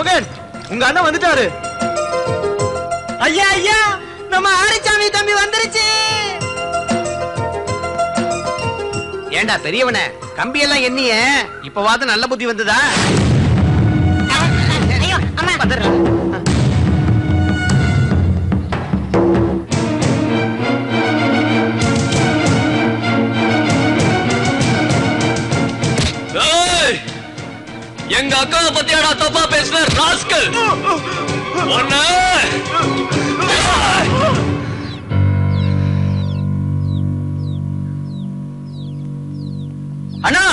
மோகன், உங்க அண்ணன் வந்துட்டாரு. ஐயா ஐயா, நம்ம ஆரிச்சாமி தம்பி வந்துருச்சு. ஏண்டா பெரியவனே, கம்பி எல்லாம் எண்ணிய இப்பவாது நல்ல புத்தி வந்ததா? ஐயோ அம்மா வந்துடுறேன். எங்க அக்காவை பத்தியாடா தப்பா பேசுற ராஸ்கல். அண்ணா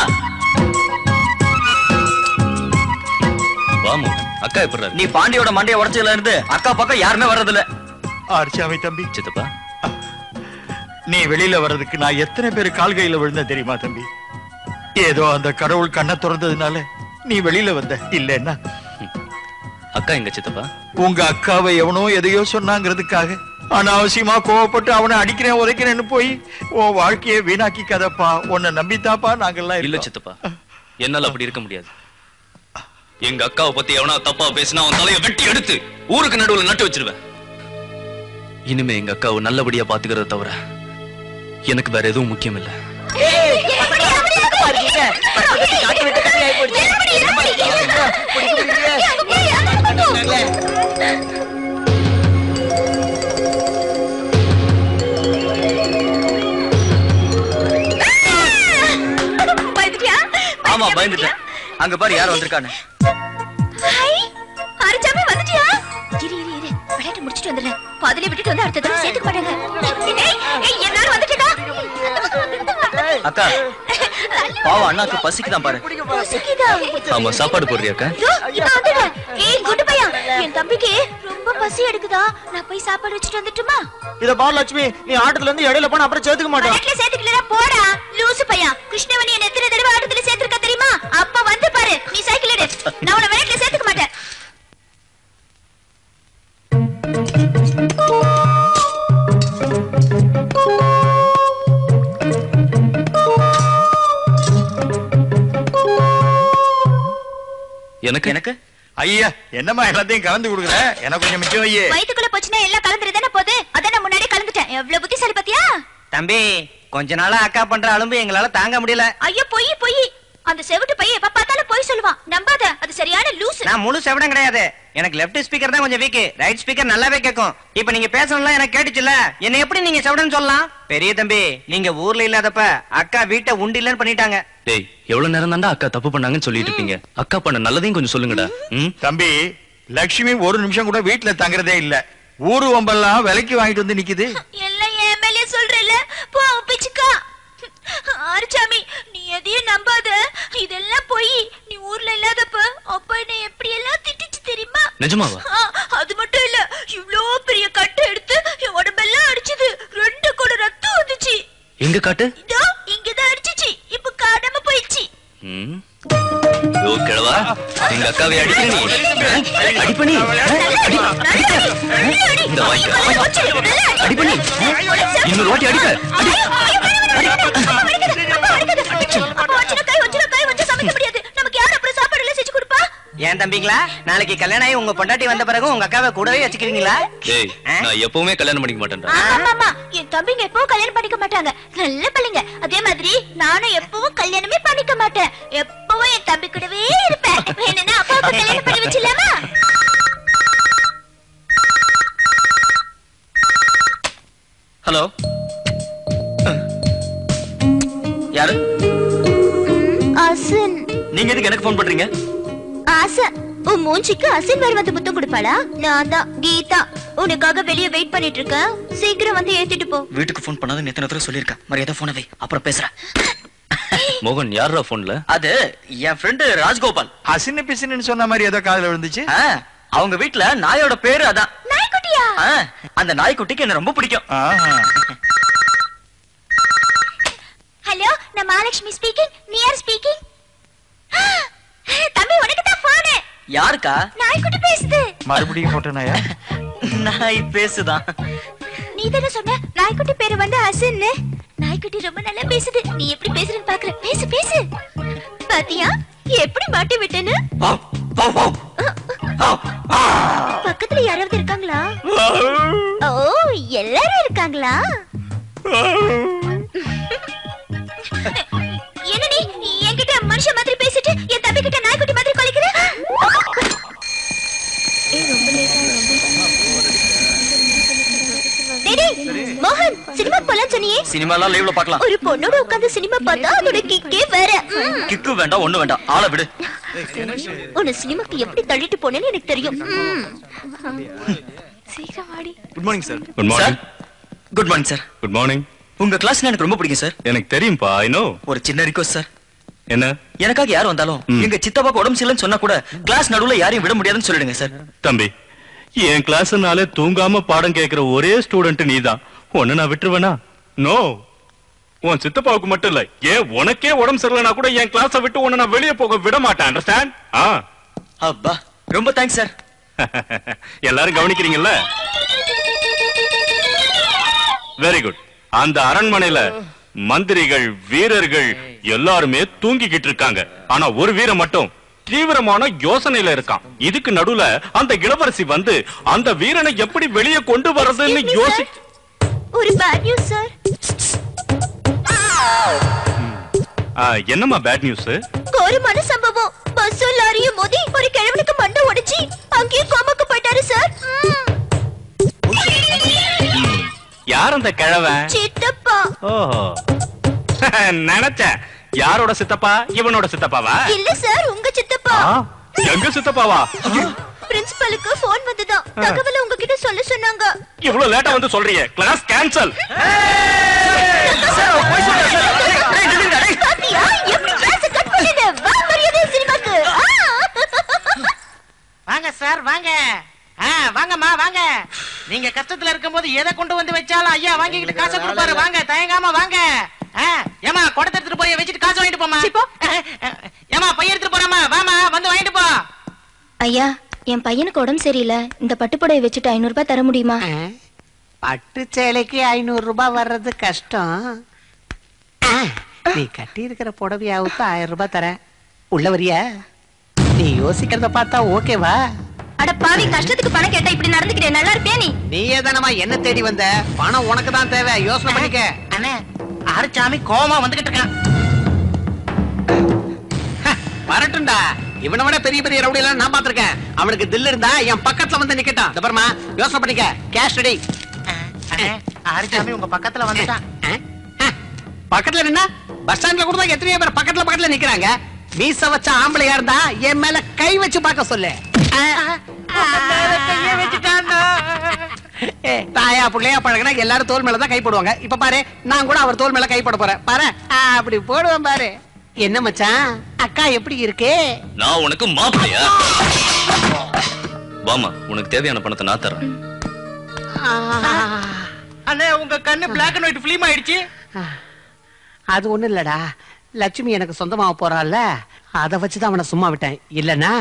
வாமு, அக்கா எப்படி? நீ பாண்டியோட மண்டைய உடைச்சதுல இருந்து அக்கா பக்கம் யாருமே வர்றதில்ல. ஆரிச்சாமி தம்பி, சித்தப்பா, நீ வெளியில வர்றதுக்கு நான் எத்தனை பேர் கால்கையில விழுந்த தெரியுமா தம்பி? ஏதோ அந்த கடவுள் கண்ணை திறந்ததுனால நீ வெளியில வந்த. இல்லன்னா அக்கா எங்க சித்தப்பா? உங்க அக்காவை எவனோ எதையோ சொன்னாங்கிறதுக்காக அனாவசியமா கோவப்பட்டு அவனை அடிக்கிறேன் உதைக்கிறேன்னு போய் உன் வாழ்க்கையை வீணாக்கிக்காதப்பா. உன்னை நம்பித்தாப்பா நாங்கெல்லாம் இல்ல சித்தப்பா, என்னால அப்படி இருக்க முடியாது. எங்க அக்காவை பத்தி எவனா தப்பா பேசினா அவன் தலையை வெட்டி எடுத்து ஊருக்கு நடுவுல நட்டு வச்சிருவேன். இனிமே எங்க அக்காவை நல்லபடியா பாத்துக்கிறத தவிர எனக்கு வேற எதுவும் முக்கியம் இல்ல. ஆமா பயந்துட்டேன். அங்க பாரு யார் வந்திருக்கானு. ஆரிச்சாமி வந்துட்டியா? இரு இரு இரு, விளையாட்டு முடிச்சிட்டு வந்துடுறேன். பாதியில விட்டுட்டு வந்து அடுத்த தடவை சேர்த்துக்க மாட்டாங்க. எல்லாரும் வந்துட்டா? அக்கா பாவம், அண்ணாக்கு பசிக்குதான் பாரு. ஆமா, சாப்பாடு போடுறியா அக்கா? குட்டு பையா, என் தம்பிக்கு ரொம்ப பசி எடுக்குதா, நான் போய் சாப்பாடு வச்சுட்டு வந்துட்டுமா? இத பாரு லட்சுமி, நீ ஆட்டத்துல இருந்து இடையில போன அப்புறம் சேர்த்துக்க மாட்டேன். சேர்த்துக்கல போடா லூசு பையா. கிருஷ்ணவனி என்ன எத்தனை தடவை ஆட்டத்துல சேர்த்திருக்கா தெரியுமா? அப்ப வந்து பாரு, நீ சைக்கிள் எடு. நான் உன்னை விளையாட்டுல சேர்த்துக்க மாட்டேன். எனக்கு எனக்கு ஐயா என்னம்மா எல்லாத்தையும் கலந்து கொடுக்குற? எனக்கு கொஞ்சம் மிச்சம் ஐயே. வயித்துக்குள்ள போச்சுன்னா எல்லாம் கலந்துருதானே போகுது. அதான் நான் முன்னாடியே கலந்துட்டேன். எவ்வளவு புத்திசாலி பாத்தியா? தம்பி, கொஞ்ச நாளா அக்கா பண்ற அலும்பு எங்களால தாங்க முடியல. ஐயோ பொய் பொய். அந்த செவிட்டு பையன் எப்ப பார்த்தாலும் பொய் சொல்லுவான். நம்பாத, அது சரியான லூசு. நான் முழு செவடம் கிடையாது. எனக்கு லெஃப்ட் ஸ்பீக்கர் தான் கொஞ்சம் வீக், ரைட் ஸ்பீக்கர் நல்லாவே கேட்கும். இப்ப நீங்க பேசணும்ல எனக்கு கேட்டுச்சுல, என்ன எப்படி நீங்க செவடன்னு சொல்லலாம்? பெரிய தம்பி, நீங்க ஊர்ல இல்லாதப்ப அக்கா வீட்டை உண்டில்லன்னு பண்ணிட்டாங்க. டேய், எவ்வளவு நேரம் தாண்டா அக்கா தப்பு பண்ணாங்கன்னு சொல்லிட்டு இருப்பீங்க? அக்கா பண்ண நல்லதையும் கொஞ்சம் சொல்லுங்கடா. தம்பி, லட்சுமி ஒரு நிமிஷம் கூட வீட்டுல தங்குறதே இல்ல. ஊரு ஒம்பெல்லாம் விலைக்கு வாங்கிட்டு வந்து நிக்குது. எல்லாம் என் மேலே சொல்றல, போ பிச்சுக்கா. ஆரிச்சாமி, நீ எதையும் நம்பாத, இதெல்லாம் போய். நீ ஊர்ல இல்லாதப்ப அப்பா என்ன எப்படி எல்லாம் திட்டிச்சு தெரியுமா? நிஜமாவா? அது மட்டும் இல்ல, இவ்ளோ பெரிய கட்டை எடுத்து என் உடம்பெல்லாம் அடிச்சது. 2 கூட ரத்தம் வந்துச்சு. எங்க காட்டு? இதோ இங்கதான் அடிச்சிச்சு, இப்ப காணாம போயிடுச்சு. ஓ கிழவா, எங்க அக்காவை அடிக்கிற நீ? அடிப்பணி இந்த அடிப்பணி இன்னொரு வாட்டி அடிக்க. ஏன் தம்பிங்களா, நாளைக்கு கல்யாணம் ஆகி உங்க பொண்டாட்டி வந்த பிறகு உங்க அக்காவை கூடவே வச்சுக்கிறீங்களா? ஏய், நான் எப்பவுமே கல்யாணம் பண்ணிக்க மாட்டேன்டா. ஆமாமா, என் தம்பிங்க எப்பவும் கல்யாணம் பண்ணிக்க மாட்டாங்க. நல்ல பிள்ளைங்க. அதே மாதிரி நானும் எப்பவும் கல்யாணமே பண்ணிக்க மாட்டேன். எப்பவும் என் தம்பி கூடவே இருப்பேன். என்னன்னா அப்பாவுக்கு கல்யாணம் பண்ணி வச்சிடலாமா? ஹலோ, யாரு? அசன். நீங்க எதுக்கு எனக்கு போன் பண்றீங்க? ஆசை, உன் மூஞ்சிக்கு அசின் வேற வந்து முத்தம் கொடுப்பாளா? நான் தான் கீதா. உனக்காக வெளியே வெயிட் பண்ணிட்டு இருக்கேன். சீக்கிரம் வந்து ஏத்திட்டு போ. வீட்டுக்கு போன் பண்ணாத நேத்து நேரத்துல சொல்லிருக்கா. மரியாதை போனை வை, அப்புறம் பேசுறேன். மோகன் யாரா போன்ல? அது என் ஃப்ரெண்டு ராஜ்கோபால். அசின்னு பிசின்னு சொன்ன மாதிரி ஏதோ காதுல விழுந்துச்சு. அவங்க வீட்டுல நாயோட பேரு அதான். நாய்க்குட்டியா? அந்த நாய்க்குட்டிக்கு என்ன ரொம்ப பிடிக்கும். ஹலோ, நான் மகாலட்சுமி ஸ்பீக்கிங். நீ யார் ஸ்பீக்கிங்? தம்பி, உனக்கு தான் போன். யாருக்கா? நாய்க்குட்டி பேசுது. மறுபடியும் போட்டனாயா? நாய் பேசுதான். நீ தானே சொன்ன நாய்க்குட்டி பேரு வந்து அசன்னு. நாய்க்குட்டி ரொம்ப நல்லா பேசுது. நீ எப்படி பேசுறன்னு பாக்குற. பேசு பேசு. பாத்தியா எப்படி மாட்டி விட்டேன்னு? பக்கத்துல யாராவது இருக்காங்களா? ஓ, எல்லாரும் இருக்காங்களா? என்ன நீ என்கிட்ட மனுஷ மாதிரி பேசிட்டு என் தம்பி கிட்ட நாய்க்குட்டி மாதிரி கொலைக்கிற? மோகன், சினிமா போலாம் சொன்னியே. சினிமாலாம் லைவ்ல பார்க்கலாம். ஒரு பொண்ணோட உட்கார்ந்து சினிமா பார்த்தா அதோட கிக்கே வேற. கிக்கு வேண்டாம், ஒண்ணு வேண்டாம், ஆளை விடு. உன்னை சினிமாக்கு எப்படி தள்ளிட்டு போனேன்னு எனக்கு தெரியும். சீக்கிரம் வாடி. Good morning sir. Good morning. Good morning sir. Good morning. உங்க கிளாஸ் எனக்கு ரொம்ப பிடிக்கும் சார். எனக்கு தெரியும்பா, ஐ நோ. ஒரு சின்ன ரிக்வெஸ்ட் சார். என்ன? எனக்காக யார் வந்தாலும் எங்க சித்தப்பாக்கு உடம்பு சரியில்லைன்னு சொன்னா கூட கிளாஸ் நடுவுல யாரையும் விட முடியாதுன்னு சொல்லிடுங்க சார். தம்பி, என் கிளாஸ்னாலே தூங்காம பாடம் கேட்கிற ஒரே ஸ்டூடெண்ட் நீதான். உன்னை நான் விட்டுருவேனா? நோ. உன் சித்தப்பாவுக்கு மட்டும் இல்ல, ஏன் உனக்கே உடம்பு சரியில்லைனா கூட என் கிளாஸை விட்டு உன்னை நான் வெளியே போக விட மாட்டேன். அண்டர்ஸ்டாண்ட்? அப்பா, ரொம்ப தேங்க்ஸ் சார். எல்லாரும் கவனிக்கிறீங்கல்ல? Very good. அந்த அரண்மனையில மந்திரிகள், வீரர்கள் எல்லாருமே தூங்கிக்கிட்டு இருக்காங்க. ஆனா ஒரு வீரன் மட்டும் தீவிரமான யோசனையில இருக்கான். இதுக்கு நடுவுல அந்த இளவரசி வந்து அந்த வீரனை எப்படி வெளியே கொண்டு வர்றதுன்னு யோசி. ஒரு பேட் நியூஸ் சார். என்னம்மா பேட் நியூஸ்? கோரமான சம்பவம். பஸ் லாரியும் மோதி ஒரு கிழவனுக்கு மண்டை உடைச்சி அங்கேயே கோமாக்கு போயிட்டாரு சார். யார் அந்த கிழவன்? சித்தப்பா. ஓஹோ, நினைச்சேன். யாரோட சித்தப்பா? இவனோட சித்தப்பாவா? இல்ல சார், உங்க சித்தப்பா. எங்க சித்தப்பாவா? பிரின்சிபலுக்கு போன் வந்துதான். தகவலை உங்ககிட்ட சொல்ல சொன்னாங்க. இவ்வளவு லேட்டா வந்து சொல்றீங்க. Class cancel. பாத்தியா எப்படி கிளாஸ் கட் பண்ணிடு? வா மரியாதை சினிமாக்கு. வாங்க சார், வாங்க. வாங்கம்மா வாங்க. நீங்க கஷ்டத்துல இருக்கும்போது எதை கொண்டு வந்து வச்சாலும் ஐயா வாங்கிக்கிட்டு காசை கொடுப்பாரு. வாங்க, தயங்காம வாங்க. ஏமா குடத்தை எடுத்துட்டு போய் வச்சுட்டு காசு வாங்கிட்டு போமா. ஏமா பைய எடுத்துட்டு போறாமா, வாமா வந்து வாங்கிட்டு போ. ஐயா, என் பையனுக்கு உடம்பு சரியில்லை. இந்த பட்டுப்புடவை வச்சுட்டு 500 ரூபாய் தர முடியுமா? பட்டு சேலைக்கு 500 ரூபாய் வர்றது கஷ்டம். நீ கட்டி இருக்கிற புடவையாவுக்கு 1000 ரூபாய் தரேன். உள்ள வரியா? நீ யோசிக்கிறத பார்த்தா ஓகேவா? அட பாவி, கஷ்டத்துக்கு பணம் கேட்டா இப்படி நடந்துக்கிட்டே நல்லா இருப்பே நீ. நீயே தானமா என்ன தேடி வந்த? பணம் உனக்கு தான் தேவை, யோசனை பண்ணிக்க. அண்ணே, ஆறுசாமி கோமா வந்துகிட்டு இருக்கான். வரட்டும்டா. இவனை விட பெரிய பெரிய ரவுடி எல்லாம் நான் பாத்திருக்கேன். அவனுக்கு தில் இருந்தா என் பக்கத்துல வந்து நிக்கட்டான். இந்த பாருமா, யோசனை பண்ணிக்க. Cash ready. ஆறுசாமி உங்க பக்கத்துல வந்துட்டான். பக்கத்துல நின்னா பஸ் ஸ்டாண்ட்ல கூட தான் எத்தனையோ பேர் பக்கத்துல நிக்கிறாங்க. மீச வச்ச ஆம்பளையா இருந்தா என் மேல கை வச்சு பார்க்க சொல்லு. தாயா புள்ளையா பழகினா எல்லாரும் தோல் மேலதான் கை போடுவாங்க. இப்ப பாரு, நான் கூட அவர் தோல் மேல கை போட போறேன். பாரு, அப்படி போடுவேன் பாரு. என்ன மச்சான், அக்கா எப்படி இருக்கு? நான் உனக்கு மாப்பிளையா? வாமா, உனக்கு தேவையான பணத்தை நான் தரேன். அண்ணே, உங்க கண்ணு பிளாக் அண்ட் ஒயிட் ஃபிலிம் ஆயிடுச்சு. அது ஒண்ணு இல்லடா, லட்சுமி எனக்கு சொந்தமாக போறாள்ல, அதை வச்சுதான் அவனை சும்மா விட்டேன். இல்லன்னா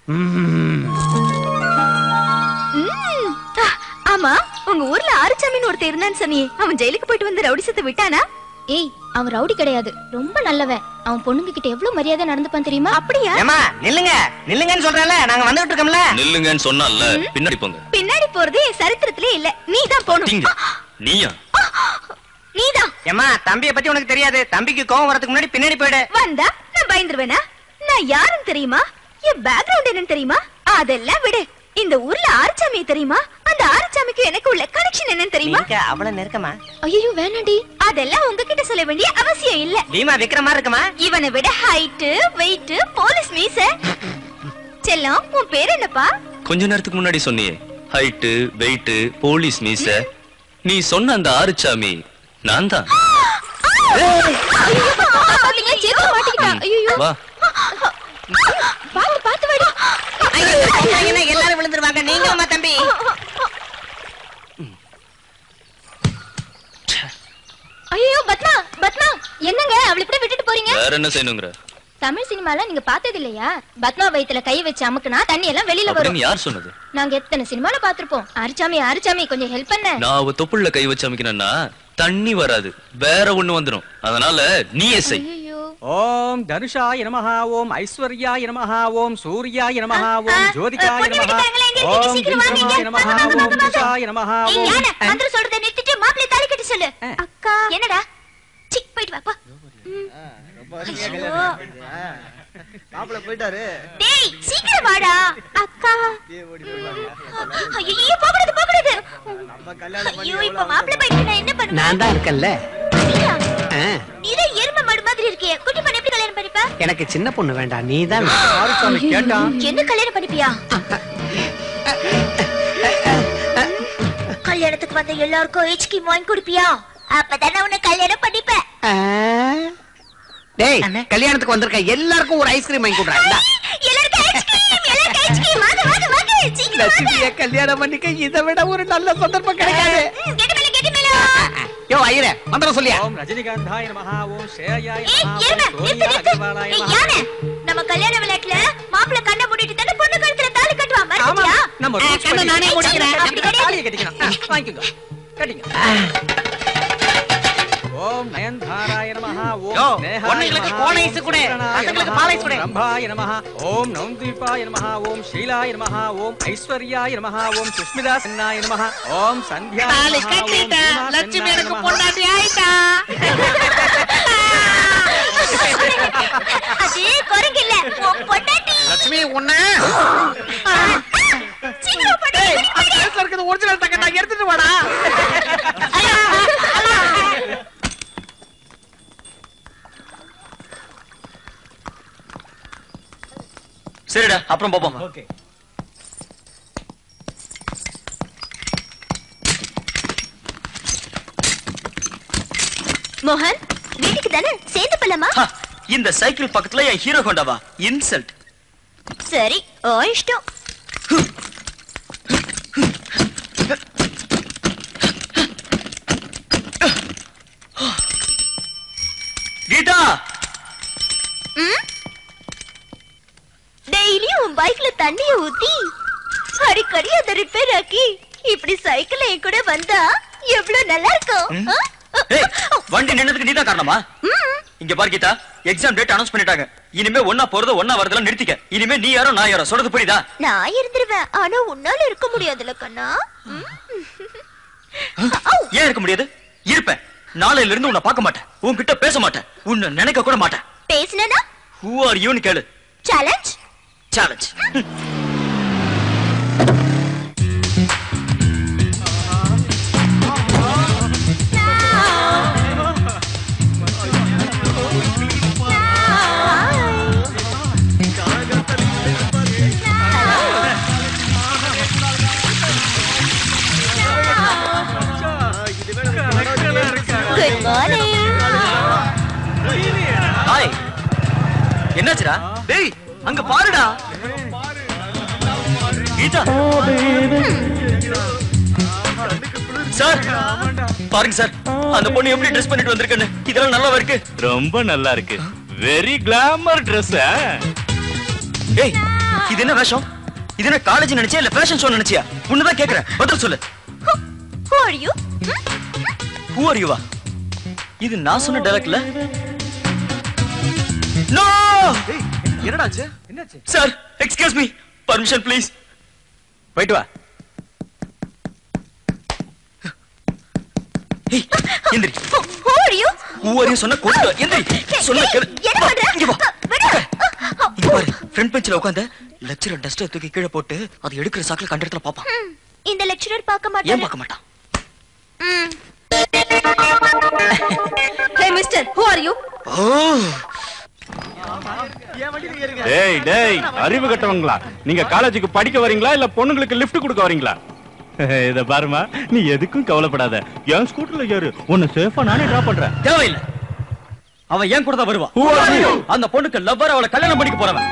ஆமா, உங்க ஊர்ல ஆறுசாமின்னு ஒருத்தர் இருந்தான்னு சொன்னியே, அவன் ஜெயிலுக்கு போயிட்டு வந்து ரவுடி சத்து விட்டானா? ஏய், அவன் ரவுடி கிடையாது, ரொம்ப நல்லவன். அவன் பொண்ணுங்க கிட்ட எவ்வளவு மரியாதை நடந்துப்பான் தெரியுமா? அப்படியா? ஏமா நில்லுங்க, நில்லுங்கன்னு சொல்றேன்ல, நாங்க வந்துட்டு இருக்கோம்ல. நில்லுங்கன்னு சொன்னால பின்னாடி போங்க. பின்னாடி போறது என் சரித்திரத்திலே இல்ல, நீதான் போணும். நீயா? நீதான். ஏமா, தம்பிய பத்தி உனக்கு தெரியாது. தம்பிக்கு கோவம் வரதுக்கு முன்னாடி பின்னாடி போயிடு. வந்தா நான் பயந்துருவேனா? நான் யாருன்னு தெரியுமா? என் பேக்ரவுண்ட் என்னன்னு தெரியுமா? அதெல்லாம் விடு. இந்த ஊர்ல ஆறுசாமி தெரியுமா? அந்த ஆறுசாமிக்கு எனக்கு உள்ள கனெக்ஷன் என்னன்னு தெரியுமா? அவ்வளவு நெருக்கமா? ஐயோ வேணாண்டி, அதெல்லாம் உங்ககிட்ட சொல்ல வேண்டிய அவசியம் இல்ல. பீமா விக்கிற மாதிரி இருக்குமா? இவனை விட ஹைட், வெயிட், போலீஸ் மீச. செல்லம், உன் பேர் என்னப்பா? கொஞ்ச நேரத்துக்கு முன்னாடி சொன்னியே, ஹைட், வெயிட், போலீஸ் மீச. நீ சொன்ன அந்த ஆறுசாமி நான் தான். வா, பாத்து வாடி. எல்லாரும் விழுந்துருவாங்க. நீங்க அம்மா தம்பி. ஐயோ பத்மா, பத்மா என்னங்க அவளை இப்படி விட்டுட்டு போறீங்க? வேற என்ன செய்யணுங்கற? தமிழ் சினிமால நீங்க பார்த்தது இல்லையா? பத்மா வயித்துல கை வச்சு அமுக்குனா தண்ணி எல்லாம் வெளியில வரும். அப்படின்னு யார் சொன்னது? நாங்க எத்தனை சினிமால பாத்திருப்போம். ஆறுசாமி, ஆறுசாமி கொஞ்சம் ஹெல்ப் பண்ண. நான் அவ தொப்புள்ள கை வச்சு அமைக்கணும்னா தண்ணி வராது, வேற ஒண்ணு வந்துரும். அதனால நீயே செய். ஐயோ, ஓம் தனுஷாய நமஹ, ஓம் ஐஸ்வர்யாய நமஹ, ஓம் சூர்யாய நமஹ, ஓம் ஜோதிகாய நமஹ, ஓம் விக்ரமாய நமஹ, ஓம் துஷாய நமஹ, ஓம் மந்திரம் சொல்றதை நிறுத்திட்டு மாப்பிள்ளை தாலி கட்டி சொல்லு. அக்கா என்னடா சி போயிட்டு வாப்பா. மாப்பிள்ளை போயிட்டாரு. டேய் சீக்கிரம் வாடா. அக்கா ஐயோ போகக்கூடாது. ஐயோ இப்ப மாப்பிள்ளை போயிட்டு நான் என்ன பண்ணுவேன்? நான் தான் இருக்கேன்ல. நீதான் எருமை மாடு மாதிரி இருக்கியே. குட்டி பொண்ணு எப்படி கல்யாணம் பண்ணிப்ப? எனக்கு சின்ன பொண்ணு வேண்டாம், நீதான். என்ன கல்யாணம் பண்ணிப்பியா? கல்யாணத்துக்கு வந்த எல்லாருக்கும் ஐஸ்கிரீம் வாங்கி கொடுப்பியா? அப்பதானே உன்னை கல்யாணம் பண்ணிப்பேன். டேய் கல்யாணத்துக்கு வந்திருக்க எல்லாருக்கும் ஒரு ஐஸ்கிரீம் வாங்கி கொடுறா. லட்சுமியை கல்யாணம் பண்ணிக்க இதை விட ஒரு நல்ல சந்தர்ப்பம் கிடைக்காது. யோ ஐயரே மந்திரம் சொல்லியா? ஓம் ரஜினிகாந்தாய நமஹ, ஓம் ஷேயாய நமஹ, ஓம் சூர்யாய நமஹ. நம்ம கல்யாண விளையாட்டுல மாப்பிள்ளை கண்ணை மூடிட்டு தானே பொண்ணு கழுத்துல தாலி கட்டுவா. மறந்துட்டியா? நம்ம கண்ணை நானே மூடிக்கிறேன். தாலியை கட்டிக்கலாம். வாங்கிக்கோங்க, கட்டிங்க. ஓம் நயன்தாராய நமஹ, ஓம் பொண்ணுங்களுக்கு கோன் ஐஸ் கொடு, பசங்களுக்கு பால் ஐஸ் கொடு. ரம்பாய நமஹ, ஓம் நௌந்தீபாய நமஹ, ஓம் ஷீலாய நமஹ, ஓம் ஐஸ்வர்யாய நமஹ, ஓம் சுஷ்மிதா சென்னாய நமஹ, ஓம் சந்தியா தாலி கட்டிட்ட லட்சுமி எனக்கு பொண்டாட்டி ஆயிட்டா. அது குரங்கு இல்ல, உன் பொண்டாட்டி. லட்சுமி உன்ன சீக்கிரம் போடு. இருக்குது ஒரிஜினல் தக்கட்டா எடுத்துட்டு வாடா. சரிடா அப்புறம் பாப்போம். ஓகே. மோகன் வீட்டுக்கு தானே சேர்ந்து போலாமா? இந்த சைக்கிள் பக்கத்துல என் ஹீரோ ஹோண்டாவா? இன்சல்ட். சரி ஓ இஷ்டம். கீதா டெய்லி உன் பைக்ல தண்ணிய ஊத்தி அடிக்கடி அதை ரிப்பேர் ஆக்கி இப்படி சைக்கிள் என் கூட வந்தா எவ்வளவு நல்லா இருக்கும். வண்டி நின்னதுக்கு நீதான் காரணமா? இங்க பாரு கீதா, எக்ஸாம் டேட் அனௌன்ஸ் பண்ணிட்டாங்க. இனிமே ஒன்னா போறது ஒன்னா வரதெல்லாம் நிறுத்திக்க. இனிமே நீ யாரோ நான் யாரோ சொல்றது புரியுதா? நான் இருந்துருவேன், ஆனா உன்னால இருக்க முடியாதுல கண்ணா. ஏன் இருக்க முடியாது? இருப்பேன். நாளையில இருந்து உன்னை பார்க்க மாட்டேன், உன்கிட்ட பேச மாட்டேன், உன்னை நினைக்க கூட மாட்டேன். பேசினா Who are you னு கேளு. Challenge challenge. Good morning. Hi. என்னாச்சுடா? டேய் அங்க பாருடா. கீதா. சார் பாருங்க சார், அந்த பொண்ணு எப்படி ட்ரெஸ் பண்ணிட்டு வந்திருக்குன்னு. இதெல்லாம் நல்லா இருக்கு. ரொம்ப நல்லா இருக்கு. Very glamour Dress. டேய் இது என்ன வேஷம்? இது என்ன காலேஜ் நினைச்சியா இல்ல ஃபேஷன் ஷோ நினைச்சியா? உன்னதான் கேக்குறேன், பதில் சொல்லு. Who are you? Who are you? இது நான் சொன்ன டைலாக்ல. நோ! என்னடா ஆச்சு? என்னாச்சு? Sir excuse me, permission please. போயிட்டு வா. ஏய் எந்திரி. Who are you? Who are you சொன்ன கொண்டு எந்திரி. சொன்ன கேளு. என்ன பண்ற? இங்க வா. இங்க பாரு, ஃப்ரண்ட் பெஞ்ச்ல உட்கார்ந்து லெக்சரர் டஸ்டர் தூக்கி கீழே போட்டு அது எடுக்கிற சாக்குல கண்ட இடத்துல பாப்பான். இந்த லெக்சரர் பார்க்க மாட்டாரு. ஏன் பார்க்க மாட்டான்? Hey mister, who are you? டேய் டேய், அறிவு கட்டவங்களா? நீங்க காலேஜுக்கு படிக்க வரீங்களா இல்ல பொண்ணுங்களுக்கு லிஃப்ட் கொடுக்க வரீங்களா? இத பாருமா, நீ எதுக்கும் கவலைப்படாத. என் ஸ்கூட்டர்ல ஏறு, உன்னை சேஃபா நானே டிராப் பண்றேன். தேவையில்லை, அவன் ஏன் கூட தான் வருவான். அந்த பொண்ணுக்கு லவ்வர், அவளை கல்யாணம் பண்ணிக்க போறவன்.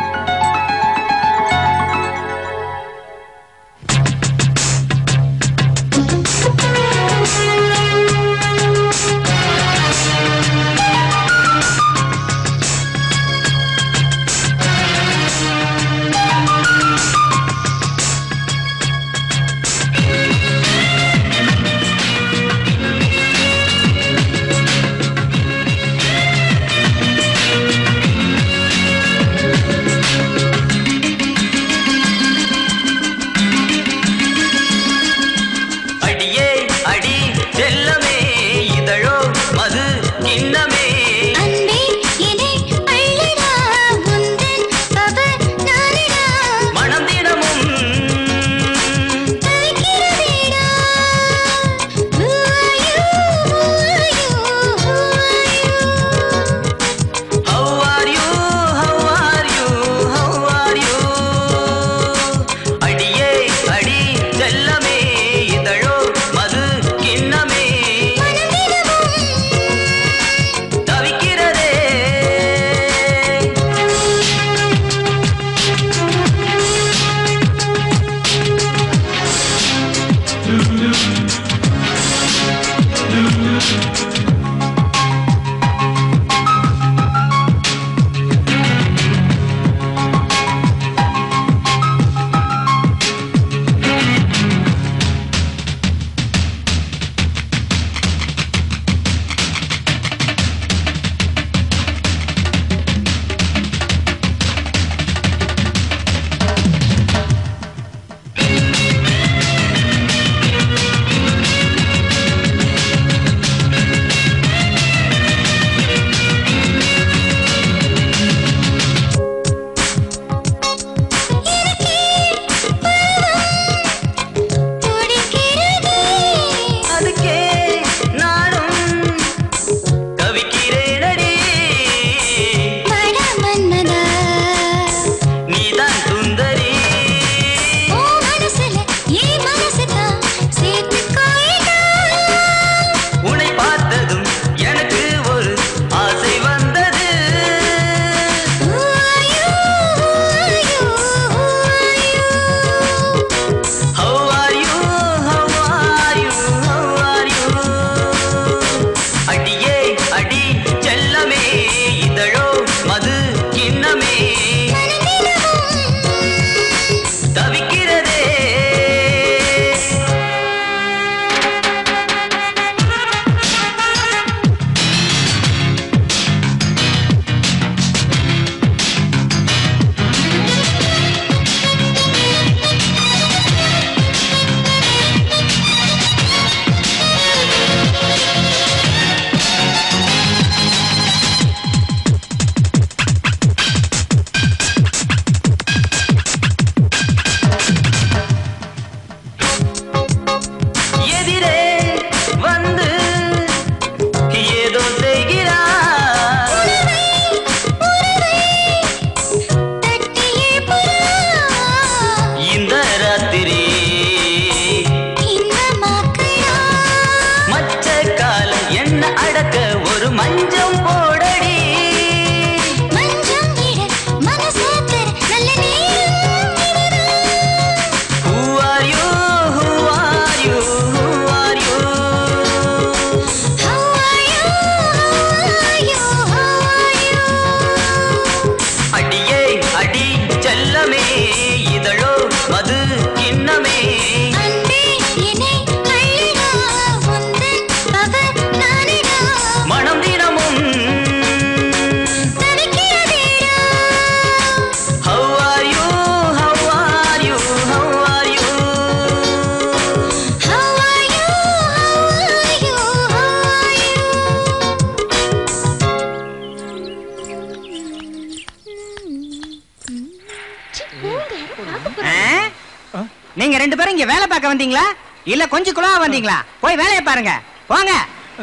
நீங்க 2 பேரும் இங்க வேலை பார்க்க வந்தீங்களா இல்ல கொஞ்சம் குழா வந்தீங்களா? போய் வேலையை பாருங்க போங்க.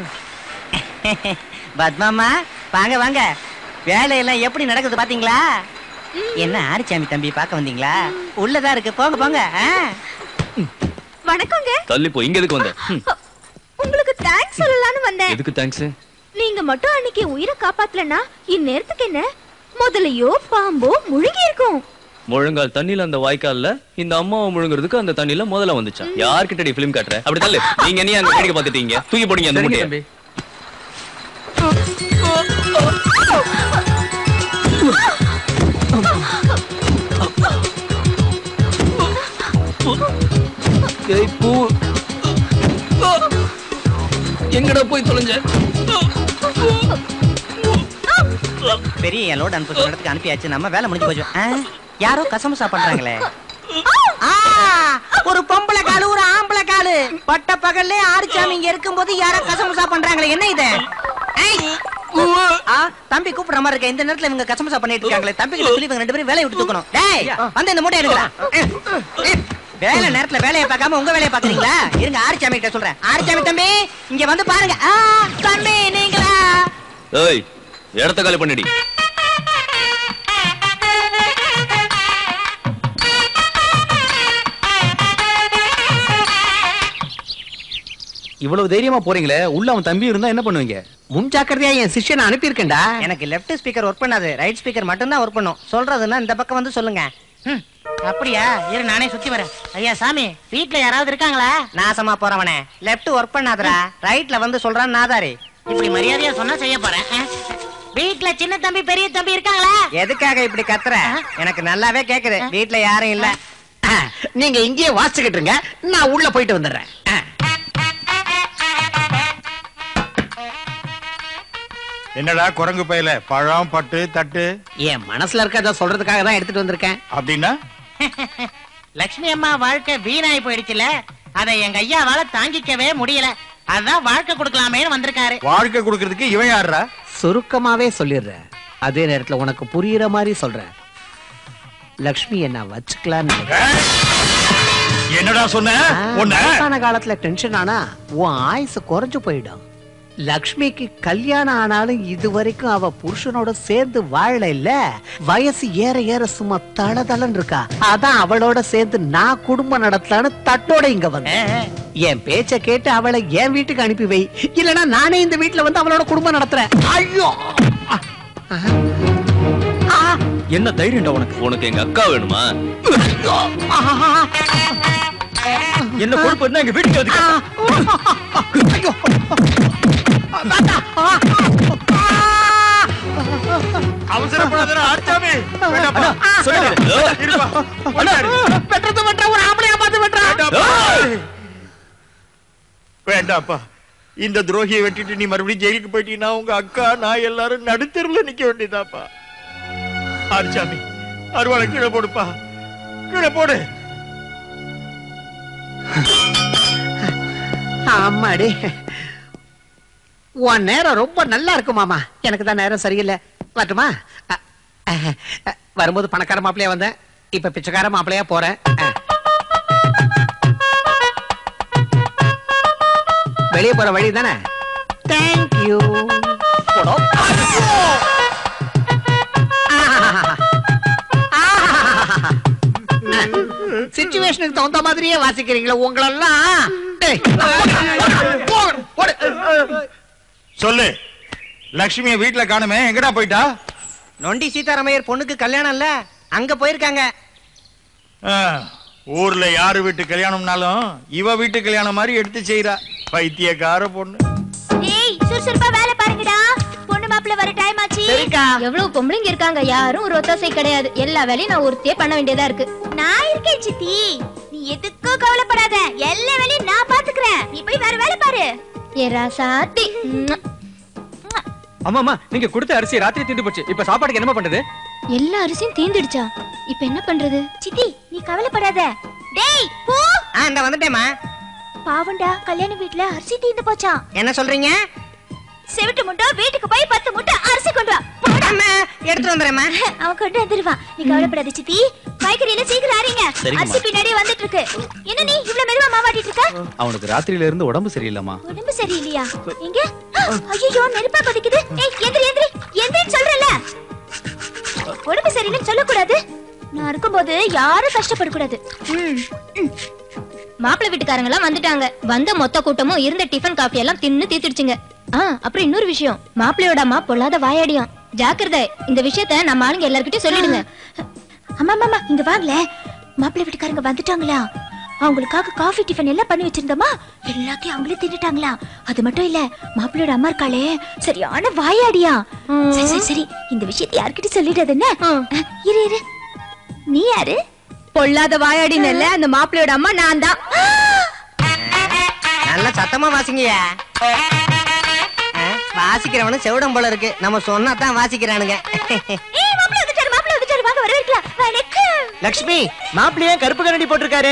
பத்மாமா வாங்க வாங்க. வேலையெல்லாம் எப்படி நடக்குது பாத்தீங்களா? என்ன ஆரிச்சாமி தம்பி பார்க்க வந்தீங்களா? உள்ளதா இருக்கு போங்க போங்க. வணக்கங்க. தள்ளி போ. இங்க எதுக்கு வந்த? உங்களுக்கு தேங்க்ஸ் சொல்லலாம்னு வந்தேன். எதுக்கு தேங்க்ஸ்? நீங்க மட்டும் அன்னைக்கு உயிரை காப்பாத்தலனா இந்நேரத்துக்கு என்ன முதலையோ பாம்போ முழுகி இருக்கும். முழங்கால் தண்ணில அந்த வாய்க்கால்ல இந்த அம்மாவை முழுங்குறதுக்கு அந்த தண்ணில முதல்ல வந்துச்சா? யார்கிட்ட ஃபிலிம் காட்டுற? அப்படி தள்ளு. நீங்க என்ன அங்க வேடிக்கை பார்த்துட்டீங்க? தூக்கி போடுங்க அந்த முட்டையை. எங்கடா போய் தொலைஞ்ச? பெரிய லோட் அனுப்புற இடத்துக்கு அனுப்பியாச்சு. நம்ம வேலை முடிஞ்சு போச்சு. யாரோ கசமுசா பண்றாங்களே. ஒரு பொம்பளை காலு ஒரு ஆம்பளை காலு பட்ட பகல்ல ஆரிச்சாமி இங்க இருக்கும்போது யாரோ கசமுசா பண்றாங்களே. என்ன இது? தம்பி கூப்பிடுற மாதிரி இருக்க. இந்த நேரத்துல இவங்க கசமுசா பண்ணிட்டு இருக்காங்களே. தம்பி கிட்ட சொல்லி இவங்க 2 பேரும் வேலையை விட்டு தூக்கணும். டேய் வந்து இந்த மூட்டை எடுங்கடா. வேலை நேரத்துல வேலையை பார்க்காம உங்க வேலையை பாக்குறீங்களா? இருங்க ஆரிச்சாமி கிட்ட சொல்றேன். ஆரிச்சாமி தம்பி இங்க வந்து பாருங்க. தம்பி நீங்களா? ஏய் இடத்த காலி பண்ணிடி. இவ்வளவு தைரியமா போறீங்களே, உள்ள அவன் தம்பி இருந்தா என்ன பண்ணுவீங்க? முன்ஜாக்கிரதையா என் சிஷ்யனை அனுப்பியிருக்கேன்டா. எனக்கு லெஃப்ட் ஸ்பீக்கர் ஒர்க் பண்ணாது, ரைட் ஸ்பீக்கர் மட்டும் தான் ஒர்க் பண்ணும். சொல்றதுன்னா இந்த பக்கம் வந்து சொல்லுங்க. அப்படியா? இரு நானே சுத்தி வரேன். ஐயா சாமி வீட்ல யாராவது இருக்காங்களா? நாசமா போறவனே, லெஃப்ட் ஒர்க் பண்ணாதடா, ரைட்ல வந்து சொல்றான் நாதாரி. இப்படி மரியாதையா சொன்னா செய்ய போறேன். வீட்ல சின்ன தம்பி பெரிய தம்பி இருக்காங்களா? எதுக்காக இப்படி கத்துற? எனக்கு நல்லாவே கேக்குது. வீட்ல யாரும் இல்ல. நீங்க இங்கேயே வாசிச்சுக்கிட்டு இருங்க, நான் உள்ள போயிட்டு வந்துடுறேன். என்னடா குரங்கு பையில பழம் பட்டு தட்டு? என் மனசுல இருக்கத சொல்றதுக்காக தான் எடுத்துட்டு வந்திருக்கேன். அப்படின்னா லட்சுமி அம்மா வாழ்க்கை வீணாய் போயிடுச்சுல, அதை எங்க ஐயாவால தாங்கிக்கவே முடியல. அதான் வாழ்க்கை கொடுக்கலாமேன்னு வந்திருக்காரு. வாழ்க்கை கொடுக்கறதுக்கு இவன் யாருடா? சுருக்கமாவே சொல்லிடுறேன், அதே நேரத்துல உனக்கு புரியுற மாதிரி சொல்றேன். லக்ஷ்மி என்ன வச்சுக்கலான்னு என்னடா சொன்ன? காலத்துல டென்ஷன் ஆனா உன் ஆயுசு குறைஞ்சு போயிடும். லக்ஷ்மிக்கு கல்யாணம் ஆனாலும் இதுவரைக்கும் அவ புருஷனோட சேர்ந்து வாழல இல்ல. வயசு ஏற ஏற சும்மா தளதளன்னு இருக்கா. அதான் அவளோட சேர்ந்து நான் குடும்பம் நடத்தலான்னு தட்டோட இங்க வந்தேன். என் பேச்ச கேட்டு அவளை என் வீட்டுக்கு அனுப்பி வை, இல்லனா நானே இந்த வீட்டுல வந்து அவளோட குடும்பம் நடத்துறேன். ஐயோ என்ன தைரியம்டா உனக்கு? உனக்கு எங்க அக்கா வேணுமா? என்ன பொறுப்பு இருந்தா எங்க வீட்டுக்கு வந்து அவசரப்படாத ஆச்சாமி. வேண்டாப்பா, இந்த துரோகியை வெட்டிட்டு நீ மறுபடியும் ஜெயிலுக்கு போயிட்டீங்கன்னா உங்க அக்கா நான் எல்லாரும் நடுத்தெருவுல நிக்க வேண்டியதாப்பா. ஆச்சாமி அருவாளை கீழே போடுப்பா, கீழே போடு. ஆமாடி, உன் நேரம் ரொம்ப நல்லா இருக்கு மாமா. எனக்கு தான் நேரம் சரியில்லை. வரட்டுமா? வரும்போது பணக்கார மாப்பிள்ளையா வந்தேன், இப்ப பிச்சைக்கார மாப்பிள்ளையா போறேன். வெளியே போற வழி தானே? தேங்க்யூ. சிச்சுவேஷனுக்கு தகுந்த மாதிரியே வாசிக்கிறீங்களா உங்களெல்லாம்? சொல்லு, லட்சுமிய வீட்டுல காணுமே, எங்கடா போயிட்டா? நொண்டி சீதாராமையர் பொண்ணுக்கு கல்யாணம் இல்ல, அங்க போயிருக்காங்க. ஊர்ல யாரு வீட்டு கல்யாணம்னாலும் இவ வீட்டு கல்யாணம் மாதிரி எடுத்து செய்யறா. பைத்தியக்கார பொண்ணு. ஏய் சுறுசுறுப்பா வேலை பாருங்கடா, பொண்ணு மாப்பிள்ளை வர டைம் ஆச்சு. சரிக்கா. எவ்வளவு பொம்பளைங்க இருக்காங்க, யாரும் ஒரு ஒத்தாசை கிடையாது. எல்லா வேலையும் நான் ஒருத்தையே பண்ண வேண்டியதா இருக்கு. நான் இருக்கேன் சித்தி, நீ எதுக்கும் கவலைப்படாத. எல்லா வேலையும் நான் பாத்துக்கிறேன், நீ போய் வேற வேலை பாரு. ஏ ராசாத்தி. அம்மா நீங்க கொடுத்த அரிசி ராத்திரி தீந்து போச்சு. இப்ப சாப்பாட்டுக்கு என்ன பண்றது? எல்லா அரிசியும் தீந்துடுச்சா? இப்ப என்ன பண்றது? சித்தி நீ கவலைப்படாத. டேய் போ. நான் வந்துட்டேமா. பாவண்டா, கல்யாண வீட்ல அரிசி தீந்து போச்சா. என்ன சொல்றீங்க? செவிட்டு முட்டை வீட்டுக்கு போய் 10 முட்டை அரிசி கொண்டு வா. எடுத்து வந்துறேம்மா. அவன் கொண்டு வந்துருவான், நீ கவலைப்படாத சித்தி. காய்கறியில சீக்கிரம் அரைங்க. அரிசி பின்னாடியே வந்துட்டு இருக்கு. என்ன நீ இவ்ளோ மெதுவா மாவாட்டிட்டு இருக்க? அவனுக்கு ராத்திரியில இருந்து உடம்பு சரியில்லைமா. உடம்பு சரியில்லையா? எங்க? ஐயோ நெருப்பா கொதிக்குது. ஏய் எந்திரி எந்திரி எந்திரின்னு சொல்றல. உடம்பு சரியில்லைன்னு சொல்லக்கூடாது. நான் இருக்கும்போது யாரும் கஷ்டப்படக்கூடாது. மாப்பிள்ளை வீட்டுக்காரங்க எல்லாம் வந்துட்டாங்க. வந்த மொத்த கூட்டமும் இருந்த டிஃபன் காஃபி எல்லாம் தின்னு தீத்துடுச்சுங்க. அப்புறம் இன்னொரு விஷயம், மாப்பிள்ளையோட அம்மா பொல்லாத வாயாடியும். ஜாக்கிரதை, இந்த விஷயத்த நம்ம ஆளுங்க எல்லார்கிட்டயும் சொல்லிடுங்க. அம்மா மாமா இங்க வாங்கல. மாப்பிள்ளை வீட்டுக்காரங்க வந்துட்டாங்களா? அவங்களுக்காக காஃபி டிஃபன் எல்லாம் பண்ணி வச்சிருந்தோமா, எல்லாத்தையும் அவங்களே தின்னுட்டாங்களா. அது மட்டும் இல்ல, மாப்பிள்ளையோட அம்மா இருக்காளே சரியான வாயாடியா. சரி சரி சரி, இந்த விஷயத்தை யார்கிட்ட சொல்லிடுறது என்ன? இரு இரு, நீ யாரு? பொல்லாத வாயாடினல்ல அந்த மாப்பிள்ளையோட அம்மா நான் தான். நல்லா சத்தமா வாசிங்கயா. வாசிக்கிறவனு செவிடம் போல இருக்கு. நம்ம சொன்னா தான் வாசிக்கிறானுங்க. லட்சுமி, மாப்பிள்ளையே கருப்பு கண்ணாடி போட்டிருக்காரு.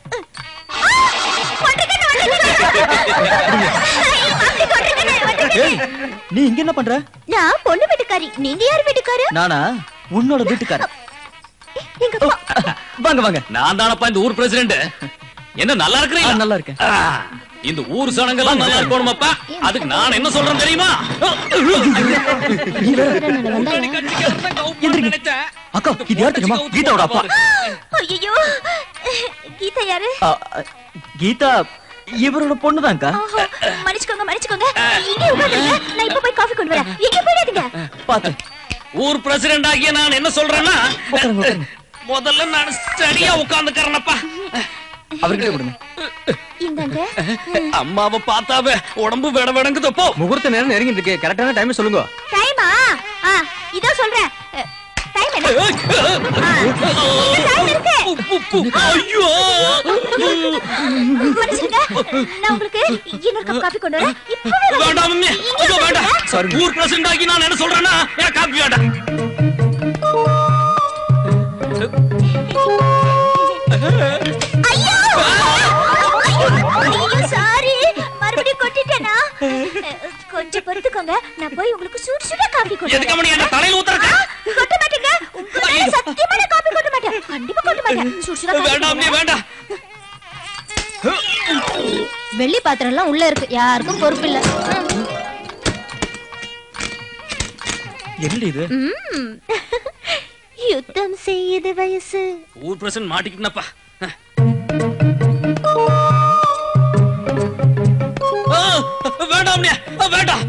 நீ இங்க என்ன பண்ற? நான் பொண்ணு வீட்டுக்காரி. நீங்க யார் வீட்டுக்காரு? நானா உன்னோட வீட்டுக்கார. வாங்க வாங்க. நான் தானப்பா இந்த ஊர் பிரசிடென்ட். என்ன நல்லா இருக்கீங்களா? நல்லா இருக்கேன். இந்த ஊர் சனங்கெல்லாம் நல்லா இருக்கணுமாப்பா. அதுக்கு நான் என்ன சொல்றேன் தெரியுமா? அக்கா, இது யார் தெரியுமா? கீதாவோட அப்பா. ஐயோ, கீதா யாரு? கீதா இவரோட பொண்ணுதான்க்கா. மன்னிச்சுக்கோங்க மன்னிச்சுக்கோங்க. இங்க உட்காருங்க. நான் இப்ப போய் காபி கொண்டு வரேன். எங்க போயிடாதீங்க. பாத்து. ஊர் பிரசிடென்ட் ஆகிய நான் என்ன சொல்றேன்னா, முதல்ல நான் ஸ்டடியா உட்கார்ந்துக்கறேனப்பா. அவர்கிட்ட கொடுங்க. இந்தாங்க. அம்மாவை பார்த்தாவே உடம்பு வெட வெடங்குது. போ. முகூர்த்த நேரம் நெருங்கிட்டு இருக்கு. கரெக்டான டைம் சொல்லுங்க. டைமா? இதோ சொல்றேன். டைம் என்ன? டைம் இருக்கு. ஐயோ. மன்னிச்சுங்க. நான் உங்களுக்கு இன்னொரு கப் காபி கொண்டு வரேன். இப்பவே வேண்டாம் மம்மி. ஐயோ வேண்டாம். ஊர் பிரசிடென்ட் ஆகி நான் என்ன சொல்றேன்னா, எனக்கு காபி வேண்டாம். சாரி, மறுபடியும் கொட்டிட்டேனா? கொஞ்சம் பொறுத்துக்கோங்க. நான் போய் உங்களுக்கு சூடு சூடா காபி கொண்டு வரேன். எதுக்கு மணி என்ன தலையில ஊத்துறக்க? கொட்ட மாட்டீங்க. உங்களுக்கு சத்தியமா நான் காபி கொட்ட மாட்டேன். கண்டிப்பா கொட்ட மாட்டேன். சூடு சூடா வேண்டாம் நீ வேண்டாம். வெள்ளி பாத்திரம் எல்லாம் உள்ள இருக்கு. யாருக்கும் பொறுப்பு இல்ல. என்ன இது? யுத்தம் செய்யுது வயசு. ஊர் பிரசிடென்ட் மாட்டிக்கிட்டனப்பா. வேண்டாம் வேண்டாம்.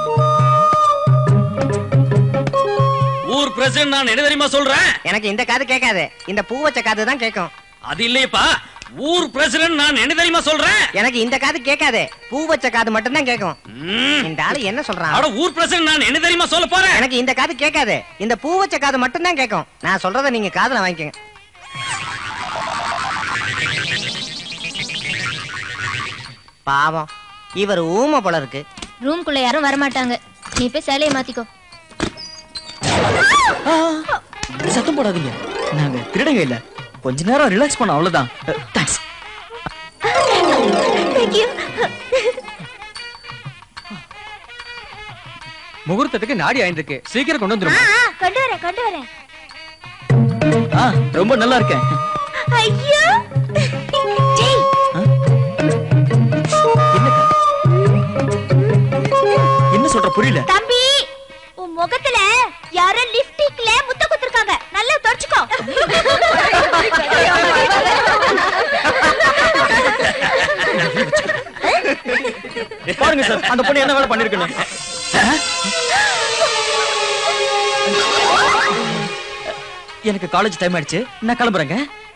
ஊர் பிரசிடென்ட் நான் என்ன தெரியுமா சொல்றேன்? எனக்கு இந்த காது கேட்காது. இந்த பூ வச்ச காது தான் கேட்கும். அது இல்லையப்பா. ஊர் பிரசிடென்ட் நான் என்ன தெரியுமா சொல்றேன்? எனக்கு இந்த காது கேட்காது. பூ வச்ச காது மட்டும் தான் கேட்கும். இந்த ஆளு என்ன சொல்றான்? அட ஊர் பிரசிடென்ட் நான் என்ன தெரியுமா சொல்ல போறேன்? எனக்கு இந்த காது கேட்காது. இந்த பூ வச்ச காது மட்டும் தான் கேட்கும். நான் சொல்றத நீங்க காதுல வாங்கிக்கங்க. பாவம், இவர் ஊமை போல இருக்கு. ரூம்குள்ள யாரும் வர மாட்டாங்க. நீ போய் சேலையை மாத்திக்கோ. சத்தம் போடாதீங்க. நாங்க திருடங்க இல்ல. கொஞ்ச நேரம் ரிலாக்ஸ் பண்ண, அவ்வளவுதான். தேங்க்ஸ். Thank you. முகூர்த்தத்துக்கு நாடி ஆயிருக்கு. சீக்கிரம் கொண்டு வந்துருமா? கொண்டு வரேன் கொண்டு வரேன். ரொம்ப நல்லா இருக்கேன். ஐயோ ஜெய், என்ன சொல்ற புரியல. தம்பி, உன் முகத்துல யாரோ லிப்ஸ்டிக்ல முத்த குத்துறாங்க. நல்லா தொடச்சுக்கோ. பாருங்க சார், அந்த பொண்ணு என்ன வேலை பண்ணிருக்கணும். எனக்கு காலேஜ் டைம் ஆயிடுச்சு. நான் கிளம்புறேங்க.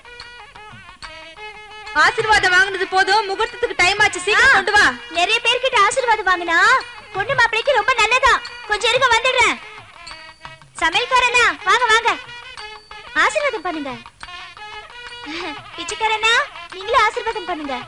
ஆசீர்வாதம் வாங்குனது போதும். முகூர்த்தத்துக்கு டைம் ஆச்சு. சீக்கிரம் கொண்டு வா. நிறைய பேர்கிட்ட ஆசீர்வாதம் வாங்குனா பொண்ணு மாப்பிளைக்கு ரொம்ப நல்லதா. கொஞ்சம் இருங்க, வந்துடுறேன். சமையல்காரனா வாங்க வாங்க, ஆசீர்வாதம் பண்ணுங்க. பிச்சைக்காரனா நீங்களும் ஆசீர்வாதம் பண்ணுங்க.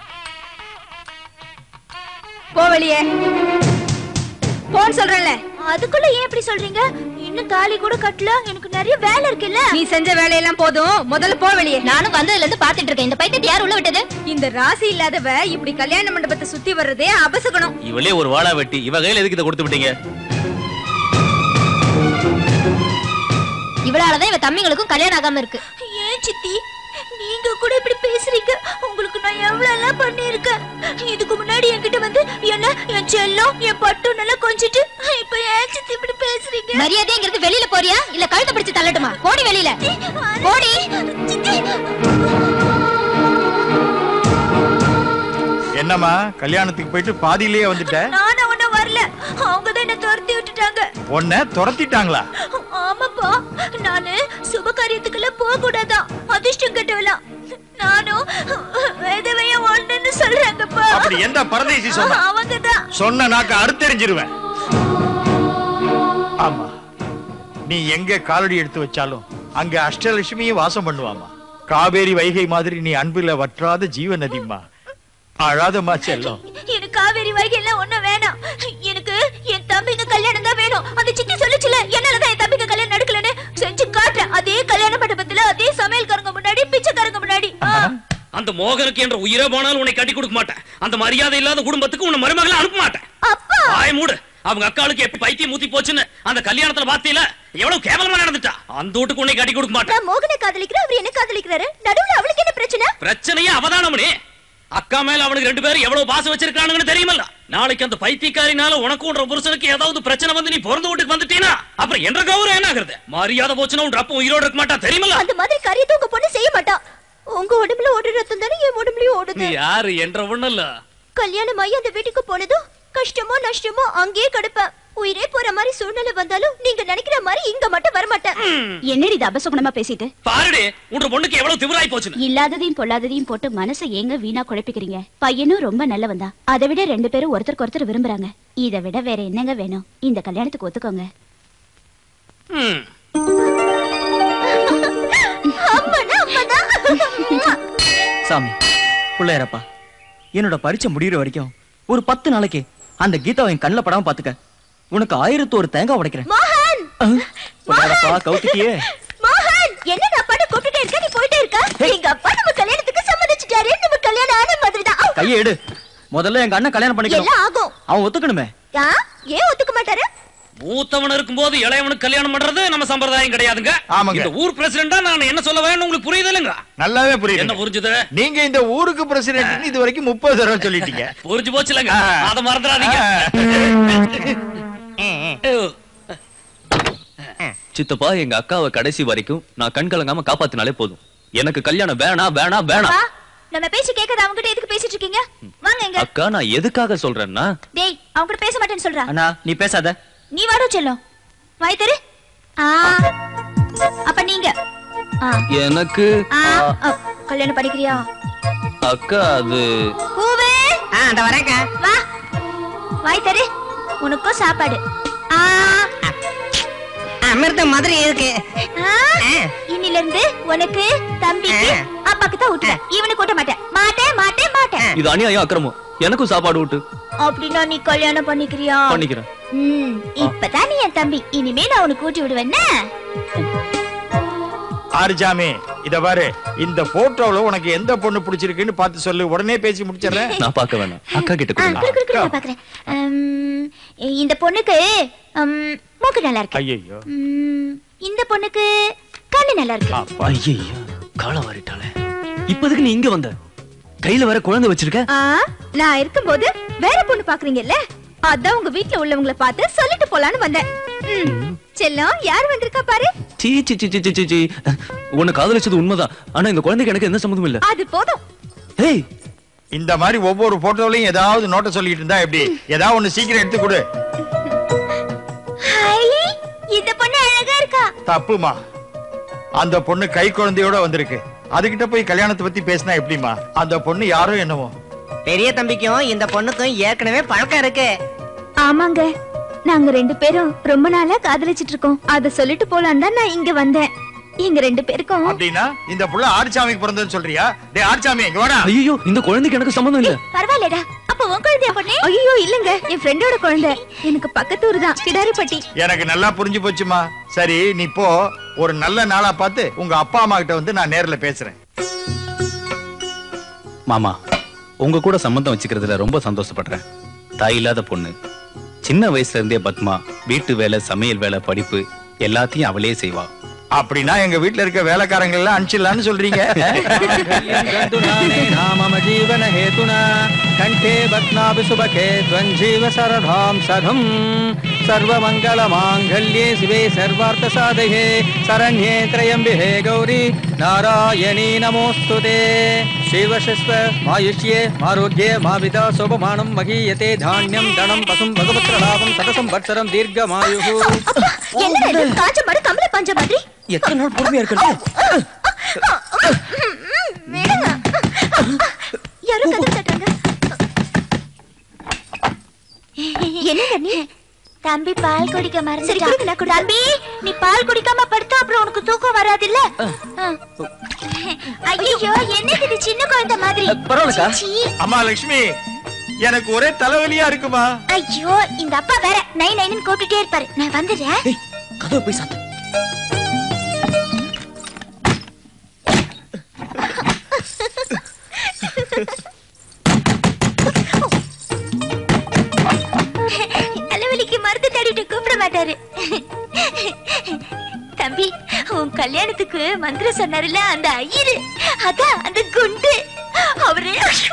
போ வெளியே. போன் சொல்றேன்ல. அதுக்குள்ள ஏன் இப்படி சொல்றீங்க? இன்னும் தாலி கூட கட்டல. எனக்கு நிறைய வேலை இருக்குல்ல. நீ செஞ்ச வேலையெல்லாம் போதும், முதல்ல போ வெளியே. நானும் வந்ததுல இருந்து பாத்துட்டு இருக்கேன். இந்த பைத்தியத்தை யார் உள்ள விட்டது? இந்த ராசி இல்லாதவ இப்படி கல்யாண மண்டபத்தை சுத்தி வர்றதே அபசகுணம். இவளே ஒரு வாழா வெட்டி. இவ கையில எதுக்கு இதை கொடுத்து விட்டீங்க? இவளாலதான் இவ தம்பிங்களுக்கும் கல்யாணம் ஆகாம இருக்கு. ஏன் சித்தி நீங்க கூட இப்படி பேசுறீங்க? உங்களுக்கு நான் எவ்வளவு எல்லாம் பண்ணிருக்கேன். இதுக்கு முன்னாடி என்கிட்ட வந்து என்ன என் செல்லம் என் பட்டு நல்லா கொஞ்சிட்டு இப்ப ஏன் சித்தி இப்படி பேசுறீங்க? மரியாதைங்கிறது வெளியில போறியா இல்ல கழுத்தை பிடிச்சு தள்ளட்டுமா? போடி வெளியில போடி. சித்தி என்னம்மா கல்யாணத்துக்கு போயிட்டு பாதியிலேயே வந்துட்ட? நானா ஒண்ணும் வரல, அவங்க தான் என்ன துரத்தி விட்டுட்டாங்க. உன்னை துரத்திட்டாங்களா? ஆமாப்பா, நானு சுப காரியத்துக்கெல்லாம் போக கூடாதான், அதிர்ஷ்டம் கட்டவலாம். நானும் வேதவைய ஒண்ணுன்னு சொல்றாங்கப்பா. அப்படி எந்த பரதேசி சொன்னா? அவங்கதான் சொன்ன நாக்க அறுத்தெறிஞ்சிருவேன். ஆமா, நீ எங்க காலடி எடுத்து வச்சாலும் அங்க அஷ்டலட்சுமியும் வாசம் பண்ணுவாமா. காவேரி வைகை மாதிரி நீ அன்புல வற்றாத ஜீவ நதிமா. அழாதமா செல்லம். எனக்கு காவேரி வைகை எல்லாம் ஒண்ணும் வேணாம். எனக்கு என் தம்பிங்க கல்யாணம் தான் வேணும். அந்த சித்தி சொல்லுச்சுல என்னாலதான் என் தம்பிங்க கல்யாணம் நடக்கலன்னு, செஞ்சு காட்டுறேன். அதே கல்யாண மண்டபத்துல அதே சமையல்காரங்க முன்னாடி பிச்சைக்காரங்க முன்னாடி. அந்த மோகனுக்கு என்ற உயிரை போனாலும் உன்னை கட்டி கொடுக்க மாட்டேன். அந்த மரியாதை இல்லாத குடும்பத்துக்கு உன்னை மருமகளை அனுப்ப மாட்டேன். ஆய மூடு. அவங்க அக்காளுக்கு எப்படி பைத்தியம் மூத்தி போச்சுன்னு அந்த கல்யாணத்துல பாத்தீல எவ்வளவு கேவலமா நடந்துட்டா. அந்த வீட்டுக்கு உன்னை கட்டி கொடுக்க மாட்டேன். நான் மோகனை காதலிக்கிறேன், அவர் என்ன காதலிக்கிறாரு. நடுவுல அவளுக்கு என்ன பிரச்சனை? பிரச்சனையே அவதானமனே. அக்கா மேல அவனுக்கு 2 பேரும் எவ்வளவு பாசம் வச்சிருக்கானுங்கன்னு தெரியுமல்ல. நாளைக்கு அந்த பைத்தியக்காரினால உனக்கு புருஷனுக்கு ஏதாவது பிரச்சனை வந்து நீ பிறந்த வீட்டுக்கு வந்துட்டீனா அப்புறம் என்ற கௌரவம் என்ன ஆகுறது? மரியாதை போச்சுன்னா உன் அப்ப உயிரோட இருக்க மாட்டா தெரியுமல்ல. அந்த மாதிரி காரியத்தை உங்க பொண்ணு செய்ய மாட்டா. உங்க உடம்புல ஓடுற ரத்தம் தானே என் உடம்புலயும் ஓடுது. நீ யாரு என்ற ஒண்ணல்ல. கல்யாணம் ஆகி அந்த வீட்டுக்கு போனதும் கஷ்டமோ நஷ்டமோ அங்கேயே கிடப்பேன். உயிரே போற மாதிரி சூழ்நிலை வந்தாலும் நீங்க நினைக்கிற மாதிரி இங்க மட்டும் வர மாட்டேன். என்னடி இது அபசகுணமா பேசிட்டு பாருடி, உன் பொண்ணுக்கு எவ்வளவு திமிராய் போச்சு. இல்லாததையும் பொல்லாததையும் போட்டு மனசை ஏங்க வீணா குழப்பிக்கிறீங்க. பையனும் ரொம்ப நல்லவன் தான். அதை விட 2 பேரும் ஒருத்தருக்கு ஒருத்தர் விரும்புறாங்க. இதை விட வேற என்னங்க வேணும்? இந்த கல்யாணத்துக்கு ஒத்துக்கோங்க. சாமி பிள்ளையரப்பா, என்னோட பரீட்சை முடிகிற வரைக்கும் ஒரு 10 நாளைக்கு அந்த கீதாவை என் கண்ணில் படாம பாத்துக்க. உனக்கு 1001 தேங்காய் உடைக்கிறேன். பிள்ளையரப்பா கௌத்திக்கியே. மோகன், என்ன அப்பா கூப்பிட்டுட்டே இருக்க, நீ போயிட்டே இருக்க. எங்க அப்பா நம்ம கல்யாணத்துக்கு சம்மதிச்சிட்டாரு. நம்ம கல்யாணம் ஆன மாதிரி தான். கையை எடு. முதல்ல எங்க அண்ணன் கல்யாணம் பண்ணிக்கணும். எல்லாம் ஆகும். அவன் ஒத்துக்கணுமே. ஏன் ஒத்துக்க மாட்டாரு? மூத்தவன் இருக்கும்போது இளையவனுக்கு கல்யாணம் பண்றது நம்ம சம்பிரதாயம் கிடையாதுங்க. இந்த ஊர் பிரசிடண்டா நான் என்ன சொல்ல வேணும் உங்களுக்கு புரியுது இல்லங்க? நல்லாவே புரியுது. என்ன புரிஞ்சுது? நீங்க இந்த ஊருக்கு பிரசிடண்ட் இது வரைக்கும் 30 தடவை சொல்லிட்டீங்க. புரிஞ்சு போச்சு இல்லங்க? அத மறந்துடாதீங்க. சித்தப்பா, எங்க அக்காவை கடைசி வரைக்கும் நான் கண் கலங்காம காப்பாத்தினாலே போதும். எனக்கு கல்யாணம் வேணாம் வேணாம் வேணாம். நம்ம பேசி கேட்காத அவங்க கிட்ட எதுக்கு பேசிட்டு இருக்கீங்க? வாங்க இங்க. அக்கா, நான் எதுக்காக சொல்றேன்னா, டேய் அவங்க கிட்ட பேச மாட்டேன்னு சொல்றா. அண்ணா நீ பேசாத. நீ வாடா செல்லம். வாய் தரு. அப்ப நீங்க எனக்கு கல்யாணம் படிக்கிறியா? அக்கா அது பூவே. அந்த வரேங்க. வா. வாய் தரு. உனக்கும் சாப்பாடு. அமிர்த மாதிரி இருக்கு. இன்னில இருந்து உனக்கு தம்பிக்கு அப்பாக்கு தான் ஊட்டுவேன். இவனுக்கு ஊட்ட மாட்டேன். மாட்டேன் மாட்டேன் மாட்டேன். இது அநியாயம் அக்கிரமம். எனக்கும் சாப்பாடு ஊட்டு. அப்படின்னா நீ கல்யாணம் பண்ணிக்கிறியா? பண்ணிக்கிறேன். இப்பதான் நீ என் தம்பி. இனிமே நான் உனக்கு ஊட்டி விடுவேன்னா. ஆறுசாமி, இத பாரு, இந்த போட்டோல உனக்கு எந்த பொண்ணு பிடிச்சிருக்குன்னு பார்த்து சொல்லு. உடனே பேசி முடிச்சிடுறேன். நான் பார்க்க வேணாம், அக்கா கிட்ட கொடுங்க. நான் பார்க்கறேன். இந்த பொண்ணுக்கு மூக்கு நல்லா இருக்கு. ஐயோ. இந்த பொண்ணுக்கு கண்ணு நல்லா இருக்கு. ஐயோ, கால வாரிட்டாளே. இப்போதைக்கு நீ இங்க வந்த கையில வேற குழந்தை வச்சிருக்க. நான் இருக்கும்போது வேற பொண்ணு பாக்குறீங்கல்ல, அதான் உங்க வீட்ல உள்ளவங்கள பார்த்து சொல்லிட்டு போலான்னு வந்தேன். செல்லம், யார் வந்திருக்கா பாரு. சீ சீ சீ சீ சீ சீ. உன்னை காதலிச்சது உண்மைதான். ஆனா இந்த குழந்தைக்கு எனக்கு எந்த சம்மந்தமும் இல்ல. அது போதும். ஏய், இந்த மாதிரி ஒவ்வொரு போட்டோலயும் ஏதாவது நோட்ட சொல்லிட்டு இருந்தா எப்படி? ஏதாவது ஒண்ணு சீக்கிரம் எடுத்து கொடு. இந்த பொண்ணு அழகா இருக்கா. தப்புமா, அந்த பொண்ணு கை குழந்தையோட வந்திருக்கு. அதுகிட்ட போய் கல்யாணத்தை பத்தி பேசினா எப்படிமா? அந்த பொண்ணு யாரோ என்னவோ. பெரிய தம்பிக்கும் இந்த பொண்ணுக்கும் ஏற்கனவே பழக்கம் இருக்கு. ஆமாங்க, நாங்க 2 பேரும் ரொம்ப நாளா காதலிச்சிட்டு இருக்கோம். அத சொல்லிட்டு போலான்னு தான் நான் இங்க வந்தேன். எங்க 2 பேருக்கும். அப்படின்னா இந்த புள்ள ஆறுசாமிக்கு பிறந்ததுன்னு சொல்றியா? டேய் ஆறுசாமி, இங்க வாடா. ஐயோ, இந்த குழந்தைக்கு எனக்கு சம்பந்தம் இல்ல. பரவாயில்லடா. அப்ப உன் குழந்தையா பொண்ணு? ஐயோ இல்லங்க, என் ஃப்ரெண்டோட குழந்தை. எனக்கு பக்கத்தூர் தான், கிடாரிப்பட்டி. எனக்கு நல்லா புரிஞ்சு போச்சுமா. சரி, நீ போ. ஒரு நல்ல நாளா பார்த்து உங்க அப்பா அம்மா கிட்ட வந்து நான் நேர்ல பேசுறேன். மாமா, உங்க கூட சம்பந்தம் வச்சுக்கிறதுல ரொம்ப சந்தோஷப்படுறேன். தாய் இல்லாத பொண்ணு. சின்ன வயசுல இருந்தே பத்மா வீட்டு வேலை, சமையல் வேலை, படிப்பு எல்லாத்தையும் அவளே செய்வா. அப்படின்னா எங்க வீட்டுல இருக்க வேலைக்காரங்க எல்லாம் அனுப்பிச்சிடலான்னு சொல்றீங்க. நாம ஜீவன ஹேதுனா கண்டே பத்னாபி சுபகே துவஞ்சீவ சரதாம் சகம் சர்வமங்கல மாங்கல்யே சிவே சர்வார்த்த சாதயே சரண்யே த்ரயம்பிஹே கௌரி நாராயணீ நமோஸ்துதே சிவசஸ்வ மாயுஷ்யே மாரோக்யே மாவிதா சோபமானம் மகீயதே தானியம் தனம் பசும் பகவத்ர லாபம் சதசம் வத்சரம் தீர்க்கமாயுஹு. என்ன காஞ்ச மர கமல பஞ்ச மாதிரி எத்தனை நாள் பொறுமையா இருக்கிறது? யாரோ கதவு தட்டுறாங்க. என்ன நீ தம்பி பால் குடிக்க மறந்துட்டான். தம்பி நீ பால் குடிக்காம படுத்தா அப்புறம் உனக்கு தூக்கம் வராதுல்ல. ஐயோ என்ன இது சின்ன குழந்தை மாதிரி. அம்மா லட்சுமி எனக்கு ஒரே தலைவலியா இருக்குமா. ஐயோ இந்த அப்பா வேற நை நைன்னு கூப்பிட்டுட்டே இருப்பாரு. நான் வந்துடுறேன். கதவு போய் சாத்து. தலைவலிக்கு மருந்து தேடிட்டு கூப்பிட மாட்டாரு. தம்பி உன் கல்யாணத்துக்கு மந்திரம் சொன்னாருல அந்த ஐயரு, அதான் அந்த குண்டு அவரே.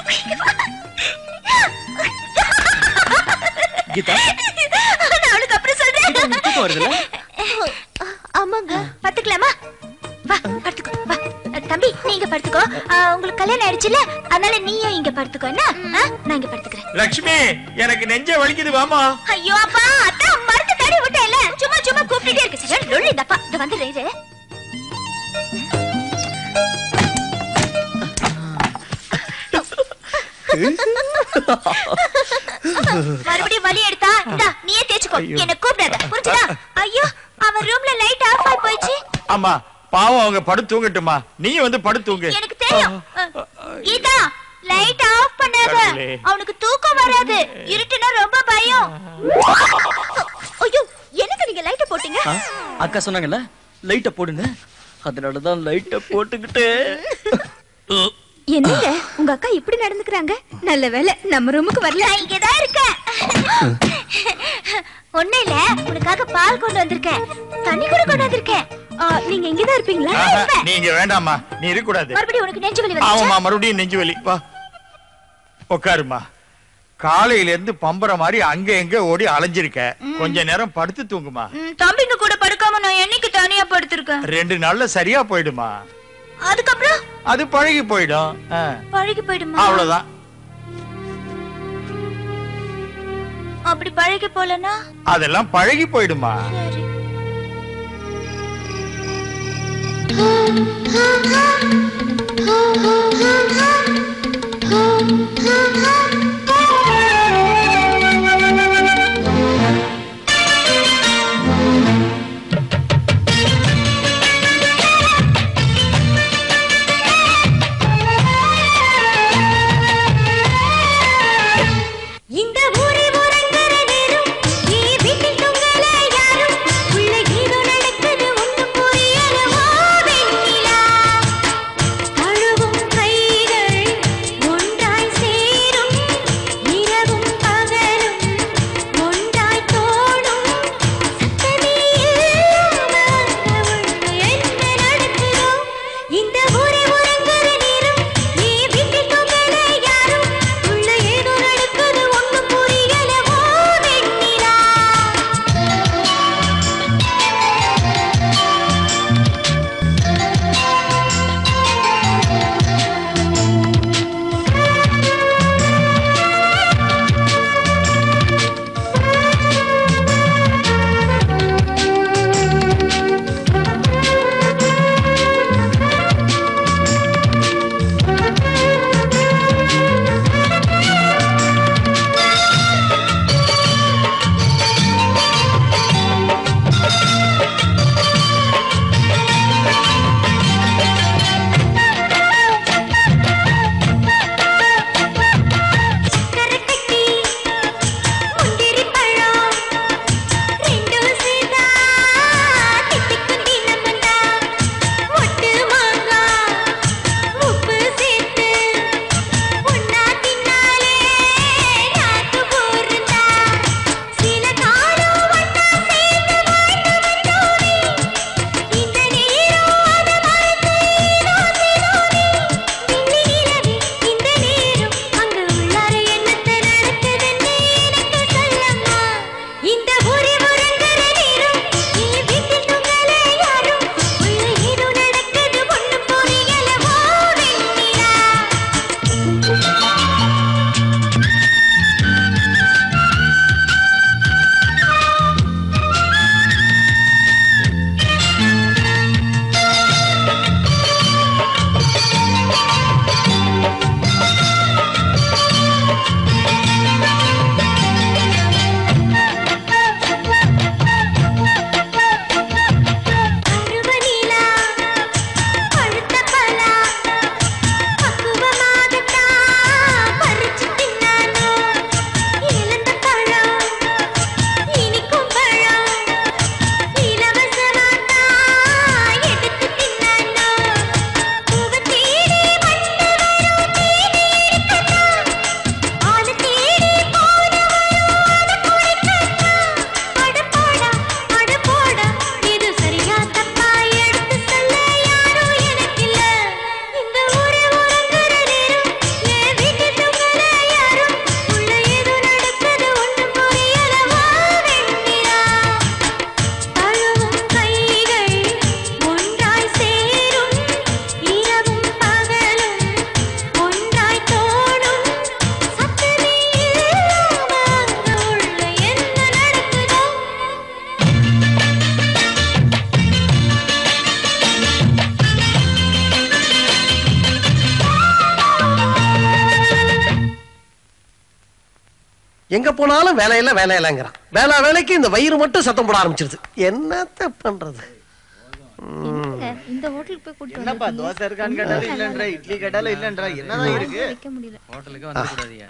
நான் அவளுக்கு அப்புறம் சொல்றேன். ஆமாங்க பாத்துக்கலாமா? வா படுத்துக்கோ. வா தம்பி நீங்க படுத்துக்கோ. உங்களுக்கு கல்யாணம் ஆயிடுச்சுல அதனால நீயும் இங்க படுத்துக்கோ. என்ன நான் இங்க படுத்துக்கிறேன். லட்சுமி எனக்கு நெஞ்ச வலிக்குது வாமா. ஐயோ அப்பா அதான் மருந்து தடி விட்டேல சும்மா சும்மா கூப்பிட்டுட்டே இருக்கு. சரி லொல்லி தப்பா இத வந்து ரேரு. மறுபடியும் வலி எடுத்தா இந்தா நீயே தேய்ச்சுக்கோ. என்ன கூப்பிடாத புரிஞ்சுதா? ஐயோ அவன் ரூம்ல லைட் ஆஃப் ஆயி போயிடுச்சு. அம்மா பாவம் அவங்க படுத்து தூங்கட்டுமா. நீ வந்து படுத்து தூங்கு. எனக்கு தெரியும். கீதா லைட் ஆஃப் பண்ணாத. அவனுக்கு தூக்கம் வராது. இருட்டுனா ரொம்ப பயம். ஐயோ எனக்கு நீங்க லைட்ட போட்டீங்க. அக்கா சொன்னாங்கல்ல லைட்ட போடுங்க. அதனாலதான் லைட்ட போட்டுக்கிட்டு. என்னங்க உங்க அக்கா இப்படி நடந்துக்கிறாங்க? நல்ல வேளை நம்ம ரூமுக்கு வரல. நான் இங்கதான் இருக்கேன். ஒண்ணு இல்ல உனக்காக பால் கொண்டு வந்திருக்கேன். தண்ணி கூட கொண்டு வந்திருக்கேன். நீங்க இங்கதான் இருப்பீங்களா? நீங்க வேண்டாமா நீ இருக்க கூடாது. மறுபடியும் உனக்கு நெஞ்சு வலி வந்துச்சு. ஆமாமா மறுபடியும் நெஞ்சு வலி. வா உட்காருமா. காலையில இருந்து பம்பர மாதிரி அங்க எங்க ஓடி அலைஞ்சிருக்க. கொஞ்ச நேரம் படுத்து தூங்குமா. தம்பிங்க கூட படுக்காம நான் என்னைக்கு தனியா படுத்திருக்கேன். 2 நாள்ல சரியா போயிடுமா. அதுக்கப்புறம் அது பழகி போயிடும். பழகி போயிடுமா? அவ்வளவுதான். அப்படி பழகி போலனா அதெல்லாம் பழகி போயிடுமா. இந்த ஊரே உறங்குற நேரம் நீ வீட்டில் தூங்கல யாரும் உள்ள ஏதோ நடக்குது ஒண்ணும் புரியல. ஓ வெண்ணிலா தழுவும் எங்க போனாலும் வேலையில வேலையிலங்கிறான். வேலைக்கு இந்த வயிறு மட்டும் சத்தம் போட ஆரம்பிச்சிருது. என்னத்த பண்றது? இந்த ஹோட்டலுக்கு போய் கூட்டிட்டு என்னப்பா தோசை இருக்கான்னு கேட்டாலும் இல்லன்ற, இட்லி கேட்டாலும் இல்லன்ற, என்னதான் இருக்கு? வைக்க முடியல. ஹோட்டலுக்கு வந்து கூடாதீங்க.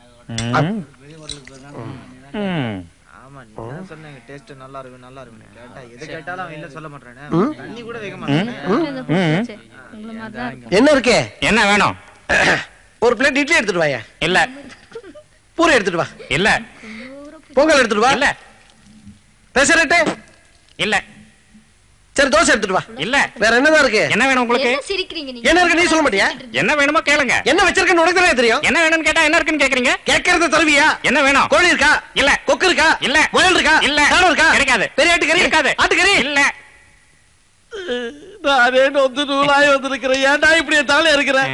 ஆமா நீ தான் சொன்னீங்க டேஸ்ட் நல்லா இருக்கு கேட்டா எது கேட்டாலும் அவன் இல்ல சொல்ல மாட்டானே. தண்ணி கூட வைக்க மாட்டானே. என்ன இருக்கு? என்ன வேணும்? ஒரு பிளேட் இட்லி எடுத்துட்டு வாயா. இல்ல. பூரி எடுத்துட்டு வா. இல்ல. பொங்கல் எடுத்துட்டு வா. இல்ல. பெசரட்டு இல்ல. சரி தோசை எடுத்துட்டு வா. இல்ல. வேற என்னதான் இருக்கு? என்ன வேணும் உங்களுக்கு? என்ன சிரிக்கிறீங்க நீங்க? என்ன இருக்கு நீ சொல்ல மாட்டியா? என்ன வேணுமோ கேளுங்க. என்ன வச்சிருக்கன்னு உனக்கு தானே தெரியும். என்ன வேணும்னு கேட்டா என்ன இருக்குன்னு கேக்குறீங்க? கேக்குறத தருவியா? என்ன வேணும்? கோழி இருக்கா? இல்ல. கொக்கு இருக்கா? இல்ல. முயல் இருக்கா? இல்ல. காணம் இருக்கா? கிடைக்காது. பெரிய ஆட்டுக்கறி இருக்காது. ஆட்டுக்கறி இல்ல. நானே நொந்து நூலாய் வந்திருக்கிறேன். ஏன்டா இப்படி தாளே இருக்கிறேன்?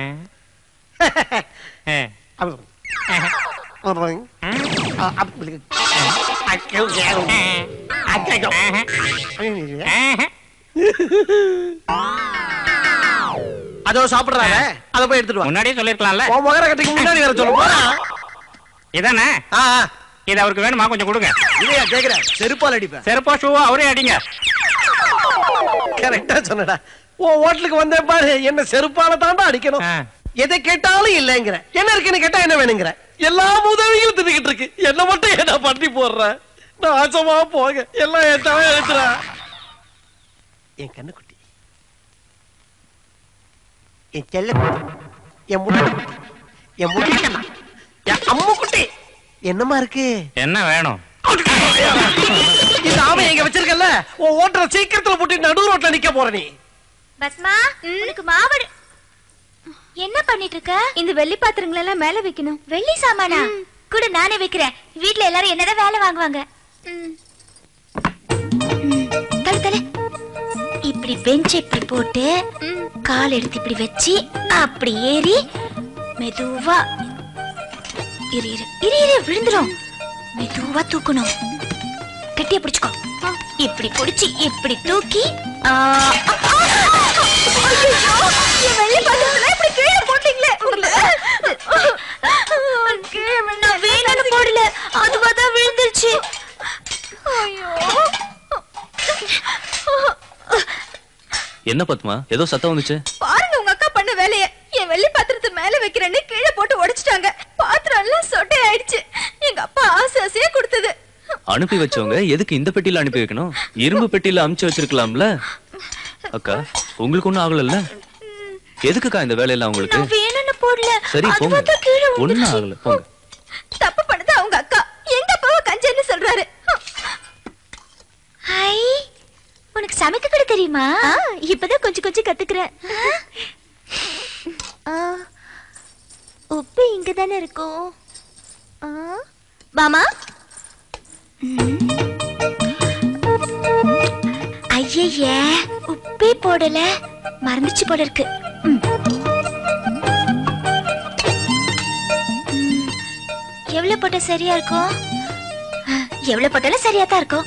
அதோ சாப்பிடுறாங்க. அத போய் எடுத்துட்டு வா. முன்னாடியே சொல்லிருக்கலாம்ல. உன் மகர கட்டிக்கு முன்னாடி வேற சொல்ல போறா. இதானே? இது அவருக்கு வேணுமா? கொஞ்சம் கொடுங்க. இல்லையா கேக்குற? செருப்பால் அடிப்பேன். செருப்பா ஷூவா அவரே அடிங்க. கரெக்டா சொன்னடா. உன் ஹோட்டலுக்கு வந்தேன் பாரு, என்ன செருப்பால தாண்டா அடிக்கணும். எதை கேட்டாலும் இல்லங்கிற. என்ன இருக்குன்னு கேட்டா என்ன வேணுங்கிற. எல்லா உதவியும் தின்னுகிட்டு இருக்கு. என்ன மட்டும் என்ன பண்ணி போடுற? நாசமா போக. எல்லாம் என் தலை எழுத்துறா. என் கண்ணுக்குட்டி, என் செல்ல குட்டி, என் முட்டை குட்டி, என் முட்டை என் அம்மு குட்டி. என்னமா இருக்கு? என்ன வேணும்? இந்த ஆமை எங்க வச்சிருக்கல, உன் ஓட்டரை சீக்கிரத்துல போட்டு நடு ரோட்ல நிக்க போற நீ. பஸ்மா உனக்கு மாவடு என்ன பண்ணிட்டு இருக்க? இந்த வெள்ளி பாத்திரங்கள் எல்லாம் மேல வைக்கணும். வெள்ளி சாமானா? கூட நானே வைக்கிறேன். வீட்ல எல்லாரும் என்னதான் வேலை வாங்குவாங்க. தலை தலை இப்படி பெஞ்ச் இப்படி போட்டு கால் எடுத்து இப்படி வச்சு அப்படி ஏறி மெதுவா இரு இரு இரு இரு விழுந்துரும். மெதுவா தூக்கணும். கட்டியா பிடிச்சுக்கோ. இப்படி பிடிச்சி இப்படி தூக்கி வெள்ளி பாத்திரத்துல இப்படி கீழே போட்டீங்களே. நான் வேணும்னு போடல, அதுவாதான் விழுந்துருச்சு. என்ன பத்மா, ஏதோ சத்தம் வந்துச்சு? பாருங்க உங்க அக்கா பண்ண வேலைய. என் வெள்ளி பாத்திரத்தை மேல வைக்கிறேன்னு கீழே போட்டு உடைச்சிட்டாங்க. பாத்திரம் எல்லாம் சொட்டை ஆயிடுச்சு. எங்க அப்பா ஆசை ஆசையா கொடுத்தது. அனுப்பி வச்சவங்க எதுக்கு இந்த பெட்டியில அனுப்பி வைக்கணும்? இரும்பு பெட்டியில அமுச்சு வச்சிருக்கலாம்ல. அக்கா உங்களுக்கு ஒண்ணும் ஆகல? எதுக்குக்கா இந்த வேலையெல்லாம் உங்களுக்கு? வேணும்னு போடல. சரி போங்க, ஒண்ணும் ஆகல போங்க. தப்பு பண்ணது அவங்க அக்கா. எங்க அப்பாவை கஞ்சன்னு சொல்றாரு. ஹை, உனக்கு சமைக்க கூட தெரியுமா? இப்பதான் கொஞ்சம் கொஞ்சம் கத்துக்கிறேன். உப்பு இங்க தானே இருக்கும். மாமா ஐய உப்பே போடல, மறந்துச்சு போல இருக்கு. எவ்வளவு போட்டா சரியா இருக்கும்? எவ்வளவு போட்டாலும் சரியா தான் இருக்கும்.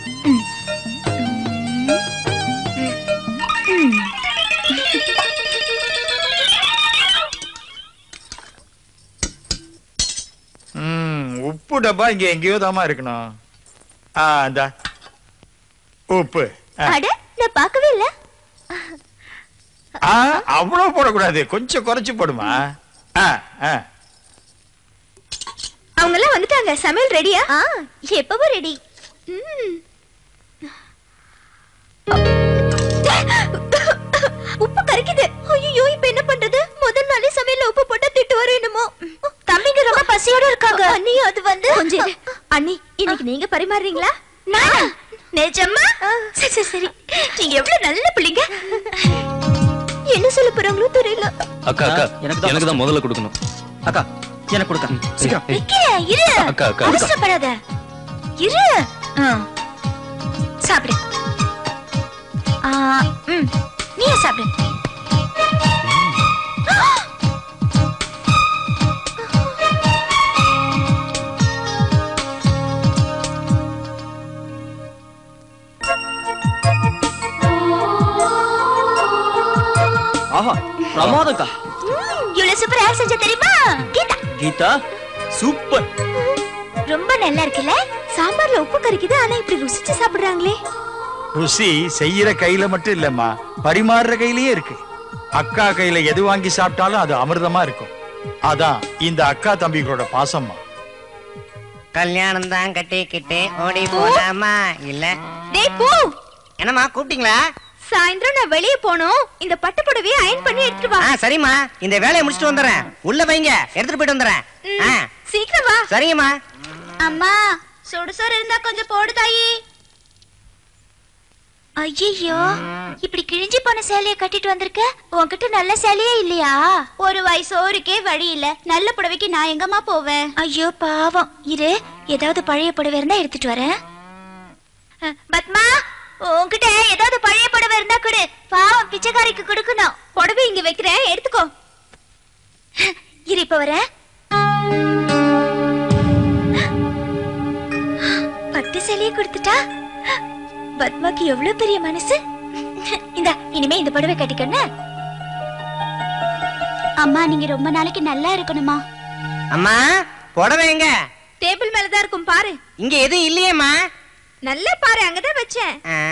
உப்பு டப்பா இங்க எங்கேயோ தாமா இருக்கணும். உப்பு அட நான் பார்க்கவே இல்ல. அவ்வளவு போடக்கூடாது, கொஞ்சம் குறைச்சு போடுமா. அவங்க எல்லாம் வந்துட்டாங்க. சமையல் ரெடியா? எப்பவும் ரெடி. உப்பு கரைக்குது. ஐயோ இப்ப என்ன பண்றது? முதல் நாளே சமையல்ல உப்பு போட்டா திட்டு வரும் என்னமோ. தம்பிங்க ரொம்ப பசியோட இருக்காங்க. அண்ணி அது வந்து கொஞ்சம் அண்ணி இன்னைக்கு நீங்க பரிமாறுறீங்களா? நான் நிஜமா? சரி சரி, நீங்க எவ்வளவு நல்ல பிள்ளைங்க. என்ன சொல்ல போறாங்களோ தெரியல. அக்கா அக்கா எனக்கு தான் முதல்ல கொடுக்கணும். அக்கா எனக்கு கொடுக்க சீக்கிரம். வைக்கிறேன் இரு. அக்கா அக்கா அவசரப்படாத இரு. சாப்பிடு. நீ சாப்பிடு. ஆஹா பிரமாதம்க்கா. இவ்வளவு சூப்பர் யார் செஞ்ச தெரியுமா? கீதா. கீதா சூப்பர். ரொம்ப நல்லா இருக்குல்ல? சாம்பார்ல உப்பு கறிக்குது, ஆனா இப்படி ருசிச்சு சாப்பிடுறாங்களே. ருசி செய்யற கையில மட்டும் இல்லம்மா, பரிமாறுற கையிலயே இருக்கு. அக்கா கையில எது வாங்கி சாப்பிட்டாலும் அது அமிர்தமா இருக்கும். அதான் இந்த அக்கா தம்பிகளோட பாசம்மா. கல்யாணம் தான் கட்டிக்கிட்டு ஓடி போலாமா இல்ல? டேய் போ. என்னம்மா கூப்பிட்டீங்களா? சாயந்தரம் நான் வெளியே போனோம், இந்த பட்டு புடவையை அயன் பண்ணி எடுத்துட்டு வா. சரிம்மா, இந்த வேலையை முடிச்சிட்டு வந்துறேன். உள்ள வைங்க, எடுத்துட்டு போயிட்டு வந்துறேன். சீக்கிரம் வா. சரிங்கம்மா. அம்மா சுடுசோறு இருந்தா கொஞ்சம் போடு தாயி. ஐயோ, இப்படி கிழிஞ்சி போன சேலைய கட்டிட்டு வந்திருக்க. உன்கிட்ட நல்ல சேலையே இல்லையா? ஒரு வயசோருக்கே வழி இல்ல, நல்ல புடவைக்கு நான் எங்கம்மா போவேன்? ஐயோ பாவம், இரு ஏதாவது பழைய புடவை இருந்தா எடுத்துட்டு வரேன். பத்மா, உன்கிட்ட ஏதாவது பழைய புடவை இருந்தா கொடு. பாவம் பிச்சைக்காரிக்கு கொடுக்கணும். புடவை இங்க வைக்கிறேன், எடுத்துக்கோ. இரு இப்ப வரேன். பட்டு சேலையை கொடுத்துட்டா. பத்மாக்கு எவ்வளவு பெரிய மனசு. இந்த இனிமே இந்த புடவை கட்டிக்கணும். அம்மா நீங்க ரொம்ப நாளைக்கு நல்லா இருக்கணுமா. அம்மா புடவை எங்க? டேபிள் மேலதான் இருக்கும் பாரு. இங்க எதுவும் இல்லையேம்மா. நல்லா பாரு, அங்கதான் வச்சேன்.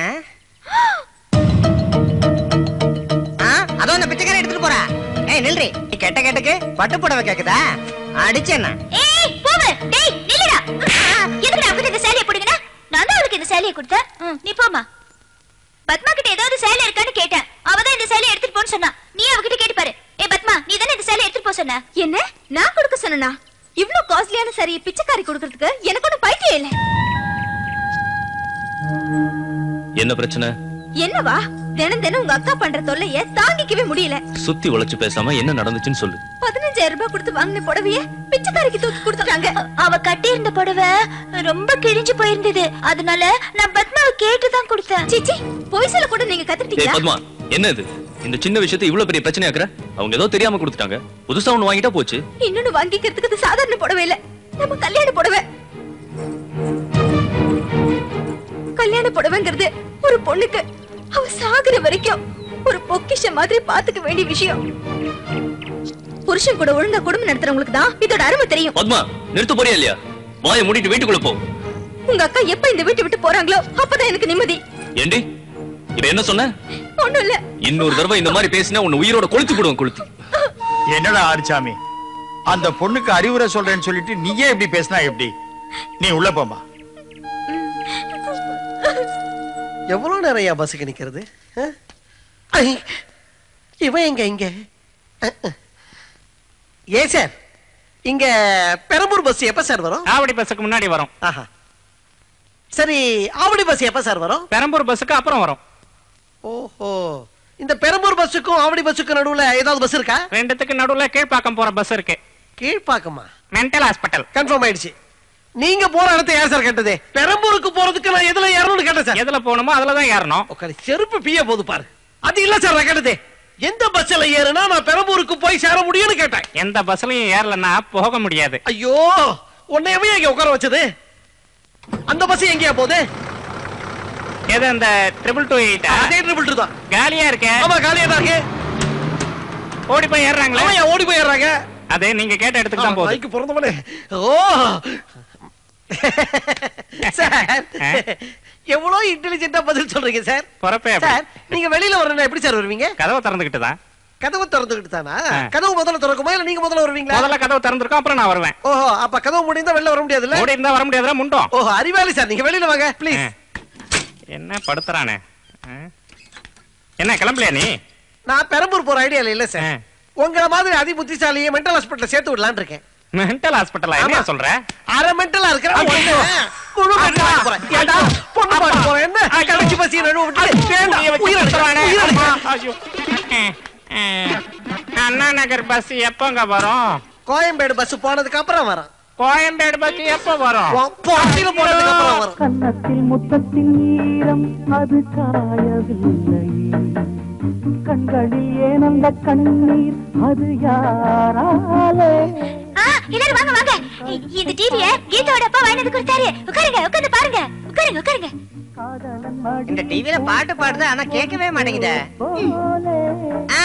அதோ அந்த பிச்சைக்காரன் எடுத்துட்டு போறா. ஏய் நில்றி, நீ கெட்ட கேட்டுக்கு பட்டு புடவை கேக்குதா? அடிச்சேன்னா ஏய் போவே. டேய் நில்லுடா. எதுக்கு அவகிட்ட இந்த சேலையை போடுங்கனா? நான் தான் அவளுக்கு இந்த சேலையை கொடுத்தேன். நீ போமா. பத்மா கிட்ட ஏதாவது சேலை இருக்கான்னு கேட்டேன். அவ தான் இந்த சேலையை எடுத்துட்டு போன்னு சொன்னா. நீ அவகிட்ட கேட்டு பாரு. ஏய் பத்மா, நீ தானே இந்த சேலையை எடுத்துட்டு போ சொன்ன. என்ன நான் கொடுக்க சொன்னா? இவ்ளோ காஸ்ட்லியான சாரியை பிச்சைக்காரி கொடுக்கிறதுக்கு எனக்கு ஒன்னும் பைத்தியம் இல்ல. என்ன பிரச்சனை? என்னவா? தினம் தினம் உங்க அக்கா பண்ற தொல்லைய தாங்கிக்கவே முடியல. சுத்தி உழைச்சு பேசாம என்ன நடந்துச்சுன்னு சொல்லு. 15,000 ரூபாய் கொடுத்து வாங்கின புடவைய பிச்சைக்காரிக்கு தூக்கி கொடுத்துட்டாங்க. அவ கட்டி இருந்த புடவை ரொம்ப கிழிஞ்சு போயிருந்தது. அதனால நான் பத்மாவை கேட்டுதான் கொடுத்தேன். சீச்சி, போய் சொல்ல கூட நீங்க ஏய் கத்துட்டீங்களா? பத்மா, என்ன இது? இந்த சின்ன விஷயத்தை இவ்வளவு பெரிய பிரச்சனை ஆக்குற? அவங்க ஏதோ தெரியாம கொடுத்துட்டாங்க. புதுசா ஒண்ணு வாங்கிட்டா போச்சு. இன்னொன்னு வாங்கிக்கிறதுக்கு இது சாதாரண புடவை இல்ல, நம்ம கல்யாண புடவை. கல்யாண புடவைங்கிறது ஒரு பொண்ணுக்கு அவ சாகுற வரைக்கும் ஒரு பொக்கிஷ மாதிரி பாத்துக்க வேண்டிய விஷயம். புருஷன் கூட ஒழுங்கா குடும்பம் நடத்துறவங்களுக்கு தான் இதோட அருமை தெரியும். பத்மா, நிறுத்த போறியா இல்லையா? வாயை மூடிட்டு வீட்டுக்குள்ள போ. உங்க அக்கா எப்ப இந்த வீட்டை விட்டு போறாங்களோ அப்பதான் எனக்கு நிம்மதி. ஏண்டி இப்ப என்ன சொன்ன? ஒண்ணும் இல்ல. இன்னொரு தடவை இந்த மாதிரி பேசினா உன்னை உயிரோட கொளுத்தி போடுவோம். கொளுத்தி. என்னடா ஆறுசாமி, அந்த பொண்ணுக்கு அறிவுரை சொல்றேன்னு சொல்லிட்டு நீயே இப்படி பேசினா எப்படி? நீ உள்ள போமா. எவ்வளவு நிறைய பஸ்ஸுக்கு நிக்கிறது? இவன் எங்க இங்க? ஏன் சார், இங்க பெரம்பூர் பஸ் எப்ப சார் வரும்? ஆவடி பஸ்ஸுக்கு முன்னாடி வரும். சரி, ஆவடி பஸ் எப்ப சார் வரும்? பெரம்பூர் பஸ்ஸுக்கு அப்புறம் வரும். ஓஹோ, இந்த பெரம்பூர் பஸ்ஸுக்கும் ஆவடி பஸ்ஸுக்கும் நடுவுல ஏதாவது பஸ் இருக்கா? ரெண்டுத்துக்கு நடுவுல கீழ்பாக்கம் போற பஸ் இருக்கு. கீழ்பாக்கமா? Mental hospital. கன்ஃபார்ம் ஆயிடுச்சு. நீங்க போற இடத்தை யார் சார் கேட்டது? பெரம்பூருக்கு போறதுக்கு நான் எதுல ஏறணும்னு கேட்டேன் சார். எதுல போகணுமோ அதுலதான் ஏறணும். உட்காரு, செருப்பு பிய போது பாரு. அது இல்ல சார் நான் கேட்டது. எந்த பஸ்ல ஏறினா நான் பெரம்பூருக்கு போய் சேர முடியும்னு கேட்டேன். எந்த பஸ்லயும் ஏறலன்னா போக முடியாது. ஐயோ, உன்னையவே எங்க உட்கார வச்சது? அந்த பஸ் எங்கயா போகுது? எது அந்த 228? அதே 222 தான். காலியா இருக்கு. ஆமா, காலியா தான் இருக்கு. ஓடி போய் ஏறாங்களே. ஆமா, ஓடி போய் ஏறாங்க. அதே நீங்க கேட்ட இடத்துக்கு தான் போகுது. மைக்கு பிறந்தவனே. ஓ சார், எவ்வளவு இன்டெலிஜென்ட்டா பதில் சொல்றீங்க சார். சார், நீங்க வெளியில வரணும் எப்படி சார் வருவீங்க? கதவை திறந்துகிட்டு தான். கதவு திறந்துகிட்டு தானா? கதவு முதல்ல திறக்குமா இல்ல நீங்க முதல்ல வருவீங்களா? முதல்ல கதவு திறந்திருக்கும், அப்புறம் நான் வருவேன். ஓஹோ, அப்ப கதவு முடிந்தா வெளில வர முடியாதுல்ல? ஓடி இருந்தா வர முடியாதுல, முண்டோம். ஓஹோ, அறிவாளி சார், நீங்க வெளியில வாங்க ப்ளீஸ். என்ன படுத்துறானே? என்ன கிளம்பலையா நீ? நான் பெரம்பூர் போற ஐடியா இல்ல சார். உங்கள மாதிரி அதி புத்திசாலியை மென்டல் ஹாஸ்பிடல்ல சேர்த்து விடலாம்னு இருக்கேன். மென்டல் ஹாஸ்பிடலா? என்ன சொல்ற? அரை மென்டலா இருக்கற முழு மென்டலா போறேன். ஏடா பொண்ணு பாக்க போறேன். என்ன கடைசி பசி நடுவு விட்டு வேண்டாம் உயிரை எடுத்துறானே. ஐயோ, அண்ணா நகர் பஸ் எப்பங்க வரும்? கோயம்பேடு பஸ் போனதுக்கு அப்புறம் வரும். கோயம்பேடு பஸ் எப்ப வரும்? போட்டில போனதுக்கு அப்புறம் வரும். கன்னத்தில் முத்தத்தின் ஈரம் அது காயவில்லை, கண்களில் ஏன் அந்த கண்ணீர் அது யாராலே? எல்லாரும் வாங்க வாங்க, இந்த டிவியை கீதாவோட அப்பா வாங்கிட்டு கொடுத்தாரு. உட்காருங்க, உட்கார்ந்து பாருங்க. உட்காருங்க உட்காருங்க. இந்த டிவில பாட்டு பாடுது, ஆனா கேட்கவே மாட்டேங்குதே.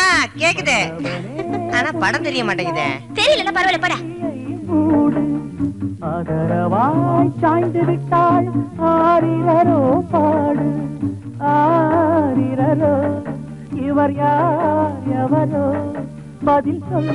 கேக்குது, ஆனா படம் தெரிய மாட்டேங்குதே. தெரியலன்னா பரவாயில்ல, போடா. ஆதரவாய் சாய்ந்து விட்டாள் ஆரிரரோ பாடு ஆரிரரோ இவர் யார் எவரோ பதில் சொல்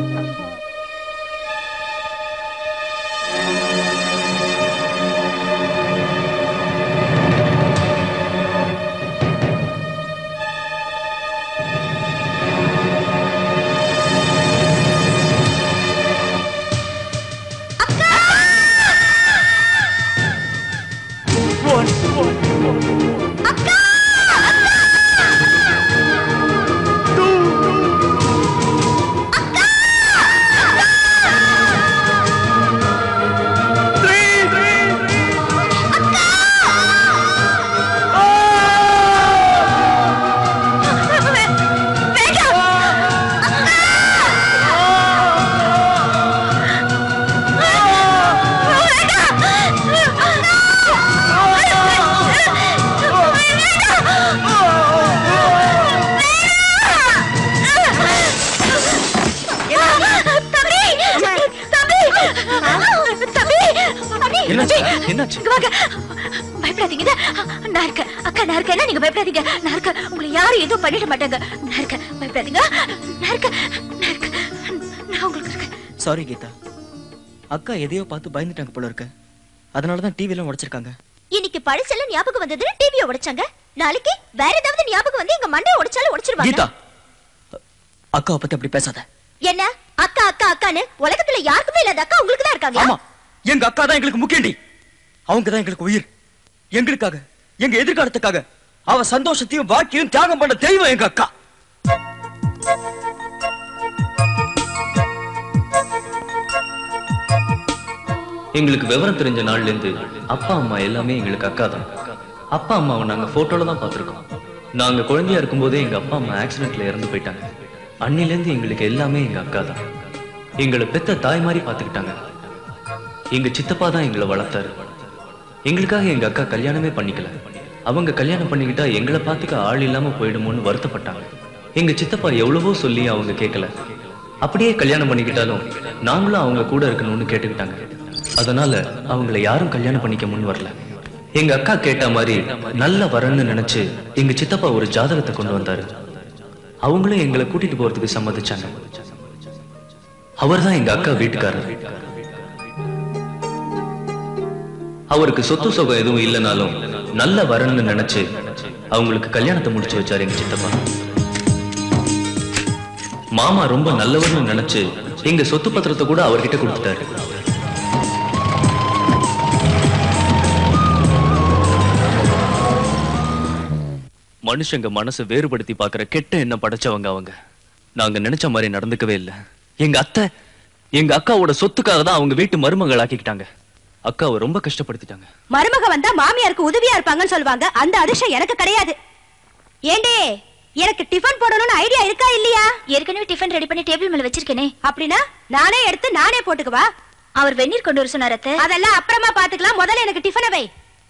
பயப்படாதீங்க. நான் இருக்கேன் அக்கா, நான் இருக்கேன். நீங்க பயப்படாதீங்க. நான் இருக்கேன். உங்களை யாரும் எதுவும் பண்ணிட மாட்டாங்க. நான் இருக்கேன். பயப்படாதீங்க. நான் இருக்கேன். நான் உங்களுக்கு இருக்கேன். சாரி கீதா, அக்கா எதையோ பார்த்து பயந்துட்டாங்க போல இருக்கு. அதனாலதான் டிவி எல்லாம் உடைச்சிருக்காங்க. இன்னைக்கு பழசெல்லாம் ஞாபகம் வந்தது, டிவியை உடைச்சாங்க. நாளைக்கு வேற ஏதாவது ஞாபகம் வந்து எங்க மண்டையை உடைச்சாலும் உடைச்சிருவாங்க. கீதா, அக்காவை பத்தி அப்படி பேசாத. என்ன அக்கா அக்கா அக்கான்னு உலகத்துல யாருக்குமே இல்லாத அக்கா உங்களுக்கு தான் இருக்காங்க. ஆமா, எங்க அக்கா தான் எங்களுக்கு முக்கியண்டி. அவங்க தான் எங்களுக்கு உயிர். எங்களுக்காக, எங்க எதிர்காலத்துக்காக அவ சந்தோஷத்தையும் வாழ்க்கையும் தியாகம் பண்ண தெய்வம் எங்க அக்கா. எங்களுக்கு விவரம் தெரிஞ்ச நாள்ல இருந்து அப்பா அம்மா எல்லாமே எங்களுக்கு அக்கா தான். அப்பா அம்மாவை நாங்க போட்டோல தான் பார்த்திருக்கோம். நாங்க குழந்தையா இருக்கும்போதே எங்க அப்பா அம்மா ஆக்சிடென்ட்ல இறந்து போயிட்டாங்க. அன்னில இருந்து எங்களுக்கு எல்லாமே எங்க அக்கா தான். எங்களை பெத்த தாய் மாதிரி பாத்துக்கிட்டாங்க. எங்க சித்தப்பா தான் எங்களை வளர்த்தாரு. எங்களுக்காக எங்க அக்கா கல்யாணமே பண்ணிக்கல. அவங்க கல்யாணம் பண்ணிக்கிட்டா எங்களை பார்த்துக்க ஆள் இல்லாம போயிடுமோன்னு வருத்தப்பட்டாங்க. எங்க சித்தப்பா எவ்வளவோ சொல்லி அவங்க கேட்கல. அப்படியே கல்யாணம் பண்ணிக்கிட்டாலும் நாங்களும் அவங்க கூட இருக்கணும்னு கேட்டுக்கிட்டாங்க. அதனால அவங்கள யாரும் கல்யாணம் பண்ணிக்க முன் வரல. எங்க அக்கா கேட்ட மாதிரி நல்ல வரன்னு நினைச்சு எங்க சித்தப்பா ஒரு ஜாதகத்தை கொண்டு வந்தாரு. அவங்களும் எங்களை கூட்டிட்டு போறதுக்கு சம்மதிச்சாங்க. அவர் தான் எங்க அக்கா வீட்டுக்காரர். அவருக்கு சொத்து சுகம் எதுவும் இல்லைனாலும் நல்ல வரன்னு நினைச்சு அவங்களுக்கு கல்யாணத்தை முடிச்சு வச்சாரு எங்க சித்தப்பா. மாமா ரொம்ப நல்லவர்னு நினைச்சு எங்க சொத்து பத்திரத்தை கூட அவர்கிட்ட கொடுத்துட்டாரு. மனுஷங்க மனசை வேறுபடுத்தி பாக்குற கெட்ட எண்ணம் படைச்சவங்க அவங்க. நாங்க நினைச்ச மாதிரி நடந்துக்கவே இல்லை. எங்க அத்தை எங்க அக்காவோட சொத்துக்காக தான் அவங்க வீட்டு மருமகள் ஆக்கிக்கிட்டாங்க. அக்காவை ரொம்ப கஷ்டப்படுத்திட்டாங்க. மருமக வந்தா மாமியாருக்கு உதவியா இருப்பாங்கன்னு சொல்லுவாங்க. அந்த அதிர்ஷ்டம் எனக்கு கிடையாது. ஏண்டே, எனக்கு டிஃபன் போடணும்னு ஐடியா இருக்கா இல்லையா? ஏற்கனவே டிஃபன் ரெடி பண்ணி டேபிள் மேல வச்சிருக்கேனே. அப்படின்னா நானே எடுத்து நானே போட்டுக்குவா? அவர் வெந்நீர் கொண்டு வர சொன்னாரு. அதெல்லாம் அப்புறமா பாத்துக்கலாம். முதல்ல எனக்கு டிஃபனை வை.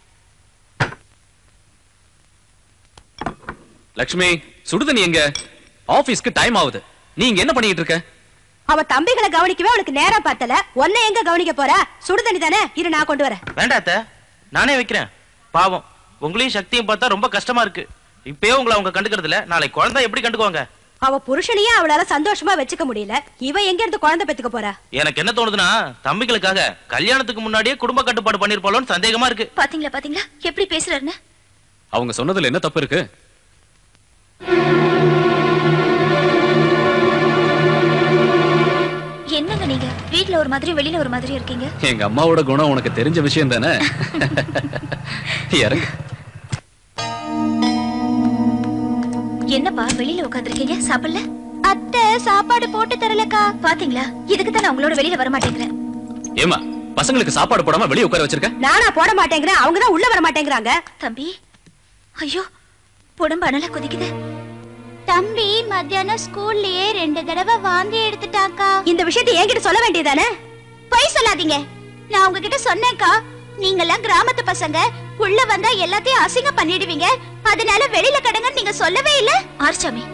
லட்சுமி, சுடுதண்ணி எங்க? ஆபீஸ்க்கு டைம் ஆகுது. நீங்க என்ன பண்ணிட்டு இருக்க? அவ தம்பிகளை கவனிக்கவே அவளுக்கு நேரம் பார்த்தல. உன்னை எங்க கவனிக்க போறா? சுடுதண்ணி தானே, இரு நான் கொண்டு வரேன். வேண்டாத்த, நானே வைக்கிறேன். பாவம், உங்களையும் சக்தியும் பார்த்தா ரொம்ப கஷ்டமா இருக்கு. இப்பயே உங்களை அவங்க கண்டுக்கிறது இல்ல, நாளை குழந்தை எப்படி கண்டுக்குவாங்க? அவ புருஷனையே அவளால சந்தோஷமா வச்சுக்க முடியல. இவ எங்க இருந்து குழந்தை பெத்துக்க போறா? எனக்கு என்ன தோணுதுன்னா, தம்பிகளுக்காக கல்யாணத்துக்கு முன்னாடியே குடும்ப கட்டுப்பாடு பண்ணிருப்பாளோன்னு சந்தேகமா இருக்கு. பாத்தீங்களா பாத்தீங்களா எப்படி பேசுறாருன்னு? அவங்க சொன்னதுல என்ன தப்பு இருக்கு? என்னங்க நீங்க வீட்ல ஒரு மாதிரி வெளியில ஒரு மாதிரி இருக்கீங்க? எங்க அம்மாவோட குணம் உனக்கு தெரிஞ்ச விஷயம் தானே. இறங்கு. என்னப்பா வெளியில உட்கார்ந்திருக்கீங்க? சாப்பிடல? அத்தை சாப்பாடு போட்டு தரலக்கா. பாத்தீங்களா, இதுக்கு தான் நான் உங்களோட வெளியில வர மாட்டேங்கிறேன். ஏமா, பசங்களுக்கு சாப்பாடு போடாம வெளிய உட்கார வச்சிருக்க? நானா போட மாட்டேங்கிறேன், அவங்க தான் உள்ள வர மாட்டேங்கிறாங்க. தம்பி, ஐயோ உடம்பு அனலா கொதிக்குது. தம்பி மத்தியானம் ஸ்கூல்லயே 2 தடவை வாந்தி எடுத்துட்டாக்கா. இந்த விஷயத்தை என்கிட்ட சொல்ல வேண்டியதானே? பொய் சொல்லாதீங்க. நான் உங்ககிட்ட சொன்னேன்க்கா, நீங்கெல்லாம் கிராமத்து பசங்க, உள்ள வந்தா எல்லாத்தையும் அசிங்கம் பண்ணிடுவீங்க, அதனால வெளியில கடங்கன்னு நீங்க சொல்லவே இல்ல. ஆர்ச்சாமி,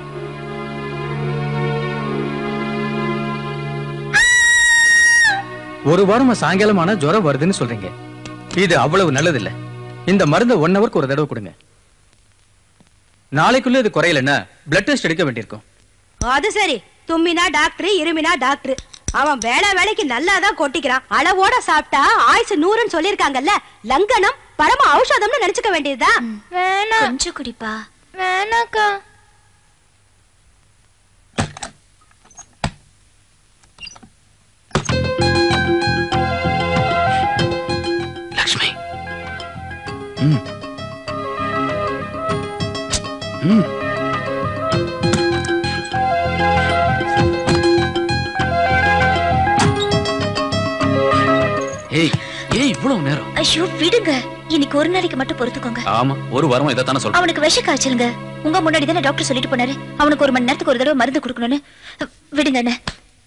ஒரு வாரமா சாயங்காலமான ஜுரம் வருதுன்னு சொல்றீங்க. இது அவ்வளவு நல்லது இல்ல. இந்த மருந்தை 1 ஹவருக்கு ஒரு தடவை கொடுங்க. நாளைக்குள்ள இது குறையலன்னா பிளட் டெஸ்ட் எடுக்க வேண்டியிருக்கும். அது சரி, தும்மினா டாக்டர், இருமினா டாக்டர். அவன் வேலைக்கு நல்லாதான் கொட்டிக்கிறான். அளவோட சாப்பிட்டா ஆயுசு 100ன்னு சொல்லிருக்காங்கல்ல. லங்கனம் பரம ஔஷதம்னு நினைச்சுக்க வேண்டியதுதான். வேணாம், கொஞ்சம் குடிப்பா. வேணாக்கா. லக்ஷ்மி. ஏய் ஏய் இவ்வளவு நேரம்? ஐயோ விடுங்க, இன்னைக்கு ஒரு நாளைக்கு மட்டும் பொறுத்துக்கோங்க. ஆமா, ஒரு வாரமா இத தான சொல்றேன். அவனுக்கு விஷ காய்ச்சலுங்க. உங்க முன்னாடி தானே டாக்டர் சொல்லிட்டு போனாரு. அவனுக்கு 1 மணி நேரத்துக்கு ஒரு தடவை மருந்து கொடுக்கணும்னு. விடுங்க அண்ணே.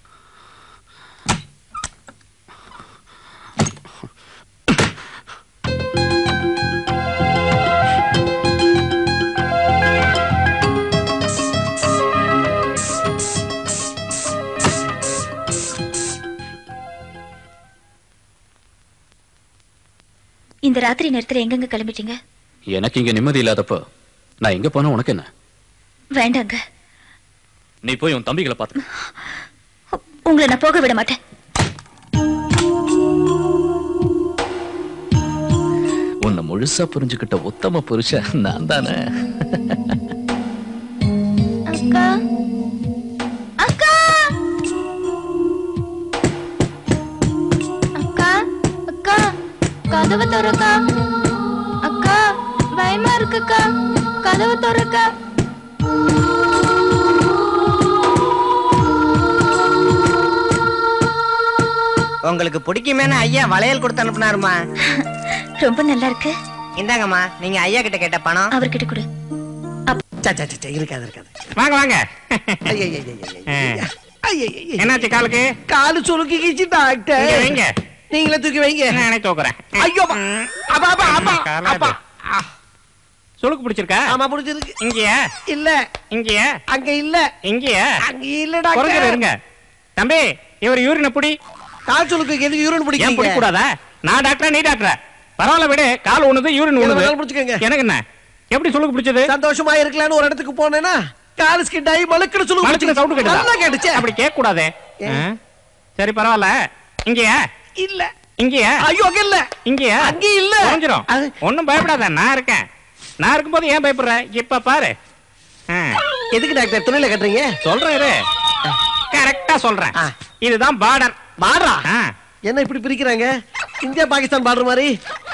இந்த ராத்திரி நேரத்துல எங்கெங்க கிளம்பிட்டீங்க? எனக்கு இங்க நிம்மதி இல்லாதப்போ நான் எங்க போனா உனக்கு என்ன? வேண்டாங்க. நீ போய் உன் தம்பிகளை பாத்து. உங்களை நான் போக விட மாட்டேன். உன்னை முழுசா புரிஞ்சுக்கிட்ட உத்தம புருஷன் நான் தானே. அக்கா அக்கா அக்கா அக்கா கதவு திறக்கா. அக்கா பயமா இருக்குக்கா, கதவு திறக்கா. உங்களுக்கு பிடிக்குமேனு ஐயா வளையல் கொடுத்து அனுப்புனாருமா. ரொம்ப நல்லா இருக்கு. இந்தாங்கம்மா, நீங்க ஐயா கிட்ட கேட்ட பணம் அவர்கிட்ட கொடு. இருக்காது. வாங்க வாங்க. என்னாச்சு காலுக்கு? காலு சுளுக்கிக்கிச்சு டாக்டர். வைங்க, நீங்களே தூக்கி வைங்க. நானே தூக்குறேன். ஐயோ அப்பா அப்பா அப்பா அப்பா. சுளுக்கு பிடிச்சிருக்கா? ஆமா பிடிச்சிருக்கு. இங்கயா? இல்ல. இங்கயா? அங்க இல்ல. இங்கயா? அங்க இல்ல டாக்டர். இருங்க தம்பி, இவர் யூரின் புடி. கால் சுளுக்கு எதுக்கு யூரின் பிடிக்க? ஏன் பிடிக்க கூடாதா? நான் டாக்டரா நீ டாக்டரா? பரவாயில்ல விடு. கால் ஒண்ணுது, யூரின் ஒண்ணுது. பிடிச்சுக்கங்க. எனக்கு என்ன, எப்படி சுளுக்கு பிடிச்சது? சந்தோஷமா இருக்கலாம்னு ஒரு இடத்துக்கு போனேனா கால் ஸ்கிட் ஆகி மலக்குற சுளுக்கு மலக்குற சவுண்ட் கேட்டதா? நல்லா கேட்டுச்சு. அப்படி கேட்க கூடாதே. சரி பரவாயில்ல. இங்கயா? இல்ல. இங்கயா? ஐயோ அங்க இல்ல. இங்கயா? அங்க இல்ல. கொஞ்சம் ஒண்ணும் பயப்படாத, நான் இருக்கேன். நான் இருக்கும்போது ஏன் பயப்படுற? இப்ப பாரு. எதுக்கு டாக்டர் துணியில கட்டுறீங்க? சொல்றேன் இரு. கரெக்டா சொல்றேன். இதுதான் பார்டர். பார்டரா? என்ன இப்படி பிரிக்கிறாங்க? இந்தியா பாகிஸ்தான் பார்டர் மாதிரி.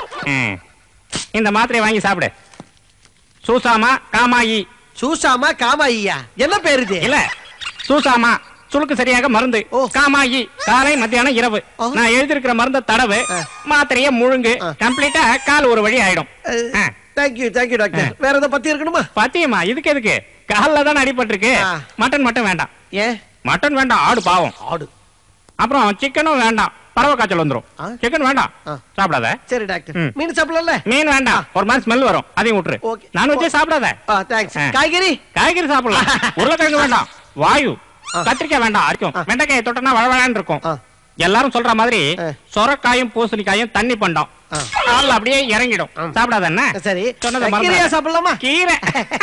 இந்த மாத்திரையை வாங்கி சாப்பிடு. சூசாமா காமாயி. சூசாமா காமாயியா? என்ன பேரு இது? இல்ல, சூசாமா சுளுக்கு சரியாக மருந்து. காமாயி காலை மத்தியானம் இரவு. நான் எழுதிருக்கிற மருந்த தடவு, மாத்திரைய முழுங்கு. கம்ப்ளீட்டா கால் ஒரு வழி ஆயிடும். Thank you thank you doctor. வேற ஏதாவது பத்தி இருக்கணுமா? பத்தியமா இதுக்கு எதுக்கு? கால்ல தான் அடிபட்டிருக்கு. மட்டன் மட்டும் வேண்டாம். ஏன் மட்டன் வேண்டாம்? ஆடு பாவம். ஆடு. அப்புறம் சிக்கனும் வேண்டாம், பறவை காய்ச்சல் வந்துரும். சிக்கன் வேண்டாம், சாப்பிடாத. சரி டாக்டர். மீன் சாப்பிடல? மீன் வேண்டாம், ஒரு மாதிரி ஸ்மெல் வரும், அதையும் விட்டுரு. நான் வச்சே சாப்பிடாத. தேங்க்ஸ். காய்கறி? காய்கறி சாப்பிடலாம். உருளைக்கிழங்கு வேண்டாம், வாயு. கத்திரிக்காய் வேண்டாம், அரைக்கும். வெண்டைக்காயை தொட்டனா வளவளான்னு இருக்கும். எல்லாரும் சொல்ற மாதிரி சொரக்காயும் பூசணிக்காயும் தண்ணி பண்டம். கால்ல அப்படியே இறங்கிடும். சாப்பிடாத. என்ன சரி சொன்னதை சாப்பிடலாமா? கீரை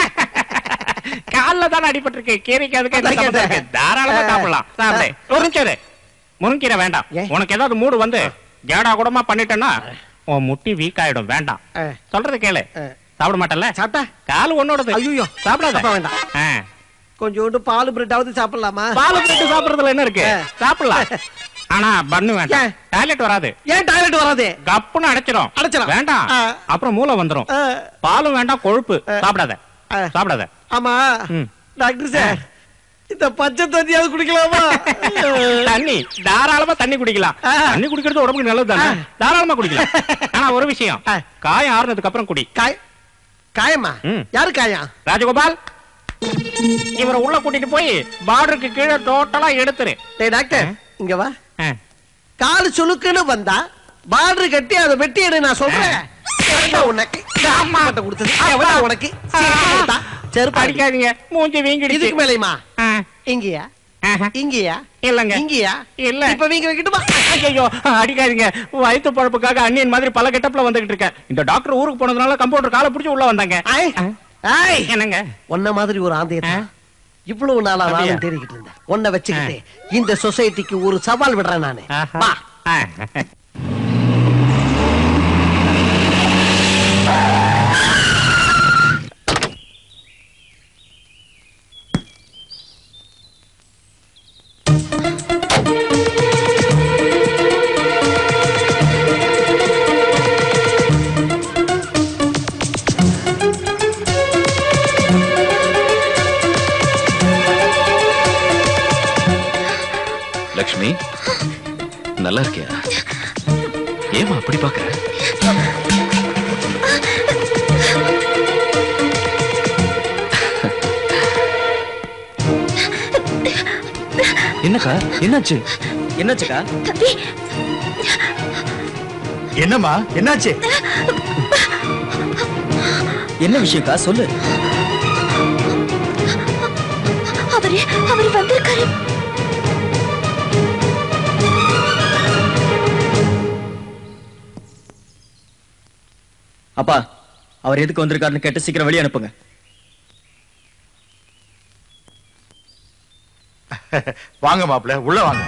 கால்ல தானே அடிபட்டிருக்கு. கீரைக்கு அதுக்கு தாராளமா சாப்பிடலாம். சாப்பிடு. ஒரு நிமிஷம், முருங்கீரை வேண்டாம். உனக்கு ஏதாவது மூடு வந்து கேடா கூடமா பண்ணிட்டேன்னா உன் முட்டி வீக் ஆயிடும். வேண்டாம், சொல்றது கேளு. சாப்பிட மாட்டல? சாப்பிட்டா கால் ஒன்னோடது. ஐயோ சாப்பிடாத. வேண்டாம். கொஞ்சோண்டு பால் பிரெட்டாவது சாப்பிடலாமா? பால் பிரெட் சாப்பிடுறதுல என்ன இருக்கு? சாப்பிடலாம். ஆனா பண்ணு வேண்டாம். டாய்லெட் வராது. ஏன் டாய்லெட் வராது? கப்புன்னு அடைச்சிரும். வேண்டாம், அப்புறம் மூளை வந்துரும். பாலும் வேண்டாம், கொழுப்பு. சாப்பிடாத சாப்பிடாத. ஆமா டாக்டர் சார், இந்த பச்சை தண்ணியாவது குடிக்கலாமா? தண்ணி தாராளமா தண்ணி குடிக்கலாம். தண்ணி குடிக்கிறது உடம்புக்கு நல்லது தானே, தாராளமா குடிக்கலாம். ஆனா ஒரு விஷயம், காயம் ஆறுனதுக்கு அப்புறம் குடி. காயமா? யாரு காயம்? ராஜகோபால், இவரை உள்ள கூட்டிட்டு போய் பார்டருக்கு கீழே டோட்டலா எடுத்துரு. டாக்டர் இங்க வா. கால் சுளுக்குன்னு வந்தா பார்டர் கட்டி அதை வெட்டி எடு. நான் சொல்றேன் உனக்கு உனக்கு செருப்பு அடிக்காதீங்க, மூஞ்சி வீங்கிடுச்சு. இதுக்கு மேலையுமா? இங்கயா இங்கயா இல்லங்க இங்கயா இல்ல இப்ப வீங்க வைக்கட்டுமா? ஐயோ அடிக்காதீங்க. வயிற்று பழப்புக்காக அண்ணியன் மாதிரி பல கெட்டப்ல வந்துகிட்டு இருக்கேன். இந்த டாக்டர் ஊருக்கு போனதுனால கம்பவுண்டர் காலை பிடிச்சி உள்ள வந்தாங்க. என்னங்க உன்ன மாதிரி ஒரு ஆந்தைய இவ்வளவு நாளா நானும் தேடிக்கிட்டு இருந்தேன். உன்னை வச்சுக்கிட்டு இந்த சொசைட்டிக்கு ஒரு சவால் விடுறேன் நானு. வா. லக்ஷ்மி, நல்லா இருக்கியா? ஏமா அப்படி பாக்குற? என்னக்கா, என்னாச்சு? என்னாச்சுக்கா? என்னம்மா, என்னாச்சு? என்ன விஷயம்க்கா, சொல்லு. அவர் வந்திருக்காரு. அப்பா, அவர் எதுக்கு வந்திருக்காருன்னு கேட்டு சீக்கிரம் வெளியே அனுப்புங்க. வாங்க மாப்பிள்ள, உள்ள வாங்க.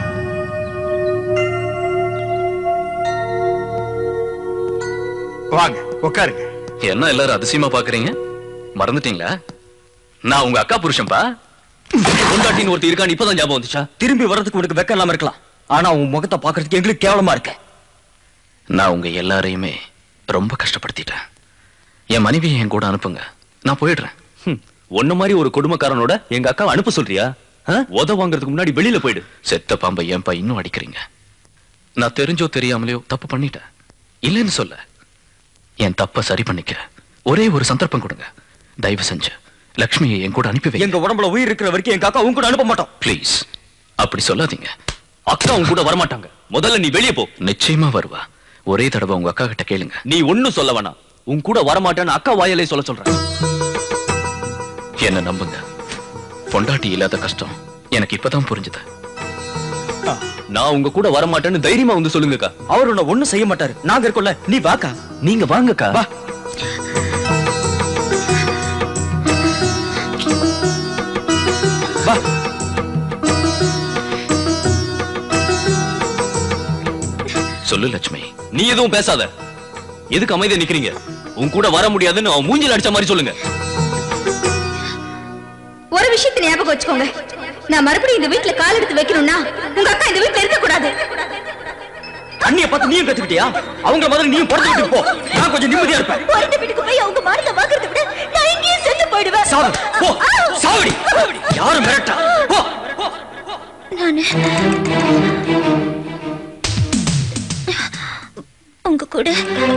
வாங்க உட்காருங்க. என்ன எல்லாரும் அதிசயமா பாக்குறீங்க? மறந்துட்டீங்களா? நான் உங்க அக்கா புருஷன்பா. கொண்டாட்டின்னு ஒருத்தர் இருக்கான்னு இப்பதான் ஞாபகம் வந்துச்சா? திரும்பி வர்றதுக்கு உனக்கு வெக்கம் இல்லாம இருக்கலாம், ஆனா உன் முகத்தை பாக்குறதுக்கு எங்களுக்கு கேவலமா இருக்கு. நான் உங்க எல்லாரையுமே ரொம்ப கஷ்டப்படுத்திட்டேன். என் மனைவியை என் கூட அனுப்புங்க, நான் போயிடுறேன். ஒன்ன மாதிரி ஒரு குடும்பக்காரனோட எங்க அக்காவை அனுப்ப சொல்றியா? உத வாங்குறதுக்கு முன்னாடி வெளியில போயிடு. செத்த பாம்பை ஏன்பா இன்னும் அடிக்கிறீங்க? நான் தெரிஞ்சோ தெரியாமலையோ தப்பு பண்ணிட்டேன், இல்லைன்னு சொல்ல. என் தப்ப சரி பண்ணிக்க ஒரே ஒரு சந்தர்ப்பம் கொடுங்க. தயவு செஞ்சு லக்ஷ்மியை என் கூட அனுப்பி வைங்க. எங்க உடம்புல உயிர் இருக்கிற வரைக்கும் எங்க அக்கா உன் கூட அனுப்ப மாட்டோம். ப்ளீஸ் அப்படி சொல்லாதீங்க. அக்கா உன் கூட வரமாட்டாங்க. முதல்ல நீ வெளியே போ. நிச்சயமா வருவா. ஒரே தடவை உங்க அக்கா கிட்ட கேளுங்க. நீ ஒண்ணும் சொல்ல வேணாம். உன் கூட வரமாட்டேன்னு அக்கா வாயிலே சொல்ல சொல்றேன். என்ன நம்புங்க, பொண்டாட்டி இல்லாத கஷ்டம் எனக்கு இப்பதான் புரிஞ்சுது. நான் உங்க கூட வரமாட்டேன்னு தைரியமா வந்து சொல்லுங்கக்கா. அவர் உன்னை ஒண்ணும் செய்ய மாட்டாரு, நாங்க இருக்கோம்ல. நீ வாக்கா. நீங்க வாங்கக்கா. வா. வா. சொல்லு லட்சுமி. நீ எதுவும் பேசாத. எதுக்கு அமைதியா நிக்கிறீங்க? உன் கூட வர முடியாதுன்னு அவன் மூஞ்சில அடிச்ச மாதிரி சொல்லுங்க. ஒரு விஷயத்தை ஞாபகம் வச்சுக்கோங்க, நான் மறுபடியும் இந்த வீட்டுல கால் எடுத்து வைக்கணும்னா உங்க அக்கா இந்த வீட்டுல இருக்க கூடாது. அண்ணிய பார்த்து நீயும் கத்துக்கிட்டியா? அவங்க மாதிரி நீயும் பொறுத்து விட்டு போ. நான் கொஞ்சம் நிம்மதியா இருப்பேன். பொறுத்த வீட்டுக்கு போய் அவங்க மானத்தை வாங்குறதை விட நான் இங்கேயே செத்து போயிடுவேன். சாவு போ, சாவடி. யாரும் மிரட்டா போ. நானு உங்க கூட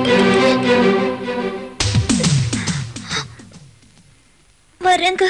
வரேங்க.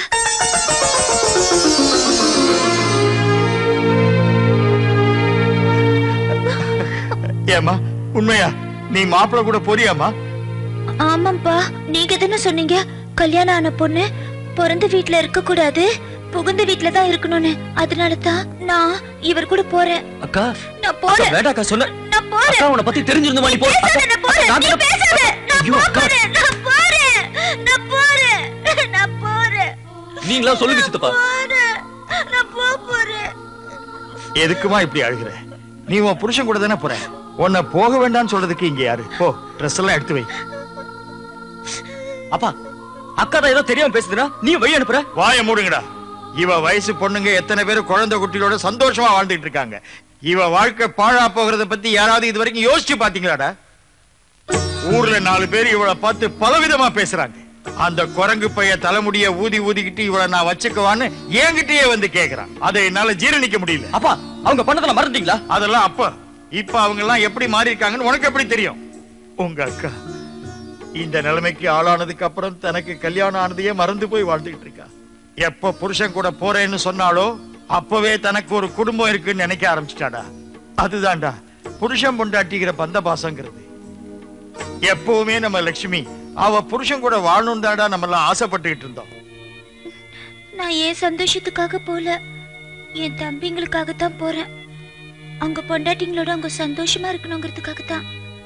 ஏமா உண்மையா நீ மாப்பிள்ள கூட போறியாமா? ஆமாப்பா, நீங்க தானே சொன்னீங்க கல்யாணம் ஆன பொண்ணு பிறந்த வீட்ல இருக்க கூடாது, புகுந்த வீட்ல தான் இருக்கணும்னு. அதனால தான் நான் இவர் கூட போறேன். அக்கா நான் போறேன். வேடாக்கா சொன்ன. நான் போறேன். அக்கா உன்னை பத்தி தெரிஞ்சிருந்தா நீ போ. நான் போறேன். நீ பேசாத. நான் போறேன். நான் போறேன். நான் போறேன். நான் போறேன். நீங்களா சொல்லுங்க சித்தப்பா. நான் போறேன். எதுக்குமா இப்படி அழுகுற? நீ உன் புருஷன் கூட தானே போற. உன்னை போக வேண்டாம்னு சொல்றதுக்கு இங்க யாரு? போ, ட்ரெஸ் எல்லாம் எடுத்து வை. அப்பா, அக்கா தான் ஏதோ தெரியாம பேசுதுடா, நீ வழி அனுப்புற. வாயை மூடுங்கடா. இவ வயசு பொண்ணுங்க எத்தனை பேர் குழந்தை குட்டியோட சந்தோஷமா வாழ்ந்துட்டு இருக்காங்க. இவ வாழ்க்கை பாழா போகிறத பத்தி யாராவது இது வரைக்கும் யோசிச்சு பாத்தீங்களாடா? ஊர்ல 4 பேர் இவளை பார்த்து பலவிதமா பேசுறாங்க. அந்த குரங்கு பைய தலைமுடிய ஊதி ஊதிக்கிட்டு இவளை நான் வச்சுக்குவான்னு என்கிட்டயே வந்து கேக்குறான். அதை என்னால ஜீரணிக்க முடியல. அப்பா, அவங்க பண்ணதெல்லாம் மறந்தீங்களா? அதெல்லாம் அப்ப. இப்ப அவங்க எல்லாம் எப்படி மாறி இருக்காங்கன்னு உனக்கு எப்படி தெரியும்? உங்க அக்கா இந்த நிலைமைக்கு ஆளானதுக்கு அப்புறம் தனக்கு கல்யாணம் ஆனதையே மறந்து போய் வாழ்ந்துகிட்டு இருக்கா. எப்ப புருஷன் கூட போறேன்னு சொன்னாலோ அப்பவே தனக்கு ஒரு குடும்பம் இருக்குன்னு நினைக்க ஆரம்பிச்சிட்டாடா. அதுதான்டா புருஷன் பொண்டாட்டிக்கிற பந்த பாசங்கிறது. எப்பவுமே நம்ம லட்சுமி அவ புருஷன் கூட வாழணும் தான்டா நம்ம எல்லாம் ஆசைப்பட்டுக்கிட்டு இருந்தோம். நான் ஏன் சந்தோஷத்துக்காக போல, என் தம்பிங்களுக்காகத்தான் போறேன். அவங்க பொண்டாட்டிங்களோட அவங்க சந்தோஷமா இருக்கணுங்கிறதுக்காகத்தான்.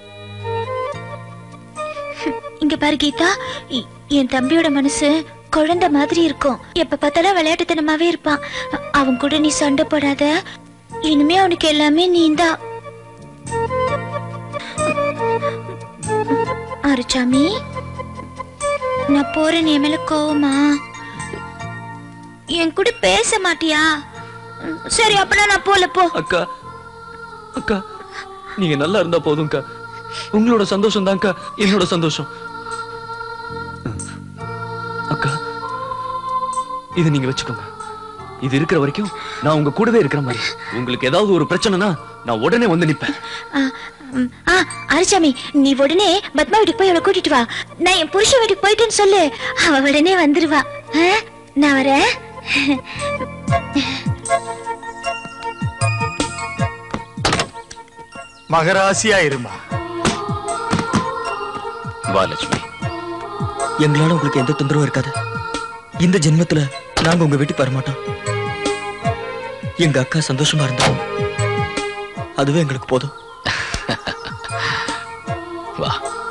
இங்க பாரு கீதா, என் தம்பியோட மனசு குழந்தை மாதிரி இருக்கும். எப்ப பார்த்தாலும் விளையாட்டுத்தனமாவே இருப்பான். அவன் கூட நீ சண்டை போடாத. இனிமே அவனுக்கு எல்லாமே நீந்தான். அருச்சாமி, நான் போறேன். என் மேல கோவமா? என் கூட பேச மாட்டியா? சரி, அப்பனா நான் போல போ. அக்கா அக்கா, நீங்க நல்லா இருந்தா போதும்க்கா. உங்களோட சந்தோஷம் தான்க்கா என்னோட சந்தோஷம். அக்கா, இது நீங்க வச்சுக்கோங்க. இது இருக்கிற வரைக்கும் நான் உங்க கூடவே இருக்கிற மாதிரி. உங்களுக்கு ஏதாவது ஒரு பிரச்சனைனா நான் உடனே வந்து நிப்பேன். அரிசாமி, நீ உடனே பத்மா வீட்டுக்கு போய் அவளை கூட்டிட்டு வா. நான் என் புருஷன் வீட்டுக்கு போயிட்டேன்னு சொல்லு, அவ உடனே வந்துருவா. நான் வரேன். மகராசியா இருமா. வா லட்சுமி. எங்களால உங்களுக்கு எந்த தொந்தரவும் இருக்காது. இந்த ஜென்மத்துல நாங்க உங்க வீட்டுக்கு வர மாட்டோம். எங்க அக்கா சந்தோஷமா இருந்தா அதுவே எங்களுக்கு போதும். வா.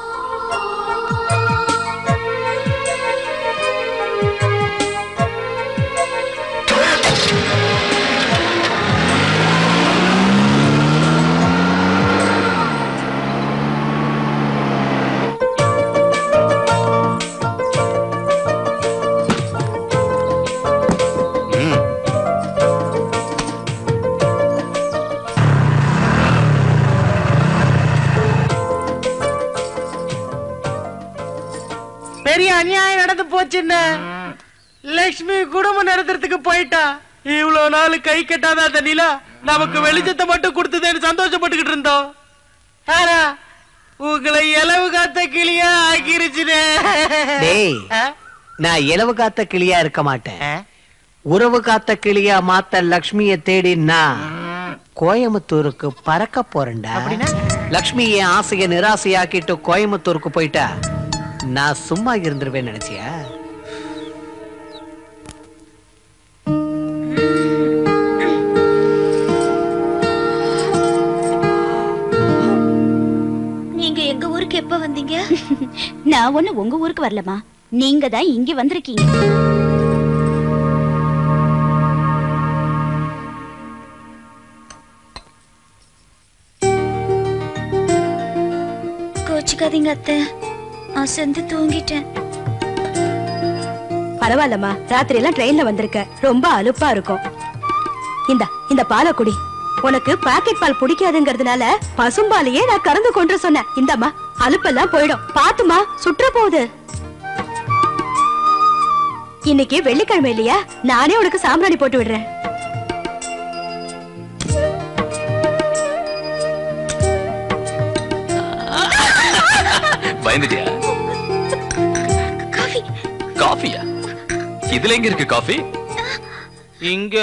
பெரிய அநியாயம் நடந்து போச்சுன்னு லட்சுமி குடும்பம் நடத்துறதுக்கு போயிட்டா. இவ்வளவு நாள் கை கட்டாத அந்த நிலா நமக்கு வெளிச்சத்தை மட்டும் கொடுத்ததுன்னு சந்தோஷப்பட்டுக்கிட்டு இருந்தோம். ஆனா உங்களை இலவு காத்த கிளியா ஆக்கிருச்சுனே. நான் இலவு காத்த கிளியா இருக்க மாட்டேன். உறவு காத்த கிளியா மாத்த லக்ஷ்மியை தேடி நான் கோயம்புத்தூருக்கு பறக்க போறேன்டா. லக்ஷ்மி என் ஆசைய நிராசையாக்கிட்டு கோயம்புத்தூருக்கு போயிட்டா நான் சும்மா இருந்துருவேன் நினைச்சியா? நீங்க எங்க ஊருக்கு எப்ப வந்தீங்க? நான் ஒண்ணு உங்க ஊருக்கு வரலமா, நீங்க தான் இங்க வந்திருக்கீங்க. கோச்சிக்காதீங்க அத்தை, அசந்து தூங்கிட்டேன். பரவாயில்லம்மா, ராத்திரி எல்லாம் ட்ரெயின்ல வந்திருக்க, ரொம்ப அலுப்பா இருக்கும். இந்த பாலை குடி. உனக்கு பாக்கெட் பால் பிடிக்காதுங்கிறதுனால பசும்பாலையே நான் கறந்து கொண்டு சொன்னேன். இந்தம்மா, அலுப்பெல்லாம் போயிடும். பாத்துமா, சுற்ற போகுது. இன்னைக்கு வெள்ளிக்கிழமை இல்லையா, நானே உனக்கு சாம்பிராணி போட்டு விடுறேன். பயந்துட்டியா? காஃபியா? இதுல எங்க இருக்கு காஃபி? இங்க.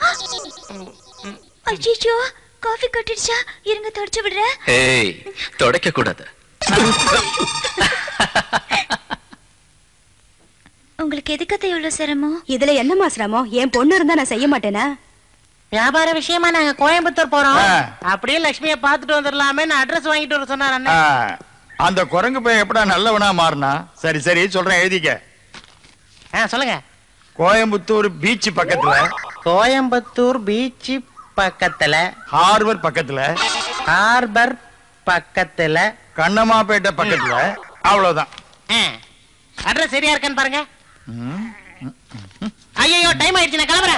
ஐயோ, காஃபி கட்டிடுச்சா? இருங்க தொடச்சு விடுறேன். ஏய், தொடக்க கூடாது. உங்களுக்கு எதுக்கத்தை எவ்வளவு சிரமம்? இதுல என்னமா சிரமம்? என் பொண்ணு இருந்தா நான் செய்ய மாட்டேனா? வியாபார விஷயமா நாங்க கோயம்புத்தூர் போறோம். அப்படியே லட்சுமியை பாத்துட்டு வந்துடலாமே அட்ரஸ் வாங்கிட்டு வர சொன்னார் அண்ணன். அந்த குரங்கு பையன் எப்படா நல்லவனா மாறினா? சரி சரி சொல்றேன், எழுதிக்க. சொல்லுங்க. கோயம்புத்தூர் பீச் பக்கத்துல. கோயம்புத்தூர் பீச் பக்கத்துல. ஹார்பர் பக்கத்துல. ஹார்பர் பக்கத்துல. கண்ணமாப்பேட்டை பக்கத்துல. அவ்வளவுதான். அட்ரஸ் சரியா இருக்கான்னு பாருங்க. ஐயோ, டைம் ஆயிடுச்சு, நான் கிளம்புறேன்.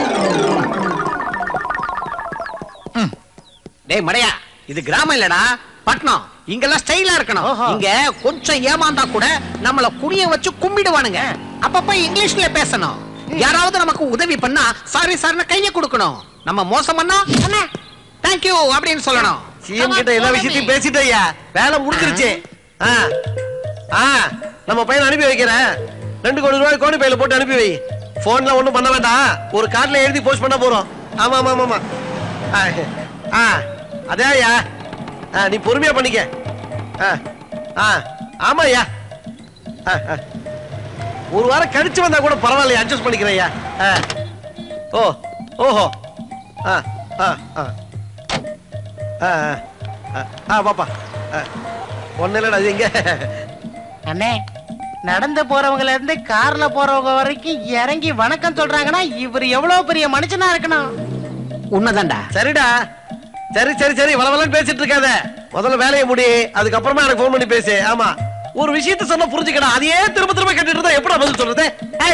டேய் மடையா, இது கிராமம் இல்லடா, பட்டணம். இங்கெல்லாம் ஸ்டைலா இருக்கணும். இங்க கொஞ்சம் ஏமாந்தா கூட நம்மள குனிய வச்சு கும்பிடுவானுங்க. அப்பப்ப இங்கிலீஷ்ல பேசணும். யாராவது நமக்கு உதவி பண்ணா சாரி சார்னு கைய கொடுக்கணும். நம்ம மோசம் பண்ணா தேங்க் யூ அப்படின்னு சொல்லணும். சிஎம் கிட்ட எல்லா விஷயத்தையும் பேசிட்டேயா, வேலை முடிஞ்சிருச்சு. நம்ம பையனை அனுப்பி வைக்கிறேன். 2 கோடி ரூபாய் கோடி பையில போட்டு அனுப்பி வை. போன்ல ஒண்ணும் பண்ண வேண்டாம், ஒரு கார்டுல எழுதி போஸ்ட் பண்ண போறோம். ஆமா ஆமா ஆமா. அதே ஐயா, நீ பொறுமையா பண்ணிக்க. ஆமா ஐயா, ஒரு வாரம் கழிச்சு வந்தா கூட பரவாயில்லையா, அட்ஜஸ்ட் பண்ணிக்கிறேன் ஐயா. ஓ ஓஹோ பாப்பா ஒண்ணு இல்லடா இது இங்க அண்ணே நடந்து போறவங்கல இருந்து கார்ல போறவங்க வரைக்கும் இறங்கி வணக்கம் சொல்றாங்கன்னா இவர் எவ்வளவு பெரிய மனுஷனா இருக்கணும். உண்மைதான்டா. சரிடா, சரி சரி சரி வளவலன்னு பேசிட்டு இருக்காத. முதல்ல வேலையை முடி, அதுக்கப்புறமா எனக்கு போன் பண்ணி பேசு. ஆமா, ஒரு விஷயத்தை சொன்னா புரிஞ்சுக்கடா. அதையே திரும்ப திரும்ப கேட்டுட்டு இருந்தா எப்படி பதில் சொல்றது?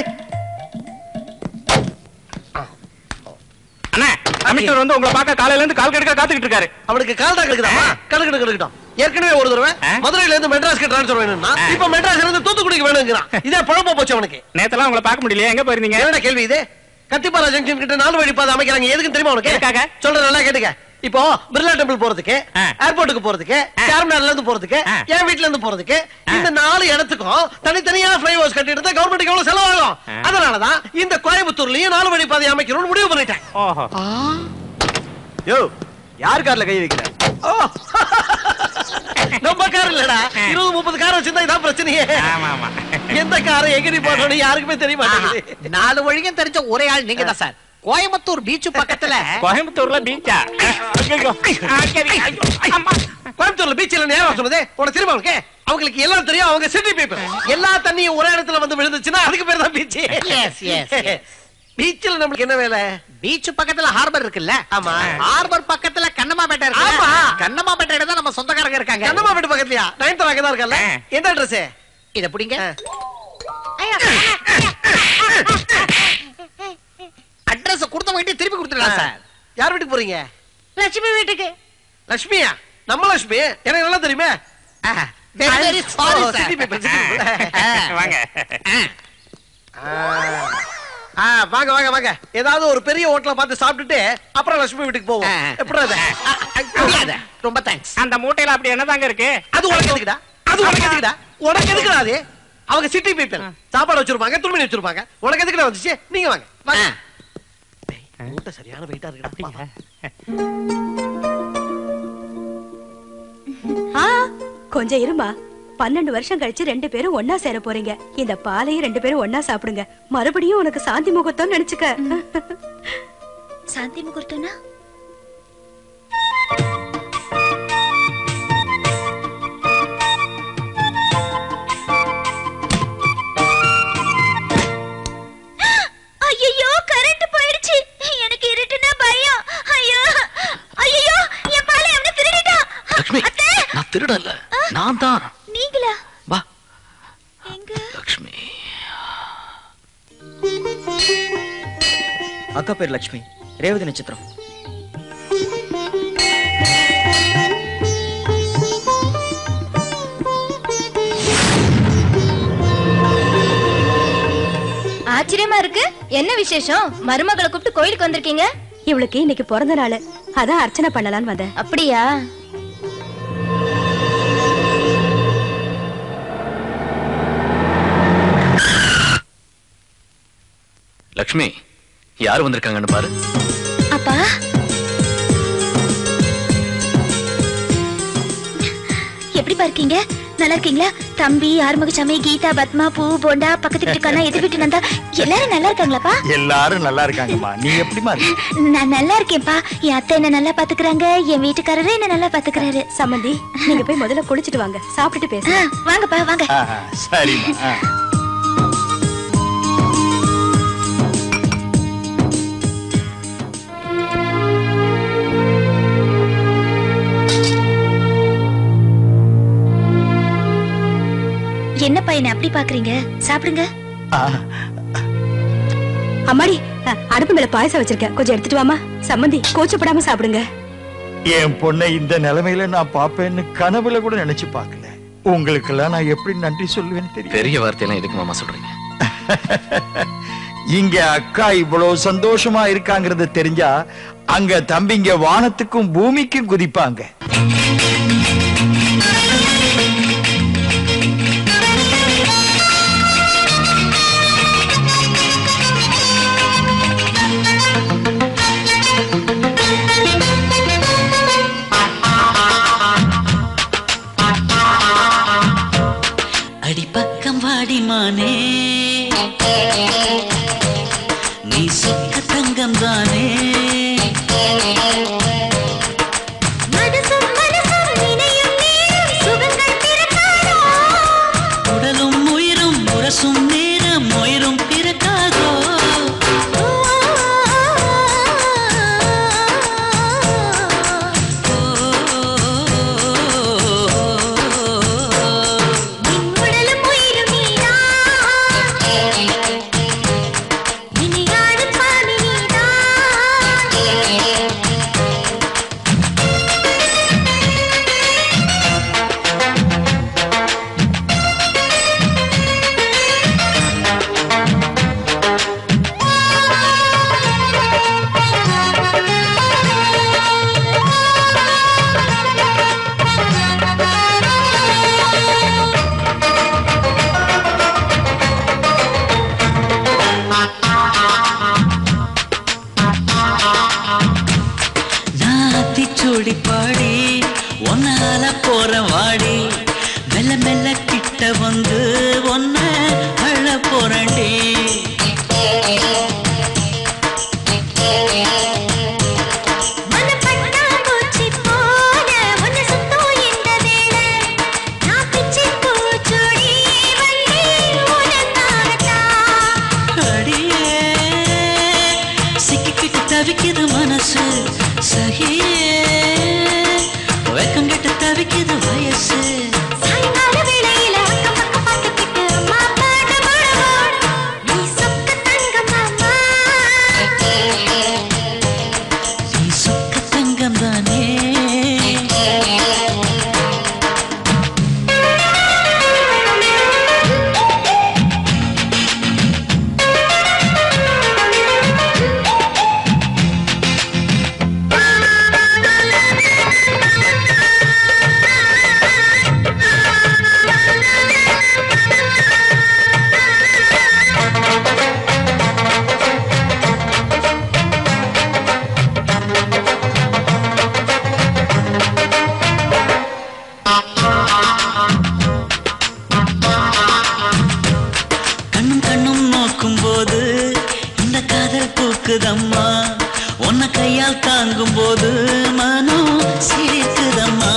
அண்ணா கமிஷனர் வந்து உங்களை பார்க்க காலையில இருந்து கால் கெடுக்க காத்துக்கிட்டு இருக்காரு. அவனுக்கு கால் தான் கெடுக்குதா? கெடுக்கட்டும். ஏற்கனவே ஒரு தடவை மதுரையில இருந்து மெட்ராஸ்க்கு டிரான்ஸ்ஃபர் வேணும்னா இப்ப மெட்ராஸ்ல இருந்து தூத்துக்குடிக்கு வேணும்ங்கறான். இதே பழப்பா போச்சு அவனுக்கு. நேத்தெல்லாம் உங்களை பார்க்க முடியல, எங்க போயிருந்தீங்க? என்ன கேள்வி இது? கத்திப்பாரா ஜங்ஷன் கிட்ட 4 வழி பாதை அமைக்கறாங்க. எதுக்கு தெரியுமா உனக்கு? சொல்ற நல்லா கேட்டுக்க. இப்போ பிர்லா டெம்பிள் போறதுக்கு, ஏர்போர்ட்டுக்கு போறதுக்கு, சார்மினார்ல இருந்து போறதுக்கு, என் வீட்ல இருந்து போறதுக்கு, இந்த 4 இடத்துக்கும் தனித்தனியா ஃப்ளைஓவர்ஸ் கட்டிட்டு கவர்மெண்ட்டுக்கு எவ்வளவு செலவாகும். அதனாலதான் இந்த கோயம்புத்தூர்லயும் 4 வழி பாதை அமைக்கணும்னு முடிவு பண்ணிட்டேன். யோ, யார் கார்ல கை வைக்கிற? நம்ம கார் இல்லடா, 20-30 கார் வச்சிருந்தா இதான் பிரச்சனையே. எந்த காரை எகிரி போடணும் யாருக்குமே தெரிய மாட்டேங்குது. 4 வழியும் தெரிஞ்ச ஒரே ஆள் நீங்க தான் சார். கோயம்புத்தூர் பீச் பக்கத்துல. கோயம்புத்தூர்ல பீச்சா? கோயம்புத்தூர்ல பீச் இல்ல நேரா சொல்லுதே. உனக்கு தெரியுமா உனக்கு? அவங்களுக்கு எல்லாம் தெரியும், அவங்க சிட்டி பீப்பிள். எல்லா தண்ணியும் ஒரே இடத்துல வந்து விழுந்துச்சுன்னா அதுக்கு பேர் தான் பீச். S S. பீச்ல நமக்கு என்ன வேலை? பீச் பக்கத்துல ஹார்பர் இருக்குல்ல? ஆமா. ஹார்பர் பக்கத்துல கண்ணம்மாபேட்டை இருக்கு. ஆமா. கண்ணம்மாபேட்டையில தான் நம்ம சொந்தக்காரங்க இருக்காங்க. கண்ணம்மாபேட்டை பக்கத்துலயா? நயன்தாரா தான் இருக்கல்ல? எந்த அட்ரஸ்? இத புடிங்க. அட்ரஸ் கொடுத்த வேண்டிய திருப்பி கொடுத்துடலாம் சார். யார் வீட்டுக்கு போறீங்க? லட்சுமி வீட்டுக்கு. லட்சுமியா? நம்ம லட்சுமி எனக்கு நல்லா தெரியுமே. Very sorry sir. City people. வாங்க வாங்க வாங்க வாங்க. ஏதாவது ஒரு பெரிய ஹோட்டல பார்த்து சாப்பிட்டுட்டு அப்புறம் லட்சுமி வீட்டுக்கு போவோம். எப்படி அது? ரொம்ப தேங்க்ஸ். அந்த மூட்டையில அப்படி என்னதாங்க இருக்கு? அது உனக்கு எதுக்குடா? உனக்கு எதுக்குடா அது? அவங்க சிட்டி பீப்பிள் சாப்பாடு வச்சிருப்பாங்க, துணிமணி வச்சிருப்பாங்க. உனக்கு எதுக்குடா வந்துச்சு? நீங்க வாங்க வாங்க. மூட்டை சரியான வெயிட்டா இருக்குடா. கொஞ்சம் இருமா. 12 வருஷம் கழிச்சு 2 பேரும் ஒன்னா சேர போறீங்க. இந்த பாலையும் 2 பேரும் ஒன்னா சாப்பிடுங்க. மறுபடியும் உனக்கு சாந்தி முகூர்த்தம் நினைச்சுக்க. சாந்தி முகூர்த்தம்னா? ஐயோ, கரண்ட் போயிடுச்சு. எனக்கு இருட்டுனா பயம். ஐயோ ஐயோ, என் பாலை அவன திருடிட்டான். லட்சுமி, நான் திருடல, நான் தான். நீங்களா? வா. எங்க? லட்சுமி. அக்கா பேர் லட்சுமி, ரேவதி நட்சத்திரம். ஆச்சரியமா இருக்கு. என்ன விசேஷம்? மருமகளை கூப்பிட்டு கோயிலுக்கு வந்திருக்கீங்க? இவளுக்கு இன்னைக்கு பிறந்த நாள், அதான் அர்ச்சனை பண்ணலான்னு வந்தேன். அப்படியா? லட்சுமி, யார் வந்திருக்காங்கன்னு பாரு. அப்பா, எப்படி இருக்கீங்க? நல்லா இருக்கீங்களா? தம்பி, ஆறுமுகசாமி, கீதா, பத்மா, பூ, போண்டா, பக்கத்து வீட்டுக்கான, எதிர் வீட்டு நந்தா, எல்லாரும் நல்லா இருக்காங்களாப்பா? எல்லாரும் நல்லா இருக்காங்கம்மா. நீ எப்படிமா இருக்க? நான் நல்லா இருக்கேன்ப்பா. என் அத்தை என்ன நல்லா பாத்துக்கிறாங்க, என் வீட்டுக்காரரு என்ன நல்லா பாத்துக்கிறாரு. சம்பந்தி, நீங்க போய் முதல்ல குளிச்சிட்டு வாங்க, சாப்பிட்டுட்டு பேச. வாங்கப்பா வாங்க. சரிம்மா. என்னப்பா என்ன அப்படி பாக்குறீங்க? சாப்பிடுங்க. அம்மாடி, அடுப்பு மேல பாயசம் வச்சிருக்கேன், கொஞ்சம் எடுத்துட்டு வாமா. சம்பந்தி, கோச்சப்படாம சாப்பிடுங்க. என் பொண்ணை இந்த நிலைமையில நான் பாப்பேன்னு கனவுல கூட நினைச்சு பார்க்கல. உங்களுக்கு எல்லாம் நான் எப்படி நன்றி சொல்லுவேன்னு தெரியும். பெரிய வார்த்தையெல்லாம் எதுக்கு மாமா சொல்றீங்க? இங்க அக்கா இவ்வளவு சந்தோஷமா இருக்காங்கிறது தெரிஞ்சா அங்க தம்பிங்க வானத்துக்கும் பூமிக்கும் குதிப்பாங்க. அடிப்பக்கம் வாடிமானே, நீ சொக்க தங்கம் தானே. பூச்சூடி பாடி ஒன்னால போற வாடி மெல்ல மெல்ல கிட்ட வந்து ஒன்ன அழ போறண்டி தவிக்குது மனசு சகியே வெக்கம் கெட்டு தவிக்குது வயசு சாயங்கால வேளையில அக்கம் பக்கம் பார்த்துக்கிட்டு அம்மா பாட பாட நீ சொக்க தங்கம் மாமா நீ சொக்க தங்கம் தானே சிரிக்குதம்மா உன்னை கையால் தாங்கும் போது மனம் சிரிக்குதம்மா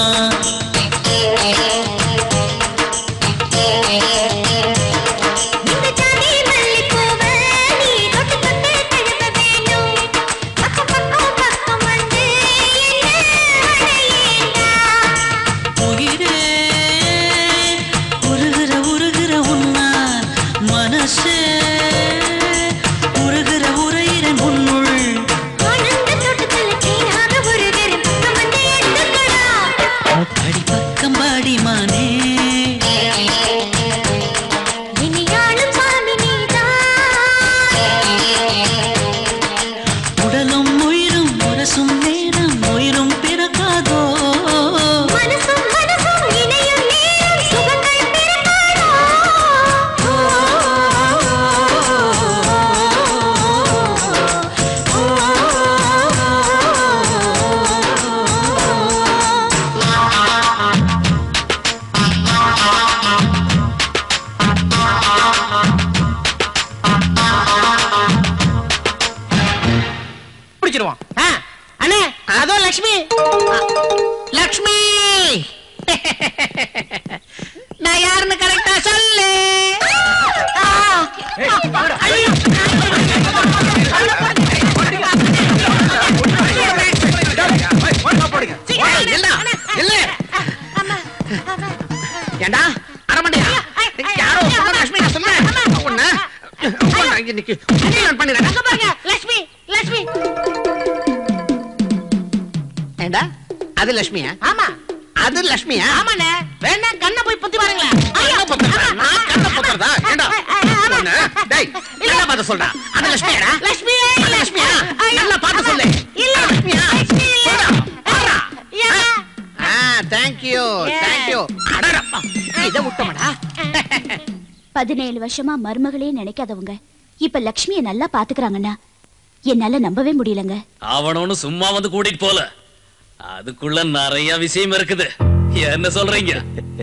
வருஷமா மருமகளே நினைக்காதவங்க இப்ப லட்சுமியை நல்லா பாத்துக்கிறாங்கன்னா என்னால நம்பவே முடியலங்க. அவனோன்னு சும்மா வந்து கூட்டிட்டு போல, அதுக்குள்ள நிறைய விஷயம் இருக்குது. என்ன சொல்றீங்க?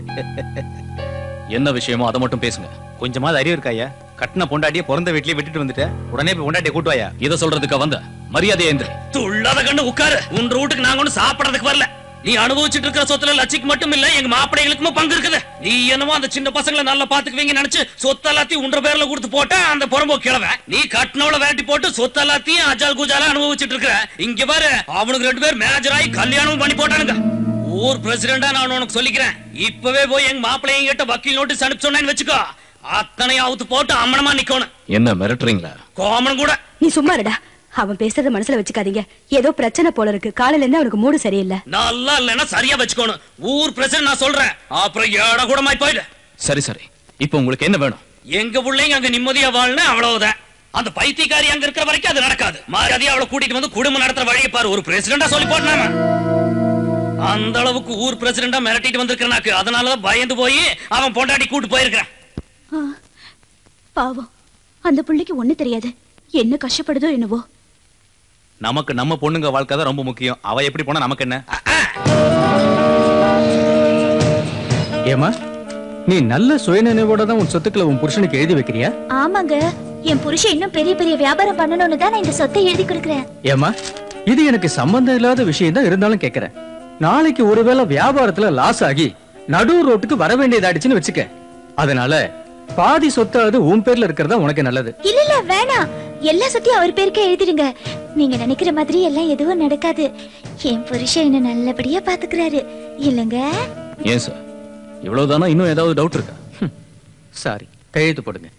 என்ன விஷயமோ அதை மட்டும் பேசுங்க. கொஞ்சமாவது அறிவு இருக்காயா? கட்டின பொண்டாட்டிய பிறந்த வீட்லயே விட்டுட்டு வந்துட்ட, உடனே போய் பொண்டாட்டிய கூட்டுவாயா? இத சொல்றதுக்கு வந்த மரியாதை ஏந்திர துள்ளாத கண்ணு உட்காரு. உன் ரூட்டுக்கு நாங்க ஒண்ணு சாப்பிடறதுக்கு வரல. நீ அனுபவிச்சுட்டு இருக்கிற சொத்துல லட்சிக்கு மட்டும் இல்ல, எங்க மாப்பிள்ளைகளுக்கும் பங்கு இருக்குது. நீ என்னமோ அந்த சின்ன பசங்களை நல்லா பாத்துக்குவீங்க நினைச்சு சொத்து எல்லாத்தையும் உன்ற பேர்ல கொடுத்து போட்ட அந்த புறம்போ கிழவன். நீ கட்டினவள வேட்டி போட்டு சொத்து எல்லாத்தையும் அஜால் குஜால அனுபவிச்சுட்டு இருக்கிற. இங்க பாரு, அவனுக்கு 2 பேர் மேஜர் ஆகி கல்யாணமும் பண்ணி போட்டானுங்க. ஊர் பிரசிடண்டா நான் உனக்கு சொல்லிக்கிறேன். இப்பவே போய் எங்க மாப்பிள்ளைங்க கிட்ட வக்கீல் நோட்டீஸ் அனுப்பி சொன்னேன்னு வச்சுக்கோ, அத்தனை அவுத்து போட்டு அம்மனமா நிக்கணும். என்ன மிரட்டுறீங்களா? கோமன் கூட நீ சும்மா இருடா. அவன் பேசுறத மனசுல வச்சுக்காதீங்க. ஏதோ பிரச்சனை போல இருக்கு. காலையில இருந்து அவனுக்கு மூடு சரியில்லை. நல்லா இல்லன்னா சரியா வச்சுக்கணும். ஊர் பிரச்சனை நான் சொல்றேன், அப்புறம் ஏட கூட மாய் போயிடு. சரி சரி, இப்போ உங்களுக்கு என்ன வேணும்? எங்க பிள்ளைங்க அங்க நிம்மதியா வாழணும், அவ்வளவுதான். அந்த பைத்தியக்காரி அங்க இருக்கிற வரைக்கும் அது நடக்காது. மரியாதையா அவளை கூட்டிட்டு வந்து குடும்பம் நடத்துற வழியை பாரு. ஒரு பிரசிடண்டா சொல்லி போட்டாம அந்த அளவுக்கு ஊர் பிரசிடண்டா மிரட்டிட்டு வந்திருக்கிறாக்கு. அதனாலதான் பயந்து போய் அவன் பொண்டாட்டி கூட்டு போயிருக்கிறான். பாவம், அந்த பிள்ளைக்கு ஒண்ணு தெரியாது. என்ன கஷ்டப்படுதோ என்னவோ. நமக்கு நம்ம பொண்ணுங்க வாழ்க்கை தான் ரொம்ப முக்கியம். அவ எப்படி போனா நமக்கு என்ன? ஏமா நீ நல்ல சுயநினைவோட தான் உன் சொத்துக்களை உன் புருஷனுக்கு எழுதி வைக்கிறியா? ஆமாங்க, என் புருஷன் இன்னும் பெரிய பெரிய வியாபாரம் பண்ணணும்னு தான் நான் இந்த சொத்தை எழுதி கொடுக்கிறேன். ஏமா இது எனக்கு சம்பந்தம் இல்லாத விஷயம் தான், இருந்தாலும் கேக்குறேன். நாளைக்கு ஒருவேளை வியாபாரத்துல லாஸ் ஆகி நடு ரோட்டுக்கு வர வேண்டியதாயிடுச்சுன்னு வச்சுக்க, அதனால பாதி சொத்தாவது உன் பேர்ல இருக்கிறதா உனக்கு நல்லது. இல்ல இல்ல வேணாம், எல்லா சொத்தையும் அவர் பேருக்கே எழுதிடுங்க. நீங்க நினைக்கிற மாதிரி எல்லாம் எதுவும் நடக்காது. என் புருஷன் என்ன நல்லபடியா பாத்துக்கிறாரு இல்லங்க? ஏன் சார் இவ்வளவுதானா? இன்னும் ஏதாவது டவுட் இருக்கா? சாரி, கையெழுத்து போடுங்க.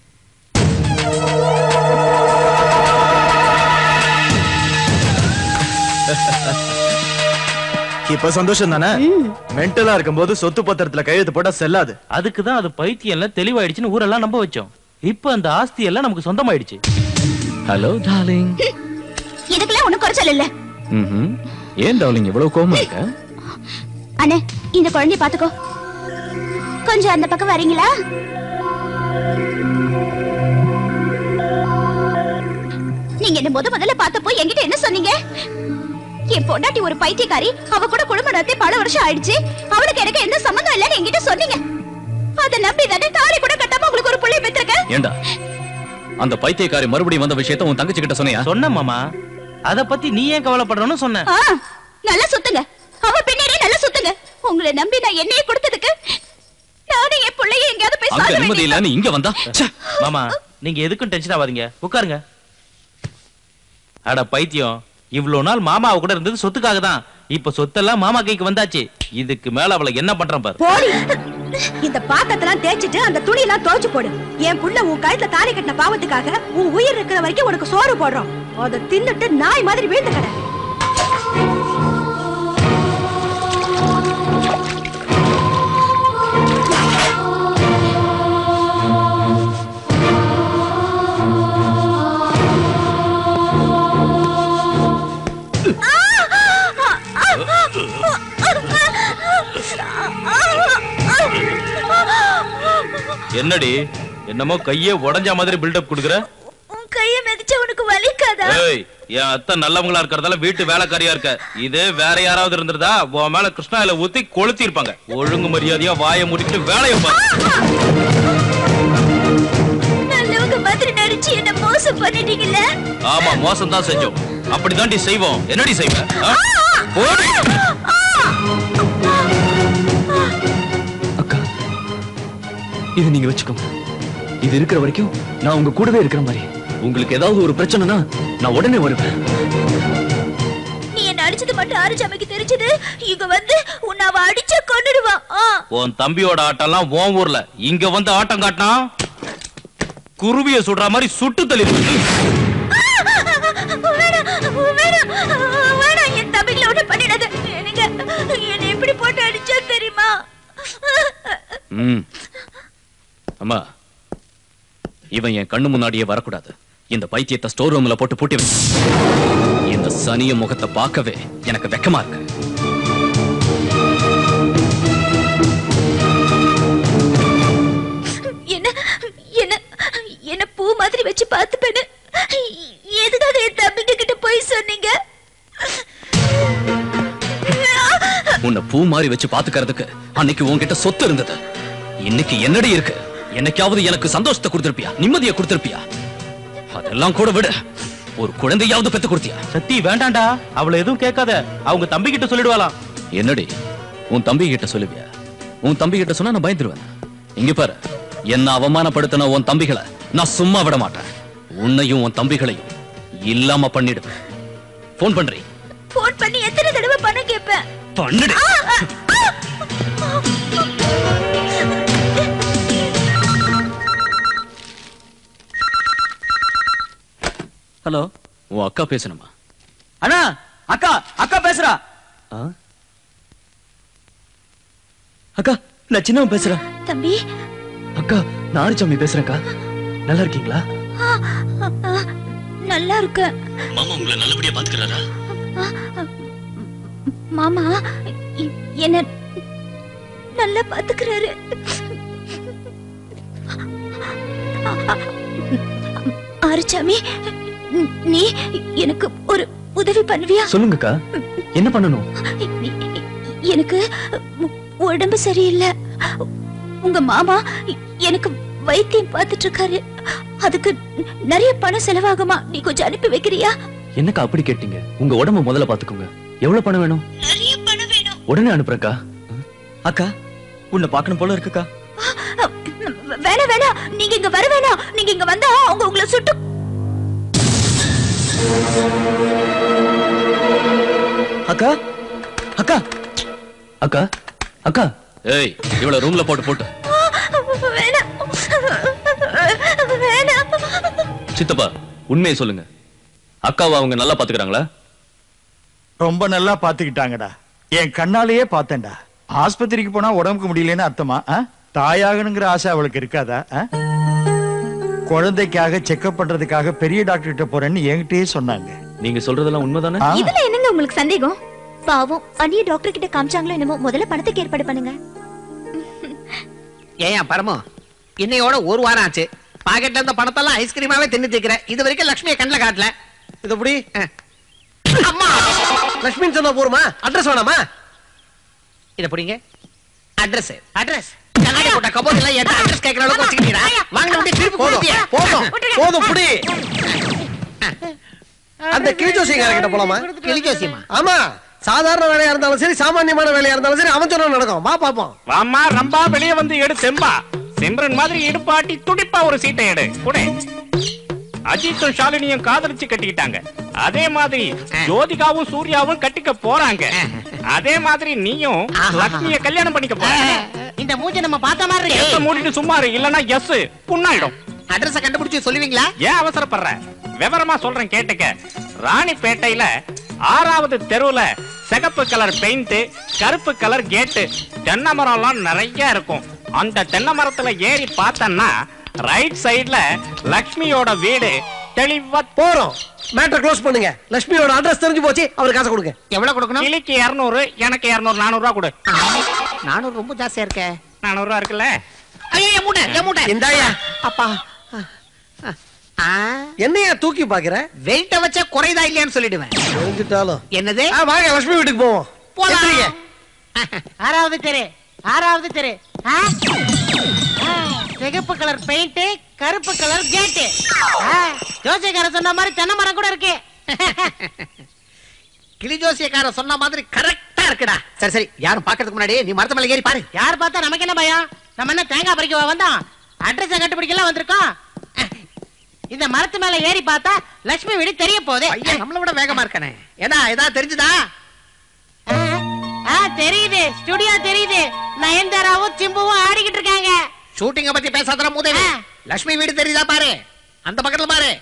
இப்ப சந்தோஷம் தானே? மென்டலா இருக்கும்போது சொத்து பத்திரத்துல கையெழுத்து போட்டா செல்லாது. அதுக்கு தான் அது பைத்தியம் எல்லாம் தெளிவாயிடுச்சுன்னு ஊரெல்லாம் நம்ப வச்சோம். இப்ப அந்த ஆஸ்தி எல்லாம் நமக்கு சொந்தமாயிடுச்சு. Hello darling. இதுக்கெல்லாம் ஒண்ணும் குறைச்சல் இல்ல. ஏன் டார்லிங் இவ்வளவு கோவமா இருக்க? அண்ணே, இந்த குழந்தைய பாத்துக்கோ. கொஞ்சம் அந்த பக்கம் வரீங்களா? நீங்க என்ன முதல்ல பார்த்தப்போ என்கிட்ட என்ன சொன்னீங்க? என் பொண்டாட்டி ஒரு பைத்தியக்காரி, அவ கூட குடும்பம் நடத்தி பல வருஷம் ஆயிடுச்சு, அவளுக்கு எனக்கு எந்த சம்பந்தம் இல்லன்னு என்கிட்ட சொன்னீங்க. அத நம்பி தானே தாலி கூட கட்டாம உங்களுக்கு ஒரு பிள்ளை பெற்றிருக்கேன். ஏண்டா அந்த பைத்தியக்காரி மறுபடியும் வந்த விஷயத்தை உன் தங்கச்சி கிட்ட சொன்னியா? சொன்ன மாமா, அத பத்தி நீ ஏன் கவலைப்படுறன்னு சொன்ன. நல்லா சுத்துங்க, அவ பின்னாடியே நல்லா சுத்துங்க. உங்களை நம்பி நான் என்னையே கொடுத்ததுக்கு நானே என் பிள்ளைய எங்கயாவது போய் சாக நிம்மதி வேண்டியது. இல்லன்னு இங்க வந்தா மாமா நீங்க எதுக்கும் டென்ஷன் ஆகாதீங்க, உட்காருங்க. அட பைத்தியம், இவ்வளவு நாள் மாமாவை கூட இருந்தது சொத்துக்காக தான். இப்ப சொத்தெல்லாம் மாமா கைக்கு வந்தாச்சு. இதுக்கு மேல அவளை என்ன பண்றான் பாரு. போடி, இந்த பாத்திரத்தெல்லாம் தேய்ச்சிட்டு அந்த துணி எல்லாம் துவைச்சு போடு. என் புள்ள உன் கழுத்துல தாலி கட்டின பாவத்துக்காக உன் உயிர் இருக்கிற வரைக்கும் உனக்கு சோறு போடுறோம். அதை தின்னுட்டு நாய் மாதிரி வீழ்ந்து கடை. என்னடி என்னமோ கையே உடைஞ்ச மாதிரி பில்டப் கொடுக்குற? உன் கைய மிதிச்சா உனக்கு வலிக்காதா? ஏய், என் அத்தை நல்லவங்களா இருக்கறதால வீட்டு வேலைக்காரியா இருக்க. இது வேற யாராவது இருந்திருந்தா உன் மேல கிருஷ்ணாயில ஊத்தி கொளுத்தி இருப்பாங்க. ஒழுங்கு மரியாதையா வாயை மூடிட்டு வேலையை பாரு. நல்லவங்க மாதிரி நடிச்சு என்ன மோசம் பண்ணிட்டீங்கல்ல? ஆமா, மோசம் தான் செஞ்சோம். அப்படிதான்டி செய்வோம். என்னடி செய்வ? போடி. இது நீங்க வச்சுக்கோங்க. இது இருக்கிற வரைக்கும் நான் உங்க கூடவே இருக்கிற மாதிரி. உங்களுக்கு ஏதாவது ஒரு பிரச்சனைனா நான் உடனே வருவேன். நீ என்ன அடிச்சது மட்டும் ஆறுசாமிக்கு தெரிஞ்சது, இங்க வந்து உன்னை அவ அடிச்ச கொன்னுடுவா. உன் தம்பியோட ஆட்டம்லாம் உன் ஊர்ல. இங்க வந்து ஆட்டம் காட்டினா குருவிய சுடுற மாதிரி சுட்டு தள்ளிடுவேன். என் தம்பிகளை ஒண்ணு பண்ணிடாத. என்ன எப்படி போட்டு அடிச்சா தெரியுமா? அம்மா, இவன் என் கண்ணு முன்னாடியே வரக்கூடாது. இந்த பைத்தியத்தை ஸ்டோர் ரூம்ல போட்டு பூட்டி வை. இந்த சனிய முகத்தை பார்க்கவே எனக்கு வெக்கமா இருக்கு. என்ன என்ன என்ன பூ மாதிரி வச்சு பார்த்துப்பேன்னு எதுக்காக என் தம்பிங்க கிட்ட போய் சொன்னீங்க? உன்னை பூ மாதிரி வச்சு பாத்துக்கிறதுக்கு அன்னைக்கு உன்கிட்ட சொத்து இருந்தது. இன்னைக்கு என்னடி இருக்கு? என்னைக்காவது எனக்கு சந்தோஷத்தை கொடுத்திருப்பியா? நிம்மதியை கொடுத்திருப்பியா? அதெல்லாம் கூட விட ஒரு குழந்தையாவது பெத்து கொடுத்தியா? சத்தி வேண்டாண்டா, அவளை எதுவும் கேட்காத. அவங்க தம்பி கிட்ட சொல்லிடுவாளாம். என்னடி உன் தம்பி கிட்ட சொல்லுவியா? உன் தம்பி கிட்ட சொன்னா நான் பயந்துருவேன். இங்க பாரு, என்ன அவமானப்படுத்தின உன் தம்பிகளை நான் சும்மா விட மாட்டேன். உன்னையும் உன் தம்பிகளையும் இல்லாம பண்ணிடுவேன். போன் பண்றேன். போன் பண்ணி எத்தனை தடவை பணம் கேட்பேன்? பண்ணுடு. ஹலோ, உன் அக்கா பேசணுமா? அண்ணா, அக்கா அக்கா பேசுறா. அக்கா, நான் சின்னவன் பேசுறேன். தம்பி. அக்கா, நான் ஆறுசாமி பேசுறேன்க்கா. நல்லா இருக்கீங்களா? நல்லா இருக்கு. மாமா உங்களை நல்லபடியா பாத்துக்கிறாரா? மாமா என்ன நல்லா பாத்துக்கிறாரு. ஆறுசாமி, நீ எனக்கு ஒரு உதவி பண்ணுவியா? சொல்லுங்கக்கா, என்ன பண்ணணும்? எனக்கு உடம்பு சரியில்லை. உங்க மாமா எனக்கு வைத்தியம் பார்த்துட்டு இருக்காரு. அதுக்கு நிறைய பணம் செலவாகுமா? நீ கொஞ்சம் அனுப்பி வைக்கிறியா? என்னக்கா அப்படி கேட்டீங்க? உங்க உடம்ப முதல்ல பாத்துக்கோங்க. எவ்வளவு பணம் வேணும்? நிறைய பணம் வேணும். உடனே அனுப்புறேன்க்கா. அக்கா, உன்னை பார்க்கணும் போல இருக்குக்கா. வேணாம் வேணாம், நீங்க இங்க வர வேணாம். நீங்க இங்க வந்தா அவங்க உங்களை சுட்டு. அக்கா அக்கா அக்கா அக்கா, ஏய், இவ்வளவு ரூம்ல போட்டு வேணாம் வேணாம். சித்தப்பா, உண்மையை சொல்லுங்க. அக்காவை அவங்க நல்லா பாத்துக்கிறாங்களா? ரொம்ப நல்லா பாத்துக்கிட்டாங்கடா. என் கண்ணாலேயே பார்த்தேன்டா. ஆஸ்பத்திரிக்கு போனா உடம்புக்கு முடியலன்னு அர்த்தமா? தாயாகணுங்கிற ஆசை அவளுக்கு இருக்காதா? குழந்தைக்காக செக்அப் பண்றதுக்காக பெரிய டாக்டர் கிட்ட போறேன்னு என்கிட்டயே சொன்னாங்க. நீங்க சொல்றதெல்லாம் உண்மைதானே? இதுல என்னங்க உங்களுக்கு சந்தேகம்? பாவம், அண்ணிய டாக்டர் கிட்ட காமிச்சாங்களோ என்னமோ. முதல்ல பணத்துக்கு ஏற்பாடு பண்ணுங்க. ஏன் பரமோ, இன்னையோட ஒரு வாரம் ஆச்சு. பாக்கெட்ல இருந்த பணத்தெல்லாம் ஐஸ்கிரீமாவே தின்னு திக்கிறேன். இது வரைக்கும் லட்சுமியை கண்ணில் காட்டல. இது எப்படி? அம்மா, லட்சுமின்னு சொன்னா போருமா? அட்ரஸ் வேணாமா? இத புடிங்க. அட்ரஸ் அட்ரஸ் கண்ணாடி போட்ட கபோர்ட் எல்லாம் எந்த அட்ரஸ் கேக்குற அளவுக்கு வச்சிருக்கீங்க? வாங்க வந்து திருப்பி கொடுத்தியா? போதும் போதும் புடி. அந்த கிளிஜோசியக்கார கிட்ட போலாமா? கிளிஜோசியமா? ஆமா, சாதாரண வேலையா இருந்தாலும் சரி, சாமானியமான வேலையா இருந்தாலும் சரி, அவன் சொன்னா நடக்கும். வா பாப்போம். வாமா ரம்பா, வெளிய வந்து எடு செம்பா. சிம்ரன் மாதிரி இடுப்பாட்டி துடிப்பா ஒரு சீட்டை எடு குடு. அஜித்தும் ஷாலினியும் காதலிச்சு கட்டிக்கிட்டாங்க. அதே மாதிரி ஜோதிகாவும் சூர்யாவும் கட்டிக்க போறாங்க. அதே மாதிரி நீயும் லட்சுமிய கல்யாணம் பண்ணிக்க போற. இந்த மூஞ்சி நம்ம பார்த்த மாதிரி இருக்கு. எஸ் மூடிட்டு சும்மா இரு, இல்லனா எஸ் புண்ணாயிடும். அட்ரஸ் கண்டுபிடிச்சு சொல்லுவீங்களா? ஏன் அவசரப்படுற? விவரமா சொல்றேன் கேட்டுக்க. ராணிப்பேட்டையில 6வது தெருவுல சிகப்பு கலர் பெயிண்ட், கருப்பு கலர் கேட்டு, தென்னை மரம்லாம் நிறைய இருக்கும். அந்த தென்னை மரத்துல ஏறி பார்த்தன்னா ரைட் சைடுல லட்சுமியோட வீடு தெளிவா போறோம். மேட்டர் க்ளோஸ் பண்ணுங்க. லட்சுமியோட அட்ரஸ் தெரிஞ்சு போச்சு. அவருக்கு காசு கொடுங்க. எவ்வளவு கொடுக்கணும்? கிளிக்கு 200, எனக்கு 200, 400 ரூபா கொடு. 400 ரொம்ப ஜாஸ்தியா இருக்கே. 400 ரூபா இருக்குல்ல? ஐயோ, என் மூட்டை. இந்தாயா. அப்பா, என்னையா தூக்கி பாக்குற? வெயிட்ட வச்ச குறைதா இல்லையான்னு சொல்லிடுவேன். தெரிஞ்சிட்டாலும் என்னது? வாங்க லட்சுமி வீட்டுக்கு போவோம். போலாம். 6வது தெரு, 6வது தெரு. சிகப்பு கலர் பெயிண்ட், கருப்பு கலர் கேட். ஜோசியக்கார சொன்ன மாதிரி தென்னை மரம் கூட இருக்கு. கிளி ஜோசியக்கார சொன்ன மாதிரி கரெக்டா இருக்குடா. சரி சரி, யாரும் பாக்கிறதுக்கு முன்னாடி நீ மரத்து மேல ஏறி பாரு. யார் பார்த்தா நமக்கு என்ன பயம்? நம்ம என்ன தேங்காய் பறிக்கவா வந்தோம்? அட்ரஸ் கண்டுபிடிக்கலாம் வந்திருக்கோம். இந்த மரத்து மேல ஏறி பார்த்தா லட்சுமி வீடு தெரிய போகுது. நம்மள விட வேகமா இருக்கானே. ஏடா இதா தெரிஞ்சுதா? தெரியுது, ஸ்டுடியோ தெரியுது. நயன்தாராவும் சிம்புவும் ஆடிக்கிட்டு இருக்காங்க. ஷூட்டிங்க பத்தி பேசாதற மூதேவி. லட்சுமி வீடு தெரியுதா பாரு. அந்த பக்கத்துல பாரு.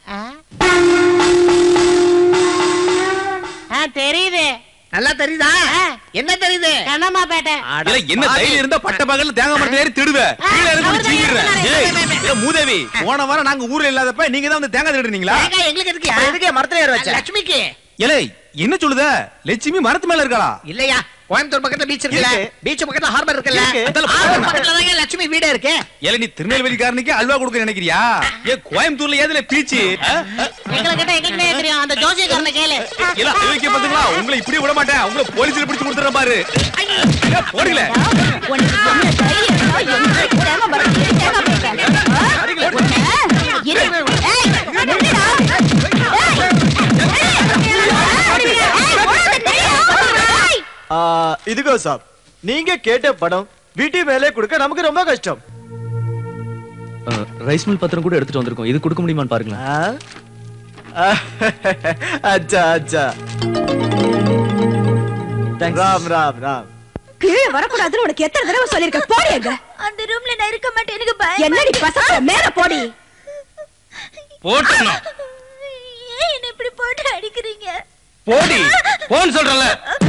தெரியுது. நல்லா தெரியுதா? என்ன தெரியுது? கண்ணம்மாபேட்டை. இல்ல என்ன தைரியம் இருந்தா பட்ட பகல்ல தேங்காய் மரத்துல ஏறி திருடுவ. கீழ இருந்து சீக்கிரேன். ஏய், இல்ல மூதேவி, போன வாரம் நாங்க ஊர்ல இல்லாதப்ப நீங்க தான் வந்து தேங்காய் திருடுனீங்களா? தேங்காய் எங்களுக்கு எதுக்கு? எதுக்கு மரத்துல ஏற வச்ச? லட்சுமிக்கு. ஏலே, என்ன சொல்லுத? லட்சுமி மரத்து மேல இருக்காளா? இல்லையா, கோயம்புத்தூர் பக்கத்துல பீச் இருக்குல்ல, பீச் பக்கத்துல ஹார்பர் இருக்குல்ல, ஹார்பர் பக்கத்துல தான் லட்சுமி வீடே இருக்கு. ஏலே, நீ திருநெல்வேலிக்காரனுக்கு அல்வா கொடுக்க நினைக்கிறியா? ஏ கோயம்புத்தூர்ல ஏதுல பீச்? எங்களை கேட்டா எங்களுக்கு தெரியும். அந்த ஜோசியக்காரனை கேளு. இல்ல ஐயோக்கிய பசங்களா, உங்களை இப்படி விட மாட்டேன். உங்களை போலீஸ்ல பிடிச்சு கொடுத்துறேன் பாரு. போடுங்க. இதுகோ சாப், நீங்க கேட்ட படம் வீட்டு வேலை கொடுக்க நமக்கு ரொம்ப கஷ்டம். ரைஸ் மில் பத்திரம் கூட எடுத்துட்டு வந்திருக்கோம். இது கொடுக்க முடியுமான்னு பாருங்களேன். அச்சா அச்சா. ராம் ராம் ராம். கீழே வரக்கூடாதுன்னு உனக்கு எத்தனை தடவை சொல்லிருக்கேன். போடிங்க. அந்த ரூம்ல நான் இருக்க மாட்டேன். எனக்கு பயம். என்னடி பசங்க மேல போடி. போட்டணும். ஏன் என்ன இப்படி போட்டு அடிக்கிறீங்க? போடி. போன் சொல்றல.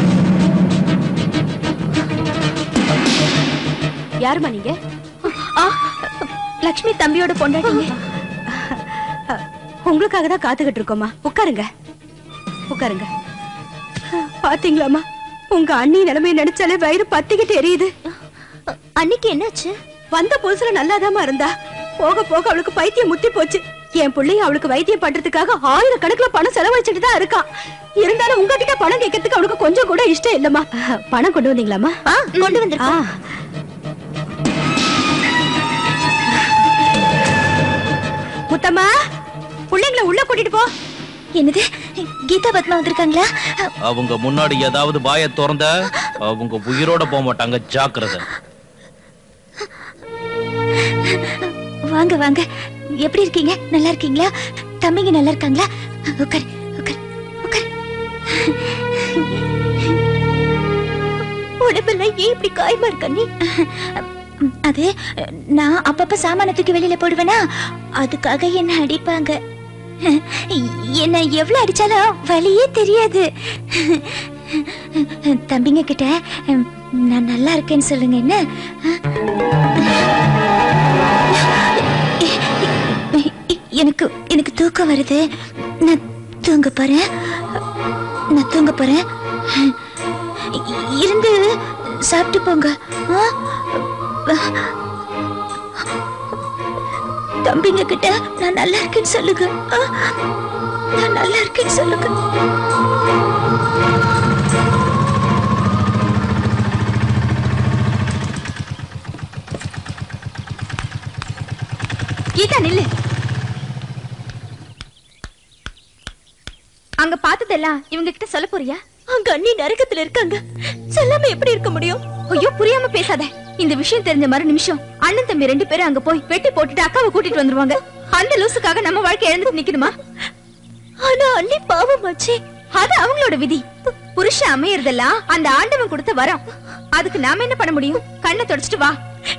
யாருமா நீங்க? லட்சுமி தம்பியோட பொண்டாட்டிங்க. உங்களுக்காக தான் காத்துக்கிட்டு இருக்கோமா. உட்காருங்க உட்காருங்க. பாத்தீங்களாமா, உங்க அண்ணி நிலைமையை நினைச்சாலே வயிறு பத்திக்கிட்டு எரியுது. அன்னைக்கு என்னாச்சு? வந்த புதுசுல நல்லாதாமா இருந்தா. போக போக அவளுக்கு பைத்தியம் முத்தி போச்சு. என் பிள்ளைய அவளுக்கு வைத்தியம் பண்றதுக்காக 1000 கணக்குல பணம் செலவழிச்சுட்டு தான் இருக்கான். இருந்தாலும் உங்ககிட்ட பணம் கேட்கறதுக்கு அவனுக்கு கொஞ்சம் கூட இஷ்டம் இல்லம்மா. பணம் கொண்டு வந்தீங்களாமா? கொண்டு வந்திருக்கோம். முத்தம்மா, பிள்ளைங்களை உள்ள கூட்டிட்டு போ. என்னது, கீதா பத்மா வந்திருக்காங்களா? அவங்க முன்னாடி ஏதாவது வாயை திறந்த அவங்க உயிரோட போக மாட்டாங்க, ஜாக்கிரதை. வாங்க வாங்க, எப்படி இருக்கீங்க? நல்லா இருக்கீங்களா? தம்பிங்க நல்லா இருக்காங்களா? உட்கார் உட்கார் உட்கார். உடம்பெல்லாம் ஏன் இப்படி காயமா இருக்க நீ? அது நான் அப்பப்ப சாமானத்துக்கு வெளியில போடுவேனா, அதுக்காக என்ன அடிப்பாங்க. என்ன எவ்வளவு அடிச்சாலும் வலியே தெரியாது. தம்பிங்க கிட்ட நான் நல்லா இருக்கேன்னு சொல்லுங்க. என்ன எனக்கு எனக்கு தூக்கம் வருது. நான் தூங்க போறேன். இருந்து சாப்பிட்டு போங்க. தம்பிங்க கிட்ட நான் நல்லா இருக்கேன்னு சொல்லுங்க. நான் நல்லா இருக்கேன்னு சொல்லுங்க. கீதா நில்லு. அங்க பார்த்ததெல்லாம் இவங்க கிட்ட சொல்ல போறியா? அங்க அண்ணி நரகத்துல இருக்காங்க, சொல்லாம எப்படி இருக்க முடியும்? ஐயோ, புரியாம பேசாத. இந்த விஷயம் தெரிஞ்ச மறு நிமிஷம் அண்ணன் தம்பி 2 பேரும் அங்க போய் வெட்டி போட்டுட்டு அக்காவை கூட்டிட்டு வந்துருவாங்க. அந்த லூசுக்காக நம்ம வாழ்க்கை இழந்து நிக்கணுமா? ஆனா அண்ணி பாவமாச்சே. அது அவங்களோட விதி. புருஷன் அமையறதெல்லாம் அந்த ஆண்டவன் கொடுத்த வரம். அதுக்கு நாம என்ன பண்ண முடியும்? கண்ணை தொடச்சிட்டு வா.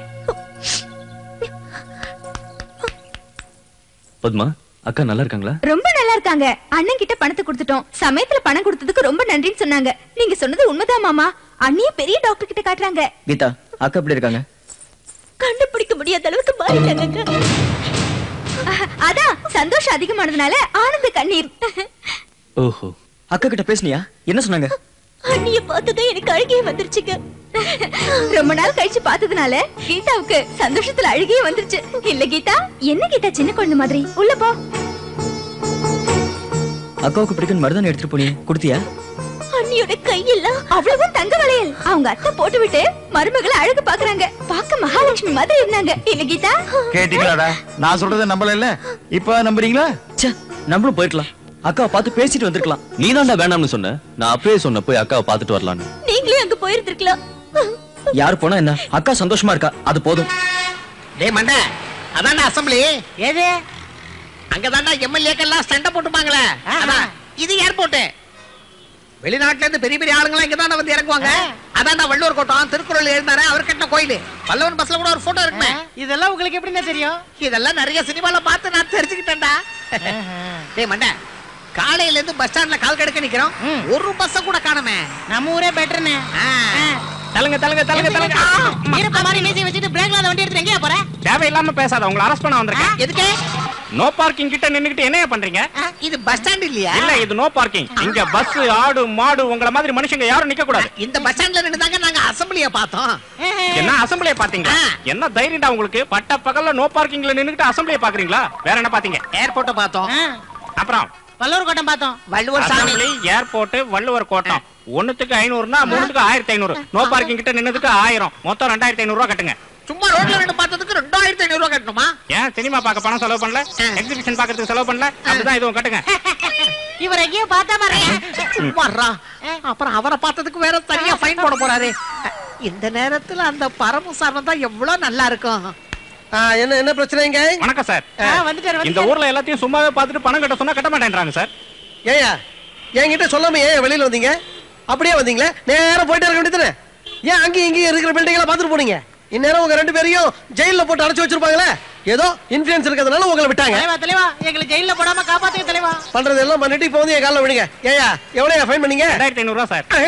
பத்மா, அக்கா நல்லா இருக்காங்களா? ரொம்ப நல்லா இருக்காங்க. அண்ணன் கிட்ட பணத்தை கொடுத்துட்டோம். சமயத்துல பணம் கொடுத்ததுக்கு ரொம்ப நன்றின்னு சொன்னாங்க. நீங்க சொன்னது உண்மைதான் மாமா. அண்ணிய பெரிய டாக்டர் கிட்ட காட்டுறாங்க. கீதா, அக்கா எப்படி இருக்காங்க? கண்டுபிடிக்க முடியாத அளவுக்கு மாறிட்டாங்க. அதான் சந்தோஷம் அதிகமானதுனால ஆனந்த கண்ணீர். ஓஹோ, அக்கா கிட்ட பேசுனியா? என்ன சொன்னாங்க? அண்ணிய பார்த்ததும் எனக்கு அழுகையே வந்துருச்சுங்க. ரொம்ப நாள் கழிச்சு பார்த்ததுனால கீதாவுக்கு சந்தோஷத்துல அழுகையே வந்துருச்சு. இல்ல கீதா? என்ன கீதா சின்ன குழந்தை மாதிரி? உள்ள போ. அக்காவுக்கு பிடிக்கும் மருதாணி எடுத்துட்டு போனியே, கொடுத்தியா? அண்ணியோட கையெல்லாம் அவ்வளவும் தங்க வளையல். அவங்க அத்தை போட்டு விட்டு மருமகளை அழகு பாக்குறாங்க. பார்க்க மகாலட்சுமி மாதிரி இருந்தாங்க. இல்ல கீதா? கேட்டீங்களாடா? நான் சொல்றதை நம்பல இல்ல, இப்ப நம்புறீங்களா? நம்மளும் போயிருக்கலாம். அக்காவை பார்த்து பேசிட்டு வந்திருக்கலாம். நீ தான்டா வேணாம்னு சொன்ன. நான் அப்பவே சொன்ன போய் அக்காவை பார்த்துட்டு வரலான்னு. நீங்களே அங்க போயிருந்திருக்கலாம். யார் போனா என்ன, அக்கா சந்தோஷமா இருக்கா, அது போதும். டேய் மண்ட, அதான்டா அசெம்பிளி. ஏது அங்கதான்டா எம்எல்ஏக்கெல்லாம் சண்டை போட்டுப்பாங்களே, அதான் இது ஏர்போர்ட். வெளிநாட்டுல இருந்து பெரிய பெரிய ஆளுங்களாம் இங்கதான் வந்து இறங்குவாங்க. அதான்டா வள்ளுவர் கோட்டம். திருக்குறள் எழுந்தாரு, அவர் கட்டின கோயில். பல்லவன் பஸ்ல கூட ஒரு போட்டோ இருக்குமே. இதெல்லாம் உங்களுக்கு எப்படின்னா தெரியும்? இதெல்லாம் நிறைய சினிமால பார்த்து நான் தெரிஞ்சுக்கிட்டேன்டா. டேய் மண்ட, காலையில இருந்து பஸ் ஸ்டாண்ட்ல கால் கடுக்க நிக்கிறோம், ஒரு பஸ் கூட காணுமே. நம்ம ஊரே பெட்டர்னே. தலங்க தலங்க தலங்க தலங்க. இருப்ப மாதிரி மீசி வச்சிட்டு பிரேக்ல வண்டி எடுத்து எங்கயா போற? தேவையில்லாம பேசாத, உங்களை அரெஸ்ட் பண்ண வந்திருக்கேன். எதுக்கு? நோ பார்க்கிங் கிட்ட நின்னுக்கிட்டு என்னைய பண்றீங்க? இது பஸ் ஸ்டாண்ட் இல்லையா? இல்ல, இது நோ பார்க்கிங். இங்க பஸ், ஆடு, மாடு உங்கள மாதிரி மனுஷங்க யாரும் நிக்க கூடாது. இந்த பஸ் ஸ்டாண்ட்ல நின்னுதாங்க நாங்க அசெம்பிளிய பார்த்தோம். என்ன அசெம்பிளிய பாத்தீங்க? என்ன தைரியம்டா உங்களுக்கு? பட்ட பகல்ல நோ பார்க்கிங்ல நின்னுக்கிட்டு அசெம்பிளிய பாக்குறீங்களா? வேற என்ன பாத்தீங்க? ஏர்போர்ட்ட பார்த்தோம். அப்புறம் வள்ளுவர் கோட்டம் பார்த்தோம். வள்ளுவர் சாமி, airport, Valluvar Kottam. ஒண்ணுத்துக்கு 500னா மூணுத்துக்கு 1500. No parking கிட்ட நின்னதுக்கு 1000, மொத்தம் 2500 ரூபாய் கட்டுங்க. சும்மா ரோட்ல நின்னு பார்த்ததுக்கு 2500 ரூபாய் கட்டணுமா? ஏன் சினிமா பார்க்க பணம் செலவு பண்ணல? எக்ஸிபிஷன் பார்க்கிறதுக்கு செலவு பண்ணல? அப்படிதான் இதுவும் கட்டுங்க. இவர் எங்கேயோ பார்த்தா பாருங்க. வர்றா, அப்புறம் அவரை பார்த்ததுக்கு வேற தனியா ஃபைன் போட போறாரு. இந்த நேரத்துல அந்த பரமு சார் தான் எவ்வளவு நல்லா இருக்கும். என்ன என்ன பிரச்சனைங்க? வணக்கம் சார். இந்த ஊர்ல எல்லாத்தையும் சும்மாவே பார்த்துட்டு பணம் கட்ட சொன்னா கட்ட மாட்டேன்றாங்க சார். ஏயா என்கிட்ட சொல்லாம ஏன் வெளியில வந்தீங்க? அப்படியே வந்தீங்களே, நேரா போயிட்டே இருக்க வேண்டியதுதானே? ஏன் அங்கேயும் இங்கேயும் இருக்கிற பில்டிங் எல்லாம் பார்த்துட்டு போனீங்க? இந்நேரம் உங்க 2 பேரையும் ஜெயில போட்டு அடைச்சு வச்சிருப்பாங்களே. ஏதோ இன்ஃபுளுன்ஸ் இருக்கிறதுனால உங்களை விட்டாங்க. தலைவா, எங்களை ஜெயில போடாம காப்பாத்துங்க தலைவா. பண்றது எல்லாம் பண்ணிட்டு இப்போ வந்து என் காலில் விடுங்க. ஏயா எவ்வளவு ஃபைன் பண்ணீங்க? 2500 ரூபாய் சார்.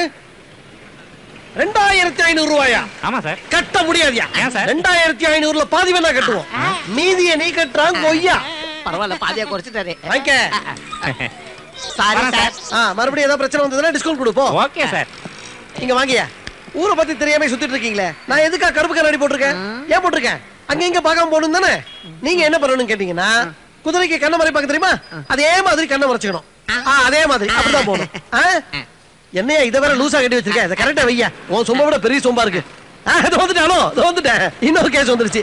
2500 ரூபாயா? ஆமா சார். கட்ட முடியாதியா? ஏன் சார்? 2500ல பாதி வேணா கட்டுவோம், மீதியை நீ கட்டுறான் கொய்யா. பரவாயில்ல, பாதியா குறைச்சிட்டாரு. வாங்க. Sorry sir. மறுபடியும் ஏதாவது பிரச்சனை வந்ததுன்னா டிஸ்கவுண்ட் கொடுப்போம். Okay sir. இங்க வாங்கியா. ஊரை பத்தி தெரியாம சுத்திட்டு இருக்கீங்களே, நான் எதுக்கா கருப்பு கண்ணாடி போட்டிருக்கேன்? ஏன் போட்டிருக்கேன்? அங்க இங்க பார்க்காம போகணும் தானே. நீங்க என்ன பண்ணணும்னு கேட்டீங்கன்னா, குதிரைக்கு கண்ணை மறைப்பாங்க தெரியுமா? அதே மாதிரி கண்ணை மறைச்சுக்கணும். அதே மாதிரி அப்படிதான் போகணும். என்னையா இதை வேற லூசா கட்டி வச்சிருக்க? இதை கரெக்டா வையா. உன் சொம்ப விட பெரிய சொம்பா இருக்கு. வந்துட்டேன். இன்னொரு கேஸ் வந்துருச்சு.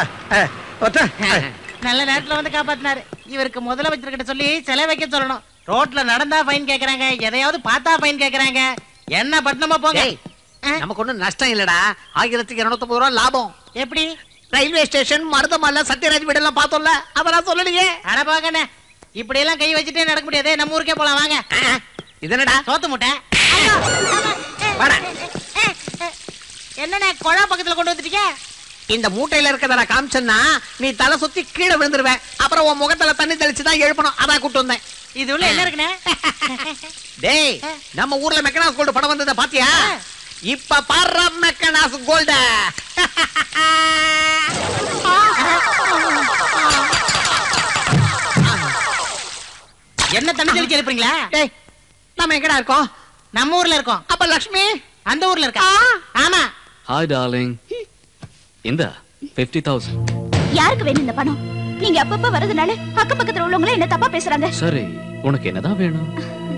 நல்ல நேரத்துல வந்து காப்பாத்தினாரு. இவருக்கு முதல்ல வச்சிருக்கிட்ட சொல்லி சிலை வைக்க சொல்லணும். ரோட்ல நடந்தா ஃபைன் கேக்குறாங்க, எதையாவது பார்த்தா ஃபைன் கேக்குறாங்க. என்ன பட்டணமா போங்க. நமக்கு ஒண்ணும் நஷ்டம் இல்லடா. 1250 ரூபாய் லாபம். எப்படி? ரயில்வே ஸ்டேஷன், மருதமல்ல, சத்யராஜ் வீடெல்லாம் பார்த்தோம்ல, அதெல்லாம் சொல்லலையே. அட பாக்கண்ணே, இப்படி எல்லாம் கை வச்சுட்டே நடக்க முடியாது. நம்ம ஊருக்கே போலாம் வாங்க. இதனடா சோத்து முட்டை? என்னண்ணே கொழா பக்கத்துல கொண்டு வந்துட்டீங்க? இந்த மூட்டையில இருக்கதா காமிச்சன்னா நீ தலை சுத்தி கீழே விழுந்துருவ. அப்புறம் உன் முகத்துல தண்ணி தெளிச்சுதான் எழுப்பணும். அதான் கூட்டு வந்தேன். இது உள்ள என்ன இருக்குண்ணே? டேய், நம்ம ஊர்ல மெக்கனாஸ் கோல்டு படம் வந்தத பாத்தியா? இப்ப பாரு மெக்கனாஸ் கோல்டு. என்ன தண்ணி தெளிச்சு எழுப்புறீங்களா? டேய், நம்ம எங்கடா இருக்கோம்? நம்ம ஊர்ல இருக்கோம். அப்ப லட்சுமி அந்த ஊர்ல இருக்கா? ஆமா. Hi darling. இந்த 50,000 யாருக்கு வேணும் இந்த பணம்? நீங்க அப்பப்ப வரதுனால அக்கம் பக்கத்துல உள்ளவங்களே என்ன தப்பா பேசுறாங்க. சரி, உனக்கு என்னதான் வேணும்?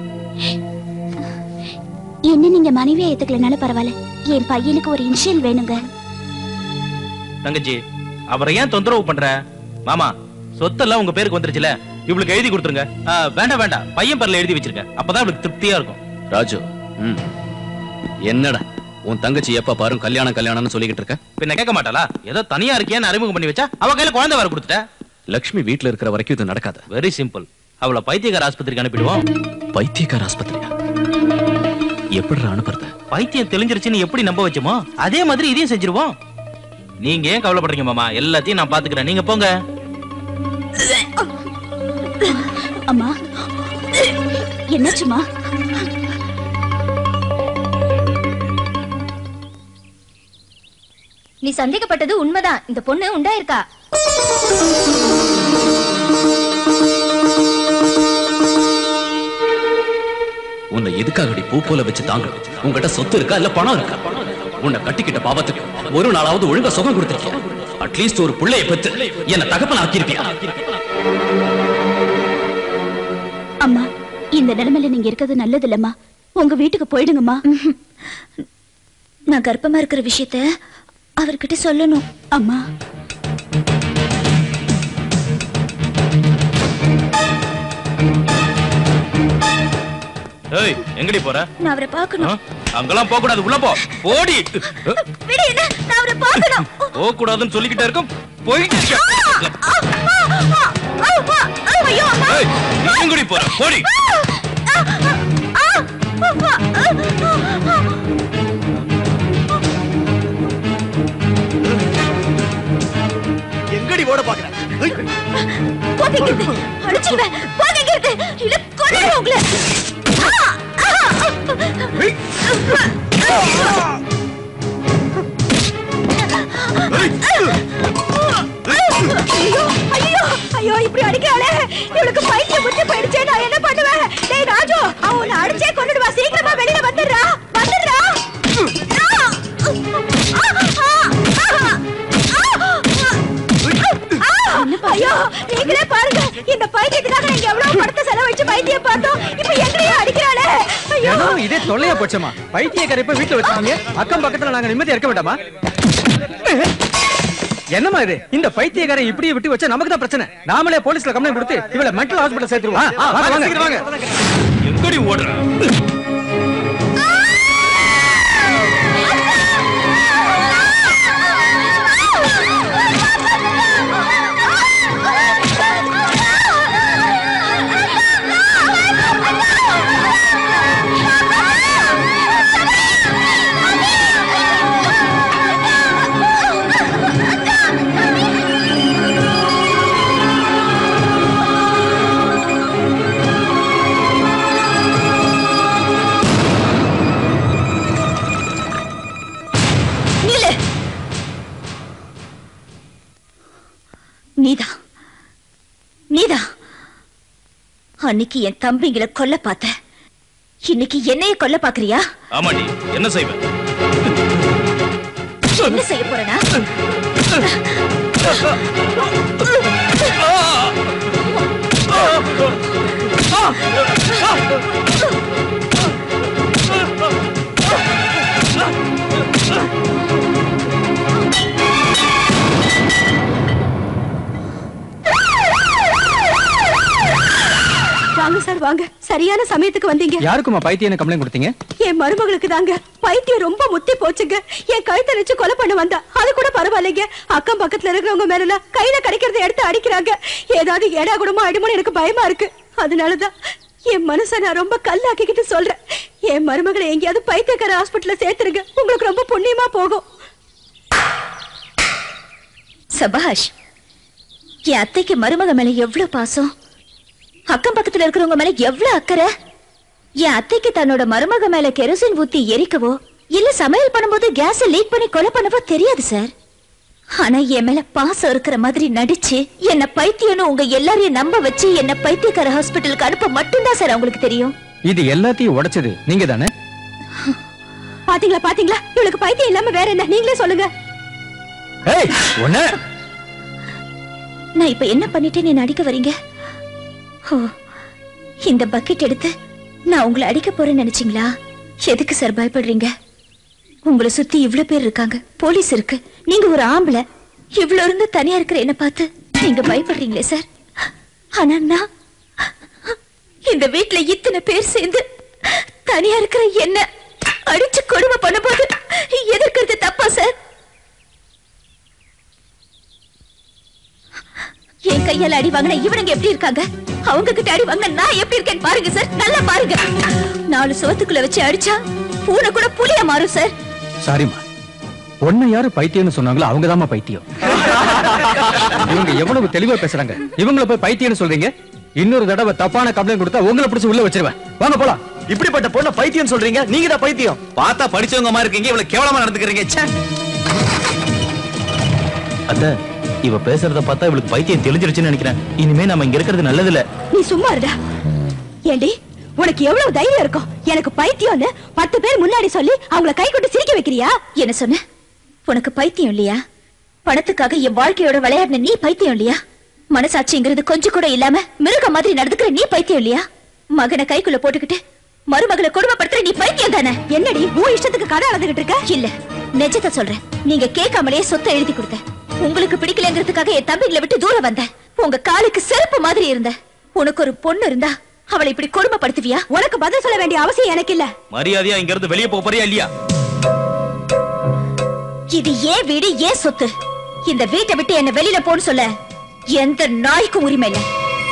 என்ன நீங்க மனைவியா ஏத்துக்கலனால பரவாயில்ல, என் பையனுக்கு ஒரு இன்ஷியல் வேணுங்க. தங்கச்சி, அவரை ஏன் தொந்தரவு பண்ற? மாமா, சொத்தெல்லாம் உங்க பேருக்கு வந்துருச்சுல, இவளுக்கு எழுதி கொடுத்துருங்க. வேண்டாம் வேண்டாம், பையன் பேர்ல எழுதி வச்சிருக்க. அப்பதான் இவளுக்கு திருப்தியா இருக்கும். ராஜு, என்னடா உன் தங்கச்சி எப்ப பாரு கல்யாணம் கல்யாணம்னு சொல்லிக்கிட்டு இருக்க? பின்ன கேட்க மாட்டாளா? ஏதோ தனியா இருக்கேன்னு அறிமுகம் பண்ணி வச்சா அவ கையில குழந்தை வர கொடுத்துட்ட. லட்சுமி வீட்டுல இருக்கிற வரைக்கும் இது நடக்காது. Very simple. அவளை பைத்தியக்கார ஆஸ்பத்திரிக்கு அனுப்பிடுவோம். பைத்தியக்கார ஆஸ்பத்திரியா? எப்படி அனுப்புறது? பைத்தியம் தெளிஞ்சிருச்சுன்னு எப்படி நம்ப வச்சோமோ அதே மாதிரி இதையும் செஞ்சிருவோம். நீங்க ஏன் கவலைப்படுறீங்க மாமா? எல்லாத்தையும் நான் பாத்துக்கிறேன், நீங்க போங்க. அம்மா, என்னாச்சுமா? நீ சந்தேகப்பட்டது உண்மைதான். இந்த பொண்ணு உண்டாயிருக்கா. உன்னை எதுக்காகடி பூ போல வச்சு தாங்க? உங்ககிட்ட சொத்து இருக்கா இல்ல பணம் இருக்கா? உன்னை கட்டிக்கிட்ட பாவத்துக்கு ஒரு நாளாவது ஒழுங்கா சுகம் கொடுத்திருக்கியா? அட்லீஸ்ட் ஒரு பிள்ளைய பெத்து என்ன தகப்பன ஆக்கியிருப்பியா? அம்மா, இந்த நிலைமையில நீங்க இருக்கிறது நல்லது இல்லம்மா. உங்க வீட்டுக்கு போயிடுங்கம்மா. நான் கர்ப்பமா இருக்கிற விஷயத்த அவர்கிட்ட சொல்லணும். அம்மா, ஏய், எங்கடி போற? நான் அவரை பார்க்கணும். அங்கெல்லாம் போக கூடாது, உள்ள போ. போடி. விடு என்ன, நான் அவரை பார்க்கணும். போக கூடாதுன்னு சொல்லிக்கிட்டே இருக்கும். போயிட்டு ஐயோ, ஏய், நீ எங்கடி போற? போடி. எங்கடி ஓட பாக்குற? போதிக்கிறது அடிச்சிடுவேன். போதிக்கிறது இல்ல கொல்லுவேன் உங்களை. ஐயோ, இப்படி அடிக்கிறாளே, இவளுக்கு பைத்தியம் புத்தி போயிடுச்சே. நான் என்ன பண்ணுவேன்? டேய் ராஜு, அவனை அடிச்சே கொன்னுடுவா. சீக்கிரமா வெளியில வந்துடுறா. ஐயோ, நீங்களே பாருங்க, இந்த பைத்தியத்துக்காக நீங்க எவ்வளவு பணத்தை செலவழிச்சு பைத்தியம் பார்த்தோம். இப்ப எங்களையும் அடிக்கிறாளே. ஐயோ, இதே தொல்லையா போச்சமா? பைத்தியக்கார இப்ப வீட்டுல வச்சாங்க, அக்கம் பக்கத்துல நாங்க நிம்மதியா இருக்க வேண்டாமா? என்னமா இது? இந்த பைத்தியக்காரை இப்படியே விட்டு வச்சா நமக்கு தான் பிரச்சனை. நாமளே போலீஸ்ல கம்ப்ளைண்ட் கொடுத்து இவளை மென்டல் ஹாஸ்பிடல் சேர்த்துருவோம். வாங்க. எங்கடி ஓடுற? நீதா அன்னைக்கு என் தம்பிங்களை கொல்ல பார்த்த, இன்னைக்கு என்னைய கொல்ல பாக்குறியா? ஆமாடி, என்ன செய்வ? என்ன செய்ய போறேனா? வாங்க சார் வாங்க, சரியான சமயத்துக்கு வந்தீங்க. யாருக்குமா பைத்தியம் கம்ப்ளைண்ட் கொடுத்தீங்க? என் மருமகளுக்கு தாங்க. பைத்தியம் ரொம்ப முத்தி போச்சுங்க. என் கழுத்தை வச்சு கொலை பண்ண வந்தா, அது கூட பரவாயில்லைங்க. அக்கம் பக்கத்துல இருக்கிறவங்க மேல கையில கிடைக்கிறத எடுத்து அடிக்கிறாங்க. ஏதாவது ஏடா கூடமா ஆயிடுமோன்னு எனக்கு பயமா இருக்கு. அதனாலதான் என் மனசை நான் ரொம்ப கல்லாக்கிக்கிட்டு சொல்றேன். என் மருமகளை எங்கேயாவது பைத்தியக்கார ஹாஸ்பிட்டல்ல சேர்த்துருங்க, உங்களுக்கு ரொம்ப புண்ணியமா போகும். சபாஷ், என் அத்தைக்கு மருமக மேல எவ்வளவு பாசம், அக்கம் பக்கத்துல இருக்கிறவங்க மேல எவ்வளவு அக்கறை. என் அத்தைக்கு தன்னோட மருமக மேல கெரோசின் ஊத்தி எரிக்கவோ இல்ல சமையல் பண்ணும்போது கேஸ லீக் பண்ணி கொலை பண்ணவோ தெரியாது சார். ஆனா என் மேல பாசம் இருக்கிற மாதிரி நடிச்சு என்ன பைத்தியம்னு உங்க எல்லாரையும் நம்ப வச்சு என்ன பைத்தியக்கார ஹாஸ்பிட்டலுக்கு அனுப்ப மட்டும்தான் சார் அவங்களுக்கு தெரியும். இது எல்லாத்தையும் உடைச்சது நீங்க தானே? பாத்தீங்களா பாத்தீங்களா, இவளுக்கு பைத்தியம் இல்லாம வேற என்ன, நீங்களே சொல்லுங்க. நான் இப்ப என்ன பண்ணிட்டேன் நீ அடிக்க வரீங்க? ஓ, இந்த பக்கெட் எடுத்து நான் உங்களை அடிக்க போறேன்னு நினைச்சீங்களா? எதுக்கு சார் பயப்படுறீங்க? உங்களை சுத்தி இவ்வளவு பேர் இருக்காங்க, போலீஸ் இருக்கு, நீங்க ஒரு ஆம்பளை, இவ்வளவு இருந்து தனியா இருக்கிற என்ன பார்த்து நீங்க பயப்படுறீங்களே சார். ஆனா நான் இந்த வீட்டுல இத்தனை பேர் சேர்ந்து தனியா இருக்கிற என்ன அடிச்சு கொடுமை பண்ணும்போது எதிர்க்கிறது தப்பா சார்? என் கையால அடி வாங்கின இவனுங்க எப்படி இருக்காங்க, அவங்க கிட்ட அடி வாங்கின நான் எப்படி இருக்கேன்னு பாருங்க சார், நல்லா பாருங்க. 4 சுவத்துக்குள்ள வச்சு அடிச்சா பூனை கூட புலியா மாறும் சார். சாரிமா, ஒன்ன யாரு பைத்தியம்னு சொன்னாங்களோ அவங்கதாம்மா பைத்தியம். இவங்க எவ்வளவு தெளிவா பேசுறாங்க, இவங்கள போய் பைத்தியம்னு சொல்றீங்க. இன்னொரு தடவை தப்பான கம்ப்ளைண்ட் கொடுத்தா உங்களை பிடிச்சு உள்ள வச்சிருவேன். வாங்க போலாம். இப்படிப்பட்ட பொண்ண பைத்தியம் சொல்றீங்க, நீங்க தான் பைத்தியம். பார்த்தா படிச்சவங்க மாதிரி இருக்கீங்க, இவ்வளவு கேவலமா நடந்துக்கிறீங்க. அத்த, இவ பேசுறத பார்த்தா இவளுக்கு பைத்தியம் தெளிஞ்சிருச்சுன்னு நினைக்கிறேன். இனிமே நம்ம இங்க இருக்கிறது நல்லது இல்ல. நீ சும்மா இருடா. ஏண்டி, உனக்கு எவ்வளவு தைரியம் இருக்கும் எனக்கு பைத்தியம்னு 10 பேர் முன்னாடி சொல்லி அவங்கள கை கொண்டு சிரிக்க வைக்கிறியா? என்ன சொன்ன? உனக்கு பைத்தியம் இல்லையா? பணத்துக்காக என் வாழ்க்கையோட விளையாடின நீ பைத்தியம் இல்லையா? மனசாட்சிங்கிறது கொஞ்சம் கூட இல்லாம மிருக மாதிரி நடந்துக்கிற நீ பைத்தியம் இல்லையா? மகனை கைக்குள்ள போட்டுக்கிட்டு மருமகளை கொடுமைப்படுத்துற நீ பைத்தியம் தானே? என்னடி உன் இஷ்டத்துக்கு கதை அளந்துகிட்டு இருக்க? இல்ல, நிஜத்தை சொல்றேன். நீங்க கேட்காமலேயே சொத்தை எழுதி கொடுத்த. உங்களுக்கு பிடிக்கலங்கிறதுக்காக என் தம்பிகளை விட்டு தூரம் வந்த. உங்க காலுக்கு செருப்பு மாதிரி இருந்த. உனக்கு ஒரு பொண்ணு இருந்தா அவளை இப்படி கொடுமைப்படுத்துவியா? உனக்கு பதில் சொல்ல வேண்டிய அவசியம் எனக்கு இல்ல. மரியாதையா இங்க இருந்து வெளியே போக போறியா இல்லையா? இது ஏன் வீடு, ஏன் சொத்து. இந்த வீட்டை விட்டு என்ன வெளியில போன்னு சொல்ல எந்த நாய்க்கும் உரிமை இல்ல.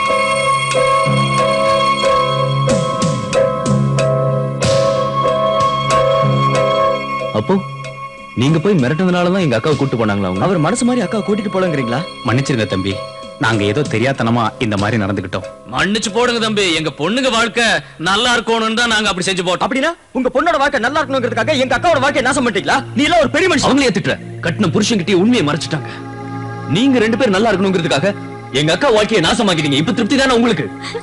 அப்போ நீங்க போய் மிரட்டினதுனாலதான் எங்க அக்காவை கூட்டு போனாங்களா? அவங்க அவர் மனசு மாதிரி அக்காவை கூட்டிட்டு போலங்கிறீங்களா? மன்னிச்சிருங்க தம்பி, நாங்க ஏதோ தெரியாதனமா இந்த மாதிரி நடந்துகிட்டோம். மன்னிச்சு போடுங்க தம்பி, எங்க பொண்ணுங்க வாழ்க்கை நல்லா இருக்கணும்னு தான் நாங்க அப்படி செஞ்சு போட்டோம். அப்படின்னா உங்க பொண்ணோட வாழ்க்கை நல்லா இருக்கணுங்கிறதுக்காக எங்க அக்காவோட வாழ்க்கை நாசம் பண்ணிட்டீங்களா? நீ எல்லாம் ஒரு பெரிய மனுஷன். அவங்களே திட்டுற கட்டின புருஷன்கிட்டயே உண்மையை மறைச்சிட்டாங்க. நீங்க 2 பேர் நல்லா இருக்கணுங்கிறதுக்காக எங்க அக்கா வாழ்க்கையை நாசமாக்கிட்டீங்க. இப்ப திருப்தி தானே உங்களுக்கு?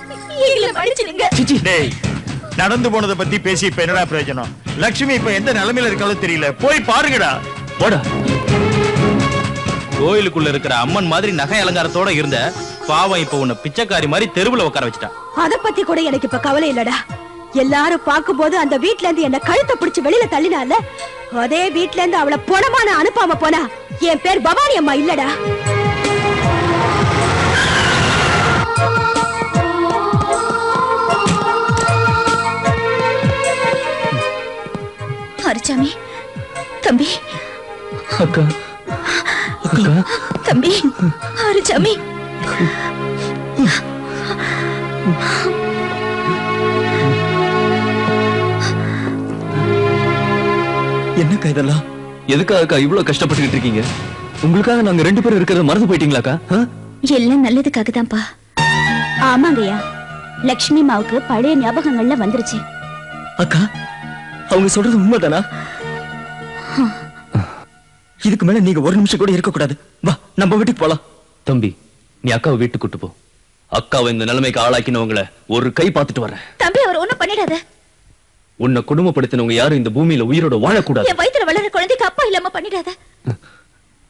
நடந்து போனதை பத்தி பேசி இப்ப என்னடா பிரயோஜனம்? லட்சுமி இப்ப எந்த நிலைமையில இருக்காலும் தெரியல, போய் பாருங்கடா. போடா. கோயிலுக்குள்ள இருக்கிற அம்மன் மாதிரி நகை அலங்காரத்தோட இருந்த பாவம் இப்ப உன்னை பிச்சைக்காரி மாதிரி தெருவுல உட்கார வச்சுட்டா. அத பத்தி கூட எனக்கு இப்ப கவலை இல்லடா. எல்லாரும் பாக்கும்போது அந்த வீட்ல இருந்து என்ன கழுத்தை பிடிச்சு வெளியில தள்ளினால, அதே வீட்ல இருந்து அவளை பொணமான அனுப்பாம போனா என் பேர் பவானி அம்மா இல்லடா. ஹரிசாமி, தம்பி. அக்கா, அக்கா, தம்பி, ஹரிசாமி. என்னக்கா இதெல்லாம்? எதுக்காக இவ்வளவு கஷ்டப்பட்டுக்கிட்டு இருக்கீங்க? உங்களுக்காக நாங்க 2 பேரும் இருக்கிறத மறந்து போயிட்டீங்களாக்கா? எல்லாம் நல்லதுக்காக தான்ப்பா. ஆமாங்கய்யா, லட்சுமி மாவுக்கு பழைய ஞாபகங்கள்ல வந்துருச்சு. அக்கா, அவங்க சொல்றது உண்மைதானா? இதுக்கு மேல நீங்க ஒரு நிமிஷம் கூட இருக்க கூடாது. வா, நம்ம வீட்டுக்கு போலாம். தம்பி, நீ அக்காவை வீட்டுக்கு கூட்டு போ. அக்காவை இந்த நிலைமைக்கு ஆளாக்கினவங்கள ஒரு கை பார்த்துட்டு வரேன். தம்பி, அவர் ஒண்ணும் பண்ணிடாத. உன்னை குடும்பப்படுத்தினவங்க யாரும் இந்த பூமியில உயிரோட வாழக்கூடாது. என் வயித்துல வளர குழந்தைக்கு அப்பா இல்லாம பண்ணிடாத.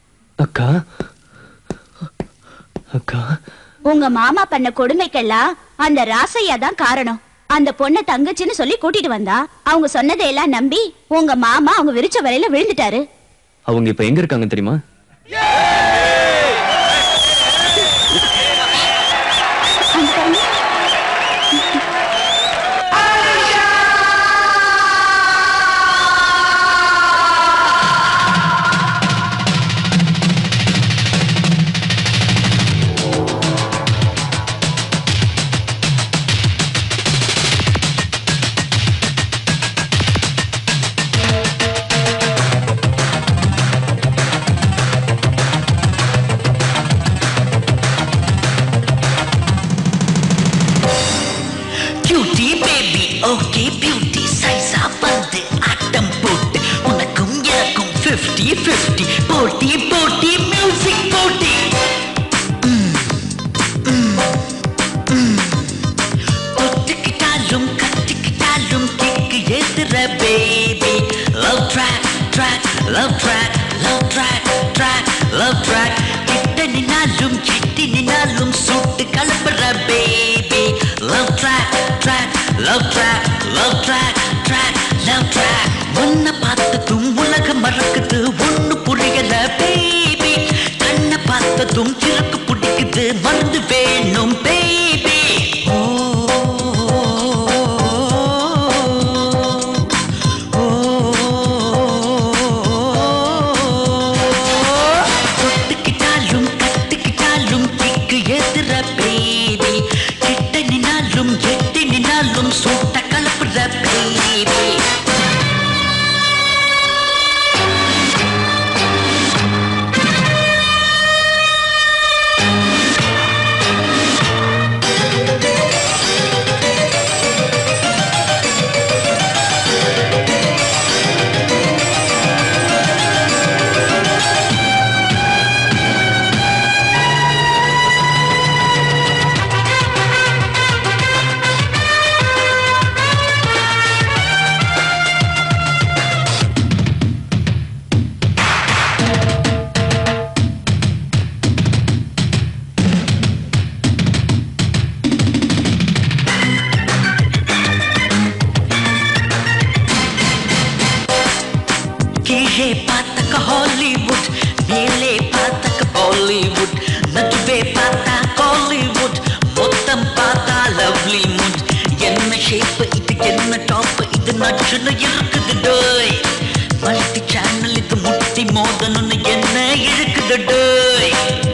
அக்கா, அக்கா, உங்க மாமா பண்ண கொடுமைக்கெல்லாம் அந்த ராசையா தான் காரணம். அந்த பொண்ணை தங்கச்சின்னு சொல்லி கூட்டிட்டு வந்தா அவங்க சொன்னதையெல்லாம் நம்பி உங்க மாமா அவங்க விரிச்ச வலையில விழுந்துட்டாரு. அவங்க இப்ப எங்க இருக்காங்க தெரியுமா? போட்டி போட்டி மியூசிக் போட்டி. ஒத்துக்கிட்டாலும் கத்திக்கிட்டாலும் கிக்கு ஏத்துற baby. Love track track love track love track track love track. கிட்ட நின்னாலும் கெட்டி நின்னாலும் சுட்டு கலப்புற baby. Love track track love track love track track love track. உன்னை பார்த்ததும் உலகம் மறக்குது ஒண்ணு புரியல பேபி. கண்ணை பார்த்ததும் சிறக்கு பிடிக்குது மருந்து வேணும் பேபி. தொட்டுக்கிட்டாலும் கத்துக்கிட்டாலும் கிக்கு ஏத்துற பேபி. கிட்ட நின்னாலும் எட்டி நின்னாலும் சூட்ட கலப்புற பேபி. கீழே பார்த்தாக்க ஹாலிவுட், மேலே பார்த்தாக்க பாலிவுட், நடுவே பார்த்தா காலிவுட், மொத்தம் பார்த்தா லவ்லி மூட். என்ன ஷேப் இது என்ன டாப் இது நச்சுன்னு இருக்குது டோய். மல்டி சேனல் இது முட்டி மோதனுன்னு என்ன இருக்குது டோய்.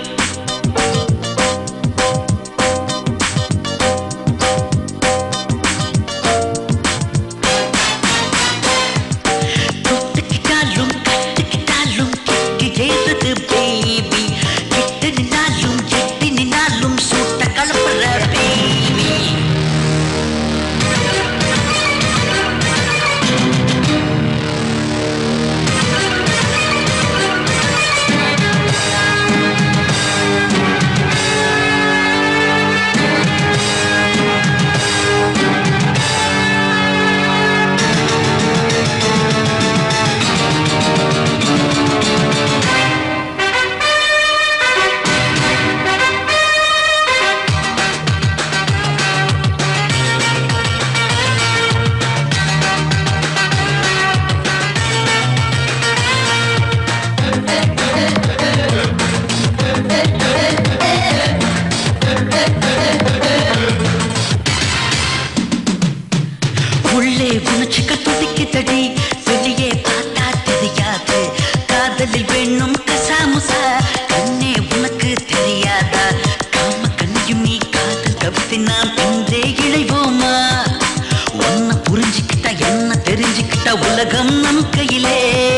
உள்ளே உணர்ச்சிக்க துடிக்குதடி, வெளியே பார்த்தா தெரியாது. காதலில் வேணும் கசாமுசா, கண்ணே உனக்கு தெரியாதா? காம கண்ணியும் நீ காதல் கவிதை நாம் இன்றே இழைவோமா? உன்னை புரிஞ்சுக்கிட்டா என்ன தெரிஞ்சுக்கிட்டா உலகம் நம் கையிலே.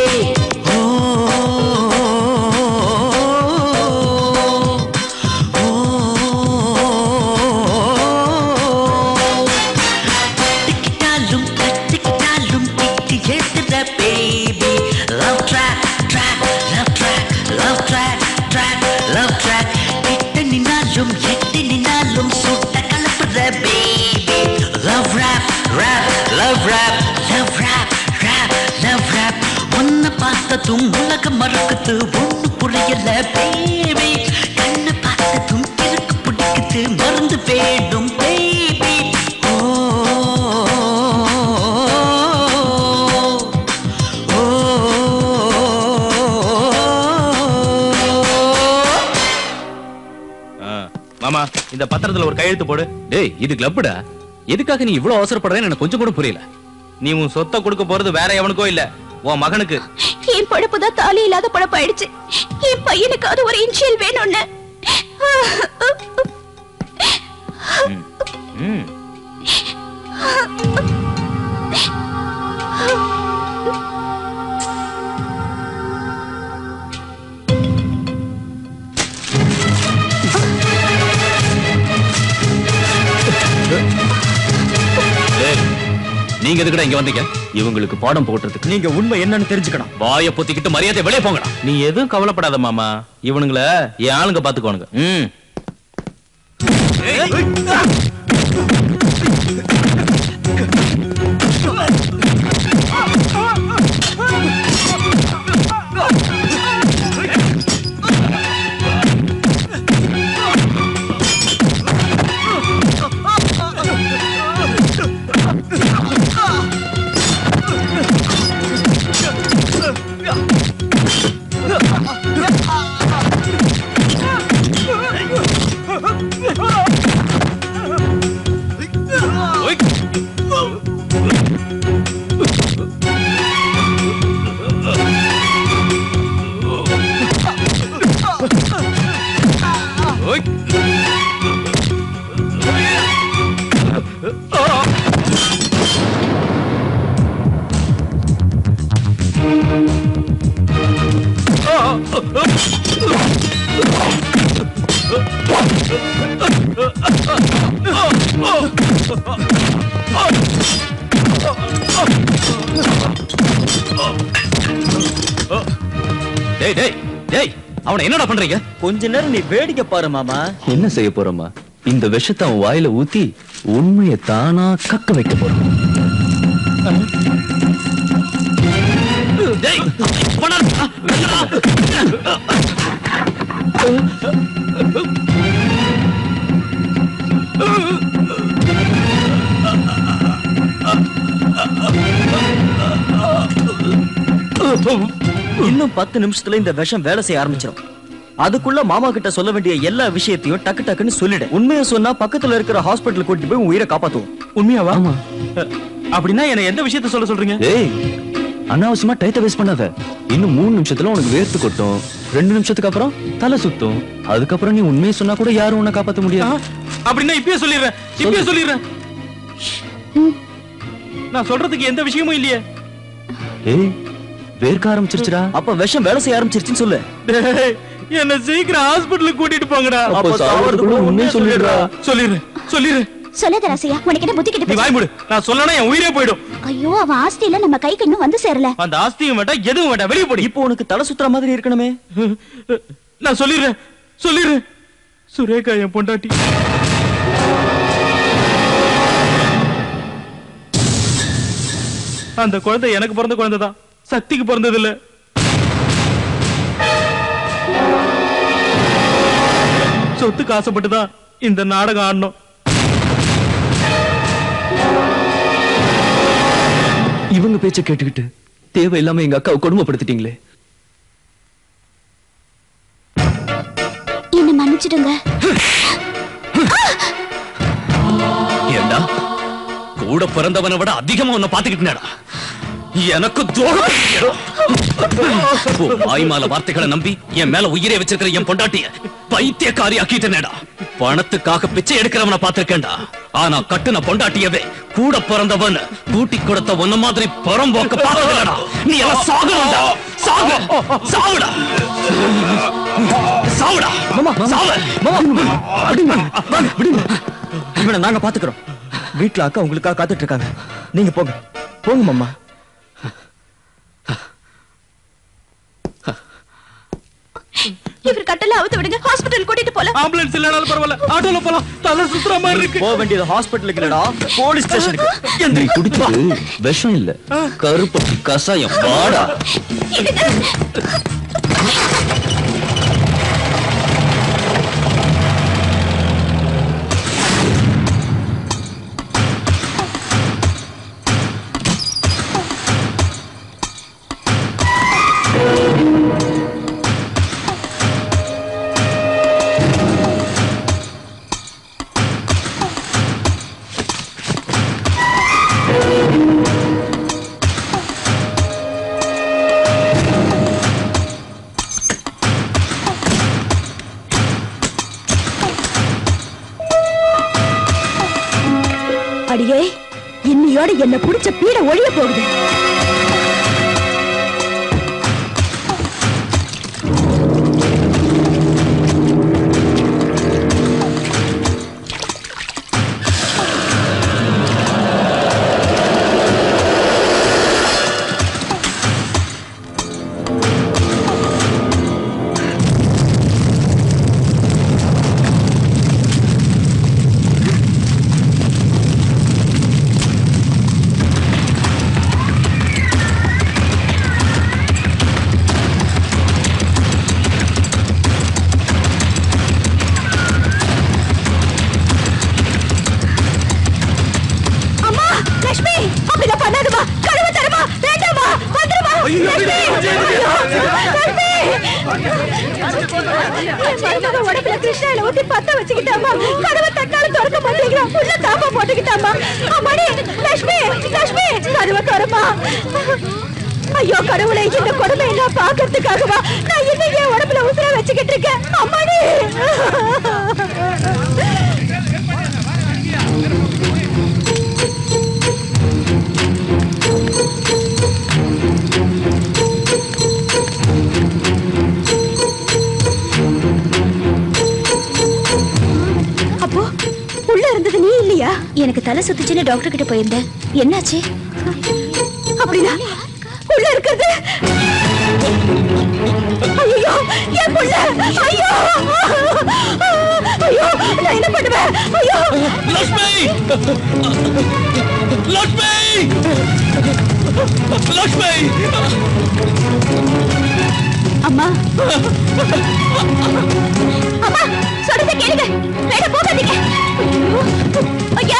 பார்த்ததும் உலகம் மறக்குது ஒண்ணு புரியல பேபி. கண்ணை பார்த்ததும் கிழக்கு பிடிக்குது மருந்து வேணும் பேபி. மாமா இந்த பத்திரத்துல ஒரு கையெழுத்து போடு. டேய் இது கிளப்டா, எதுக்காக நீ இவ்வளவு அவசரப்படுறேன்னு எனக்கு கொஞ்சம் கூட புரியல. நீ உன் சொத்தை கொடுக்க போறது வேற எவனுக்கோ இல்ல, உன் மகனுக்கு. என் பழப்பு தான் தாலி இல்லாத பழப்பு ஆயிடுச்சு. என் பையனுக்கு அது ஒரு இன்ஷியல் வேணும்னு. நீங்க எதுக்குடா இங்க வந்தீங்க? இவங்களுக்கு பாடம் போடுறதுக்கு. நீங்க உண்மை என்னன்னு தெரிஞ்சுக்கணும். வாயை பொத்திக்கிட்டு மரியாதை வெளியே போங்கடா. நீ எதுவும் கவலைப்படாத மாமா, இவனுங்கள என் ஆளுங்க பாத்துக்கோனுங்க. அவனை என்னடா பண்றீங்க? கொஞ்ச நேரம் நீ வேடிக்கை பாரு மாமா. என்ன செய்ய போறோமா? இந்த விஷத்தை அவன் வாயில ஊத்தி உண்மையை தானா கக்க வைக்க போறோம். இன்னும் 10 நிமிஷத்துல இந்த விஷம் வேலை செய்ய ஆரம்பிச்சிடும். அதுக்குள்ள மாமா கிட்ட சொல்ல வேண்டிய எல்லா விஷயத்தையும் டக்கு டக்குன்னு சொல்லிடு. உண்மையை சொன்னா பக்கத்துல இருக்கிற ஹாஸ்பிடல் கூட்டிட்டு போய் உயிரை காப்பாத்துவோம். உண்மையாவா? அப்படின்னா என்ன எந்த விஷயத்த சொல்ல சொல்றீங்க? ஏய், அனாவசியமா டைத்தை வேஸ்ட் பண்ணாத. இன்னும் 3 நிமிஷத்துல உனக்கு வேர்த்து கொட்டும், 2 நிமிஷத்துக்கு அப்புறம் தலை சுத்தும், அதுக்கப்புறம் நீ உண்மையை சொன்னா கூட யாரும் உன்னை காப்பாத்த முடியாது. அப்படின்னா இப்பயே சொல்லிடுறேன். நான் சொல்றதுக்கு எந்த விஷயமும் இல்லையே. ஏய், வேர்க்க ஆரம்பிச்சிருச்சுடா. அப்ப விஷம் வேலை செய்ய ஆரம்பிச்சிருச்சுன்னு சொல்லு. என்ன சீக்கிரம் ஹாஸ்பிடலுக்கு கூட்டிட்டு போங்கடா. அப்ப சாவறதுக்குள்ள உண்மையை சொல்லிடுறா. சொல்லிடுறேன். சொல்லாத ராசையா, உனக்கு என்ன புத்தி கிட்ட நீ வாய் மூடு. நான் சொல்லனா என் உயிரே போய்டும். ஐயோ, அவன் ஆஸ்தியில நம்ம கைக்கு இன்னும் வந்து சேரல. அந்த ஆஸ்தியும் வேண்டாம், எதுவும் வேண்டாம், வெளிய போடு. இப்போ உனக்கு தலை சுத்துற மாதிரி இருக்கணுமே. நான் சொல்லிடுறேன். சுரேகா என் பொண்டாட்டி. அந்த குழந்தை எனக்கு பிறந்த குழந்தைதான், சக்திக்கு பிறந்தது இல்ல. சொத்துக்கு ஆசைப்பட்டுதான் இந்த நாடகம் ஆடணும். இவங்க பேச்ச கேட்டுக்கிட்டு தேவையில்லாம எங்க அக்காவை கொடுமைப்படுத்திட்டீங்களே. என்ன மன்னிச்சிடுங்க. ஏண்டா, கூட பிறந்தவனை விட அதிகமா உன்னை பாத்துக்கிட்டேடா. எனக்கு வாய்மால வார்த்தைகளை நம்பி என் மேல உயிரை வச்சிருக்கிற என் பொண்டாட்டிய பைத்தியக்காரி ஆக்கிட்டேனேடா. பணத்துக்காக பிச்சை எடுக்கிறவனை பார்த்திருக்கேன்டா. ஆனா கட்டுன பொண்டாட்டியவே கூட பிறந்தவன் கூட்டி கொடுத்த ஒன்ன மாதிரி புறம்போக்க பார்த்ததுடா. நீ எல்லாம் சாகுடா. சாவுடா. இவனை நாங்க பாத்துக்கிறோம். வீட்டுல அக்கா உங்களுக்காக காத்துட்டு இருக்காங்க. நீங்க போங்க மாமா. இவர் கட்டல அவுத்து விடுங்க, ஹாஸ்பிடல் கூட்டிட்டு போலாம். ஆம்புலன்ஸ் இல்லனாலும் பரவாயில்ல, ஆட்டோல போலாம். தலை சுத்துற மாதிரி இருக்கு. போக வேண்டியது ஹாஸ்பிடலுக்கு இல்லடா, போலீஸ் ஸ்டேஷனுக்கு. நீ குடிச்சது விஷம் இல்ல, கருப்பு கசாயம். வாடா. இதோட என்ன புடிச்ச பீட ஒழிய போகுது. உடம்புல கிருஷ்ணாயில ஊத்தி பத்த வச்சுக்கிட்டாமா. கதவை தட்டாலும் திறக்க மாட்டேங்கிறான். உள்ள தாப்பா போட்டுக்கிட்டாமா. அம்மாடி லட்சுமி, லட்சுமி கதவை திறமா. ஐயோ கடவுளே, இந்த கொடுமை எல்லாம் பாக்குறதுக்காகவா நான் இன்னைக்கு என் உடம்புல உசுர வச்சுக்கிட்டு இருக்கேன். அம்மாடி அப்போ உள்ள இருந்தது நீ இல்லையா? எனக்கு தலை சுத்துச்சுன்னு டாக்டர் கிட்ட போயிருந்தேன். என்னாச்சு? அப்படின்னா உள்ள இருக்கிறது ஐயோ என் புள்ள. ஐயோ ஐயோ நான் என்ன பண்ணுவேன்? ஐயோ லட்சுமி, லட்சுமி, லட்சுமி. அம்மா அம்மா சொல்றத கேளுங்க. வேற போகாதீங்க. ஐயா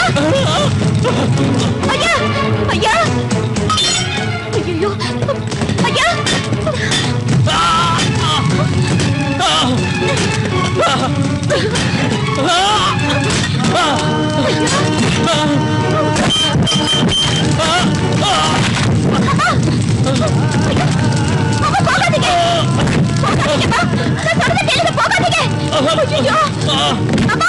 ஐயா ஐயா ஐயோ ஐயா போகாதீங்க, போகாதீங்கப்பா. நான் சொல்றத கேளுங்க, போகாதீங்க. ஐயோ அம்மா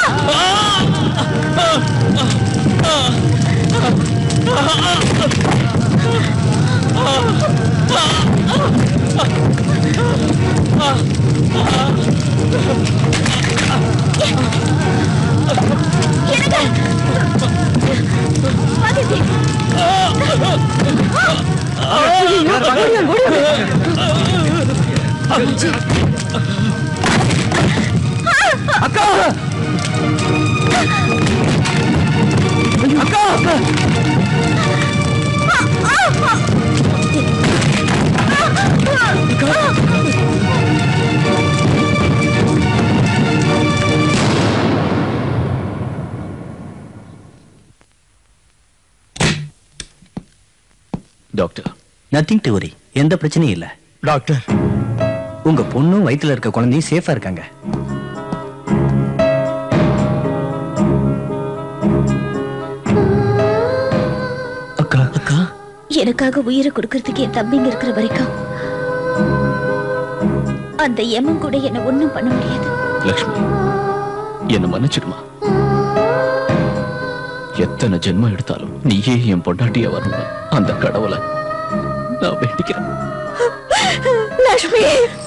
அக்கா, அக்கா, டாக்டர், நத்திங் டு வரி. எந்த பிரச்சனையும் இல்ல டாக்டர். உங்க பொண்ணும் வயித்துல இருக்க குழந்தையும் சேஃபா இருக்காங்க. அக்கா அக்கா, எனக்காக உயிரை கொடுக்கறதுக்கு என் தம்பிங்க இருக்கிற வரைக்கும் அந்த எமன் கூட என்ன ஒண்ணும் பண்ண முடியாது. லட்சுமி, என்ன மன்னிச்சிடுமா. எத்தனை ஜென்மம் எடுத்தாலும் நீயே என் பொண்டாட்டிய வரணும். அந்த கடவுளை நான் வேண்டிக்கிறேன். லட்சுமி,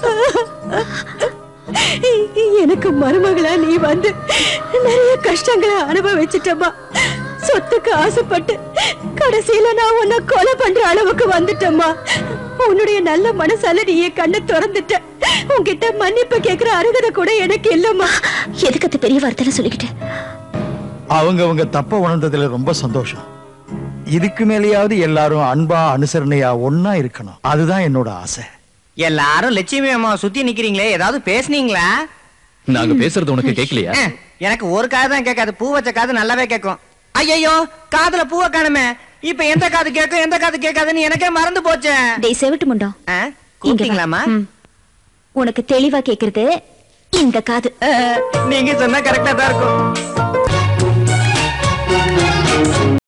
எனக்கு மருமகளா நீ வந்து நிறைய கஷ்டங்களை அனுபவிச்சுட்டமா. சொத்துக்கு ஆசைப்பட்டு கடைசியில நான் உன்னை கொலை பண்ற அளவுக்கு வந்துட்டம்மா. உன்னுடைய நல்ல மனசால நீ என் கண்ணை திறந்துட்ட. உன்கிட்ட மன்னிப்பு கேட்கிற அருகதை கூட எனக்கு இல்லம்மா. எதுக்கு அது பெரிய வார்த்தையில சொல்லிக்கிட்டு? அவங்க தப்ப உணர்ந்ததுல ரொம்ப சந்தோஷம். இதுக்கு மேலேயாவது எல்லாரும் அன்பா அனுசரணையா ஒன்னா இருக்கணும். அதுதான் என்னோட ஆசை. எல்லாரும் லட்சுமி அம்மா சுத்தி நிக்கிறீங்களே, ஏதாவது பேசுனீங்களா? நாங்க பேசுறது உனக்கு கேட்கலையா? எனக்கு ஒரு காது தான் கேட்காது, பூ வச்ச காது நல்லாவே கேட்கும். ஐயோ, காதுல பூவை காணுமே. இப்ப எந்த காது கேட்கும் எந்த காது கேட்காதுன்னு எனக்கே மறந்து போச்சு. டேய் செவிட்டு முண்டம், கூப்பிட்டீங்களாமா? உனக்கு தெளிவா கேக்குறது இந்த காது. நீங்க சொன்னா கரெக்டா தான் இருக்கும்.